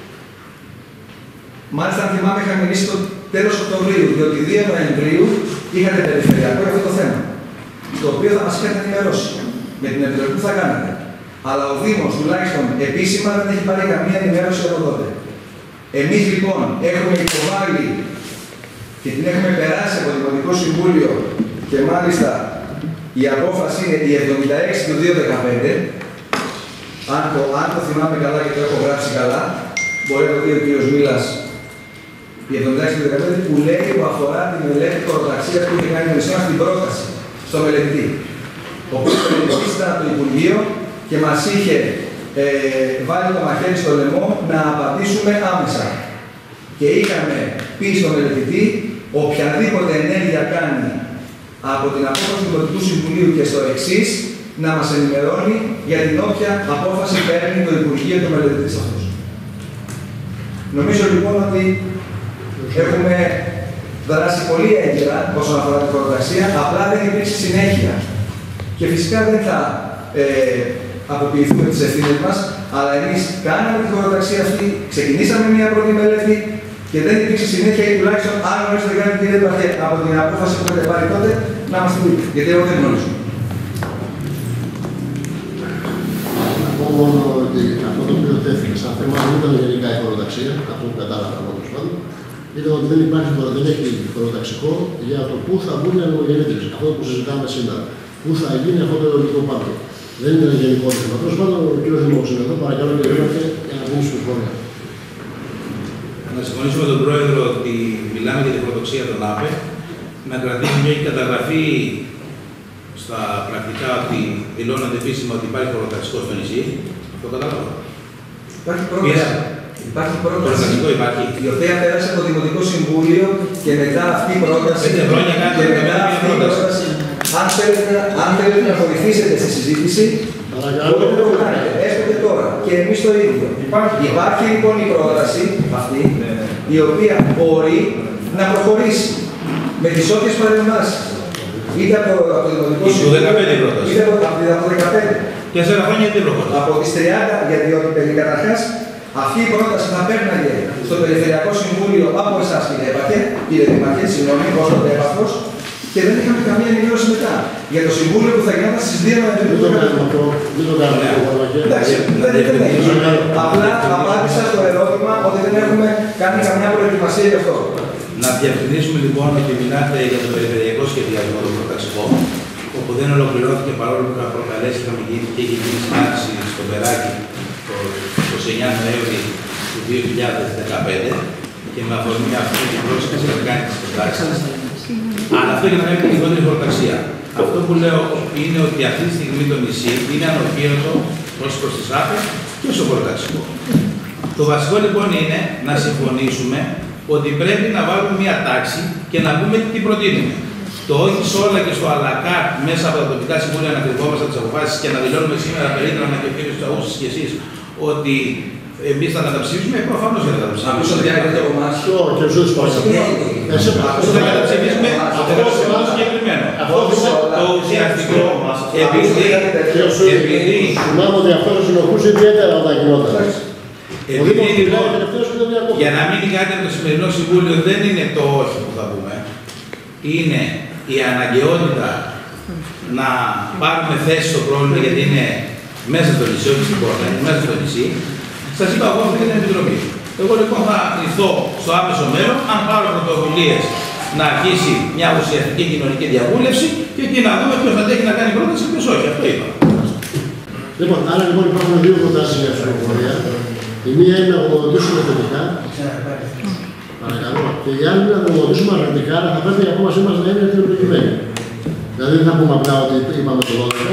Μάλιστα, αν θυμάμαι, είχαμε μιλήσει το τέλος Οκτωβρίου, διότι δύο Νοεμβρίου είχατε περιφερειακό για αυτό το θέμα, το οποίο θα μας είχατε ενημερώσει με την επιτροπή που θα κάνατε. Αλλά ο Δήμος, τουλάχιστον επίσημα, δεν έχει πάρει καμία ενημέρωση από τότε. Εμείς λοιπόν έχουμε υποβάλει και την έχουμε περάσει από το Δημοτικό Συμβούλιο και μάλιστα η απόφαση είναι η εβδομήντα έξι του δύο χιλιάδες δεκαπέντε. Αν το, αν το θυμάμαι καλά και το έχω γράψει καλά, μπορεί να το πει ο κ. Μίλας, η εβδομήντα έξι του δύο χιλιάδες δεκαπέντε που λέει που αφορά τη μελέτη χωροταξίας που είχε κάνει ο νησί μας την πρόταση στο μελετητή. Ο οποίος μελετητής ήταν από το Υπουργείο και μας είχε ε, βάλει το μαχαίρι στο λαιμό να απαντήσουμε άμεσα. Και είχαμε πει στο μελετητή οποιαδήποτε ενέργεια κάνει από την απόφαση του Δημοτικού Συμβουλίου και στο εξής να μας ενημερώνει για την όποια απόφαση παίρνει το Υπουργείο και ο μελετητής αυτός. Νομίζω λοιπόν ότι έχουμε δράσει πολύ έγκαιρα όσον αφορά τη χωροταξία, απλά δεν υπήρξε συνέχεια. Και φυσικά δεν θα ε, αποποιηθούμε τις ευθύνες μας, αλλά εμείς κάναμε τη χωροταξία αυτή, ξεκινήσαμε μια πρώτη μελέτη και δεν υπήρξε συνέχεια ή τουλάχιστον αν γνωρίζετε κάτι κύριε Παχέ από την απόφαση που έχετε πάρει τότε να μας την πείτε, γιατί εγώ δεν γνωρίζω. Να πω μόνο ότι αυτό το οποίο τέθηκε σαν θέμα δεν ήταν γενικά η χωροταξία, αυτό που κατάλαβα τέλος πάντων, ήταν ότι δεν υπάρχει, δεν έχει χωροταξικό για το πού θα μπουν οι ανεμογεννήτριες. Αυτό που συζητάμε σήμερα. Πού θα γίνει αυτό το αιωλικό πάρκο. Δεν ήταν γενικό θέμα. Τέλος πάντων, ο κ. Δημός είναι εδώ, παρακαλώ και γρήγορα για να πούμε στην φορά. Να συμφωνήσω με τον Πρόεδρο ότι μιλάμε για την προδοξία των ΑΠΕ, να κρατήσει μια καταγραφή στα πρακτικά ότι δηλώνονται επίσημα ότι υπάρχει χωροταξικό στο νησί. Αυτό κατάλαβα. Υπάρχει πρόταση. Υπάρχει πρόταση υπάρχει. η οποία πέρασε από το Δημοτικό Συμβούλιο και μετά αυτή η πρόταση. Πέντε χρόνια κάνει και μετά αυτή η πρόταση. Αν θέλετε, αν θέλετε να βοηθήσετε στη συζήτηση, μπορείτε να το κάνετε. Έστω και τώρα. Και εμείς το ίδιο. Υπάρχει, υπάρχει λοιπόν η πρόταση αυτή, η οποία μπορεί να προχωρήσει με τις όποιες παρεμβάσεις. Είτε από, από το Δημοτικό Συμβούλιο, είτε από, από το δεκαπέντε. Τέσσερα χρόνια τι προχωρήσει. Από τις τριάντα, γιατί ότι καταρχάς αυτή η πρόταση θα πέρναγε στο Περιφερειακό Συμβούλιο από εσάς, κύριε Έπακε, κύριε Δημαρχέ, συγγνώμη, ως το έπαθος, και δεν είχαμε καμία ενημέρωση μετά. Για το Συμβούλιο που θα γινόταν στις δύο Νοεμβρίου. Δεν το κάνουμε αυτό. Δεν το κάνουμε αυτό. Εντάξει, δεν είναι. Απλά απάντησα στο ερώτημα ότι δεν έχουμε κάνει καμιά προετοιμασία γι' αυτό. Να διευκρινίσουμε λοιπόν ότι μιλάτε για το περιφερειακό σχεδιασμό του προταξικό, όπου δεν ολοκληρώθηκε παρόλο που είχα προκαλέσει είχαμε γίνει και είχε γίνει συνάντηση στο Περάκι το είκοσι εννέα Νοέμβρη του δύο χιλιάδες δεκαπέντε και με αφορμή αυτή την πρόσκληση να κάνει τις προτάξεις. Αλλά αυτό για να κάνει τη λιγότερη προταξία. Αυτό που λέω είναι ότι αυτή τη στιγμή το νησί είναι ανοχήρωτο ως προς τις ΑΠΕ και στο προταξικό. Το βασικό λοιπόν είναι να συμφωνήσουμε ότι πρέπει να βάλουμε μια τάξη και να πούμε τι προτείνουμε. Το όχι σε όλα και στο αλακά μέσα από τα τοπικά συμβούλια να κρυβόμαστε τις αποφάσεις και να δηλώνουμε σήμερα περίτρανα και ο κ. Τσαούσης και εσείς ότι εμείς θα καταψηφίσουμε, προφανώς δεν θα καταψηφίσουμε. Άκουσα ότι έχετε το μάσιο και ο Ζούσης Πασχαλή. Αυτό θα καταψηφίσουμε, αυτό θα καταψηφίσουμε συγκεκριμένο. Το ουσιαστικό, επειδή... Θυμάμαι ότι αυτό θα συνοχούσε ιδιαίτερα όταν γινόταν. Επειδή λοιπόν, για να μείνει κάτι από το σημερινό Συμβούλιο δεν είναι το όχι που θα πούμε, είναι η αναγκαιότητα να πάρουμε θέση στο πρόβλημα γιατί είναι μέσα στο νησί, όχι στην πόρτα, είναι μέσα στο νησί. Σας είπα εγώ αυτή την επιτροπή. Εγώ λοιπόν θα κληθώ στο άμεσο μέλλον, αν πάρω πρωτοβουλίες να αρχίσει μια ουσιαστική κοινωνική διαβούλευση και εκεί να δούμε ποιος θα τέχει να κάνει πρόταση και ποιος όχι. Αυτό είπα. Λοιπόν, άρα λοιπόν υπάρχουν δύο προτάσεις για ψηφοφορία. Η μία είναι να γνωμοδοτήσουμε θετικά. Παρακαλώ. Και η άλλη είναι να γνωμοδοτήσουμε αρνητικά, αλλά θα πρέπει η απόφασή μας να είναι αιτιολογημένη. Δηλαδή δεν θα πούμε απλά ότι είπαμε το δώδεκα.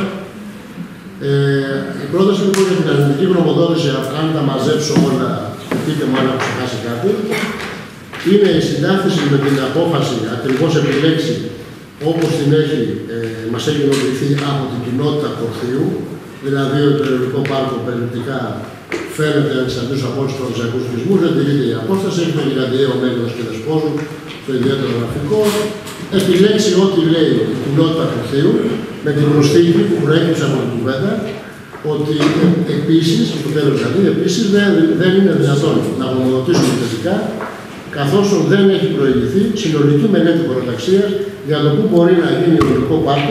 Ε, η πρόταση λοιπόν για την αρνητική γνωμοδότηση, αν τα μαζέψω όλα, πείτε μου αν έχω ξεχάσει κάτι, είναι η συντάχθηση με την απόφαση ακριβώς επιλέξει όπως την έχει, ε, μας έχει γνωμοποιηθεί από την κοινότητα Κορθείου, δηλαδή ο περιοδικό πάρκο περιληπτικά φαίνεται αντισταθμίως από όλους τους παραδοσιακούς τουρισμούς, δεν τηρείται η απόσταση, έχει το γιγαντιαίο μέγεθος και δεσπόζου, το ιδιαίτερο γραφικό. Επιλέξει ό,τι λέει η κοινότητα Κορθείου, με την προσθήκη που προέκυψε από την κουβέντα, ότι επίσης, στο τέλος δηλαδή, επίσης δεν, δεν είναι δυνατόν να γνωμοδοτήσουμε θετικά, καθώς δεν έχει προηγηθεί συνολική μελέτη προταξίας για το πού μπορεί να γίνει ο οδικό πάρκο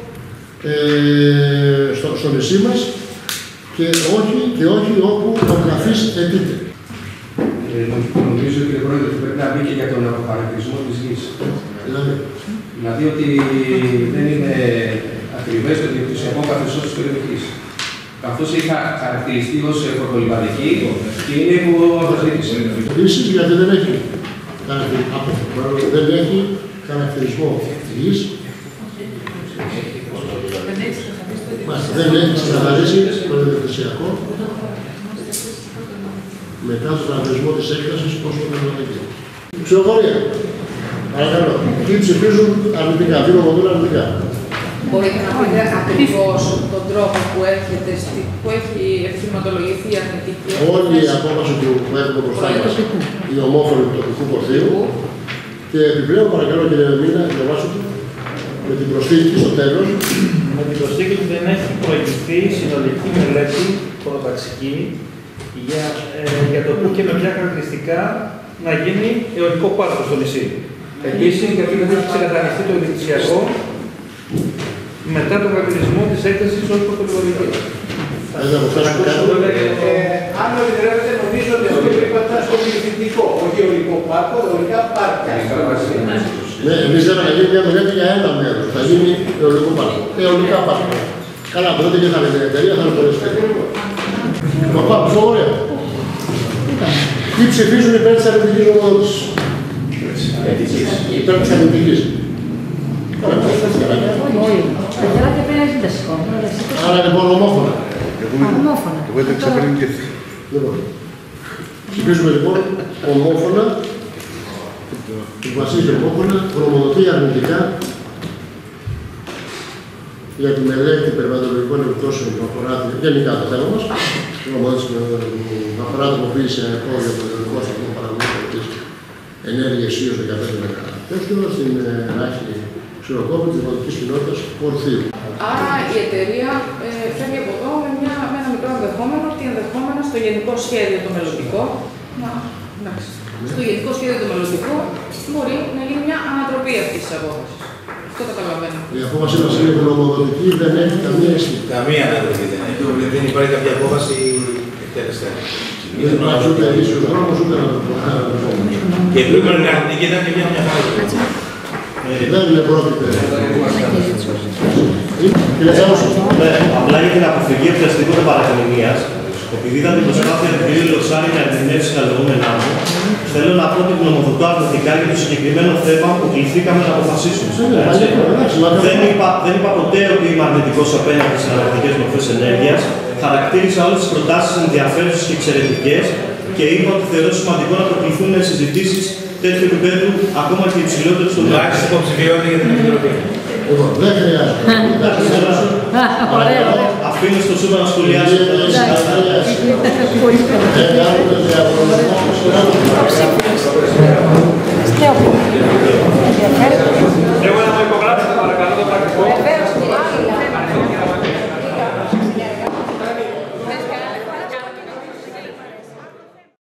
ε, στο, στο νησί μας και όχι, και όχι όπου ο γραφής αιτείται. Ε, νομίζω, κύριε Πρόεδρε, ότι πρέπει να μπει και για τον αποχαρακτηρισμό της γης. Δηλαδή, δηλαδή ότι δεν είναι ακριβές το διοκτησιακό καθεστώς της περιοχής. Καθώς έχει χαρακτηριστεί ως πρωτολιβαδική και είναι που αποσδίκησε. Επίσης, γιατί δεν έχει, δεν έχει χαρακτηρισμό γης, δεν έχει ξεκαθαρίσει το ιδιοκτησιακό μετά τον χαρακτηρισμό της έκτασης ως πρωτολιβαδική. Ψηφοφορία. Παρακαλώ. Ποιοι ψηφίζουν αρνητικά, ποιοι νομοδούν αρνητικά. Μπορείτε να πείτε ακριβώς τον τρόπο που, έρχεται, που έχει επιχειρηματολογηθεί η αρνητική. Όλη η απόφαση που έχουμε μπροστά μας, η ομόφωνη του τοπικού Κορθείου και επιπλέον παρακαλώ κύριε Μίνα, διαβάσω με την προσθήκη στο τέλος. Με την προσθήκη ότι δεν έχει προηγηθεί συνολική μελέτη προταξική για, ε, για το πού και με ποια χαρακτηριστικά να γίνει αιωλικό πάρκο στο νησί. Επίσης, γιατί δεν έχει ξεκατανιστεί το ιδιοκτησιακό μετά τον χαρακτηρισμό της έκτασης ως πρωτοβουλική. Αν με επιτρέπετε, νομίζω ότι αυτό πρέπει να ήταν στο διευθυντικό, όχι αιωλικό πάρκο, αιωλικά πάρκα. Ναι, εμείς θέλαμε να γίνει μια μελέτη για ένα μέρος. Θα γίνει αιωλικό πάρκο. Αιωλικά πάρκο. Καλά, τότε και θα είναι εταιρεία, θα είναι πολλές εταιρείες. Μα πάμε, πιο ωραία. Τι ψηφίζουν υπέρ της αρνητικής νομοδότησης. Υπέρ της αρνητικής. Άρα λοιπόν ομόφωνα. Ομόφωνα. Εγώ δεν ξεπερνούν και Λοιπόν, ψηφίζουμε λοιπόν ομόφωνα, βασίζει ομόφωνα, γνωμοδοτεί αρνητικά για τη μελέτη περιβαλλοντολογικών επιπτώσεων που αφορά γενικά το θέμα μας, γνωμοδότηση που αφορά τροποποίηση αεροπόρου από το ελληνικό σταθμό παραγωγής της ενέργειας ίως δεκαπέντε μεγατέστημα στην ράχη ξηροκόπη της δημοτικής κοινότητας Πορθίου. Άρα η εταιρεία ε, φεύγει από εδώ με, μια, με ένα μικρό ενδεχόμενο ότι ενδεχόμενα στο γενικό σχέδιο το μελλοντικό, να, εντάξει, στο γενικό σχέδιο το μελλοντικό μπορεί να γίνει μια ανατροπή αυτής της απόφασης. Αυτό καταλαβαίνω. Η απόφαση μας είναι γνωμοδοτική, δεν έχει καμία ισχύ. Καμία ανατροπή δεν έχει. Δεν υπάρχει κάποια απόφαση εκτελεστέα. Δεν υπάρχει ούτε ίσιος δρόμος, ούτε να το πω. Και η προηγούμενη αρνητική ήταν και μια μια φάση. Δεν είναι πρόκειται. Απλά για την αποφυγή οποιασδήποτε παρακμηνίας, επειδή είδα την προσπάθεια του κ. Λοξάρη να ερμηνεύσει τα λεγόμενά μου, θέλω να πω ότι γνωμοδοτώ αρνητικά για το συγκεκριμένο θέμα που κληθήκαμε να αποφασίσουμε. Δεν είπα, δεν είπα ποτέ ότι είμαι αρνητικός απέναντι στις αναλλακτικές μορφές ενέργειας. Χαρακτήρισα όλες τις προτάσεις ενδιαφέρουσες και εξαιρετικές και είπα ότι θεωρώ σημαντικό να προκληθούν συζητήσεις τέτοιου επίπεδου, ακόμα και υψηλότερου στον τομέα. Άξιζε υποψηφιότητα για την Επιτροπή. Δεν χρειάζεται. Αφήνω στο Σούμα να σχολιάσει. Στέο.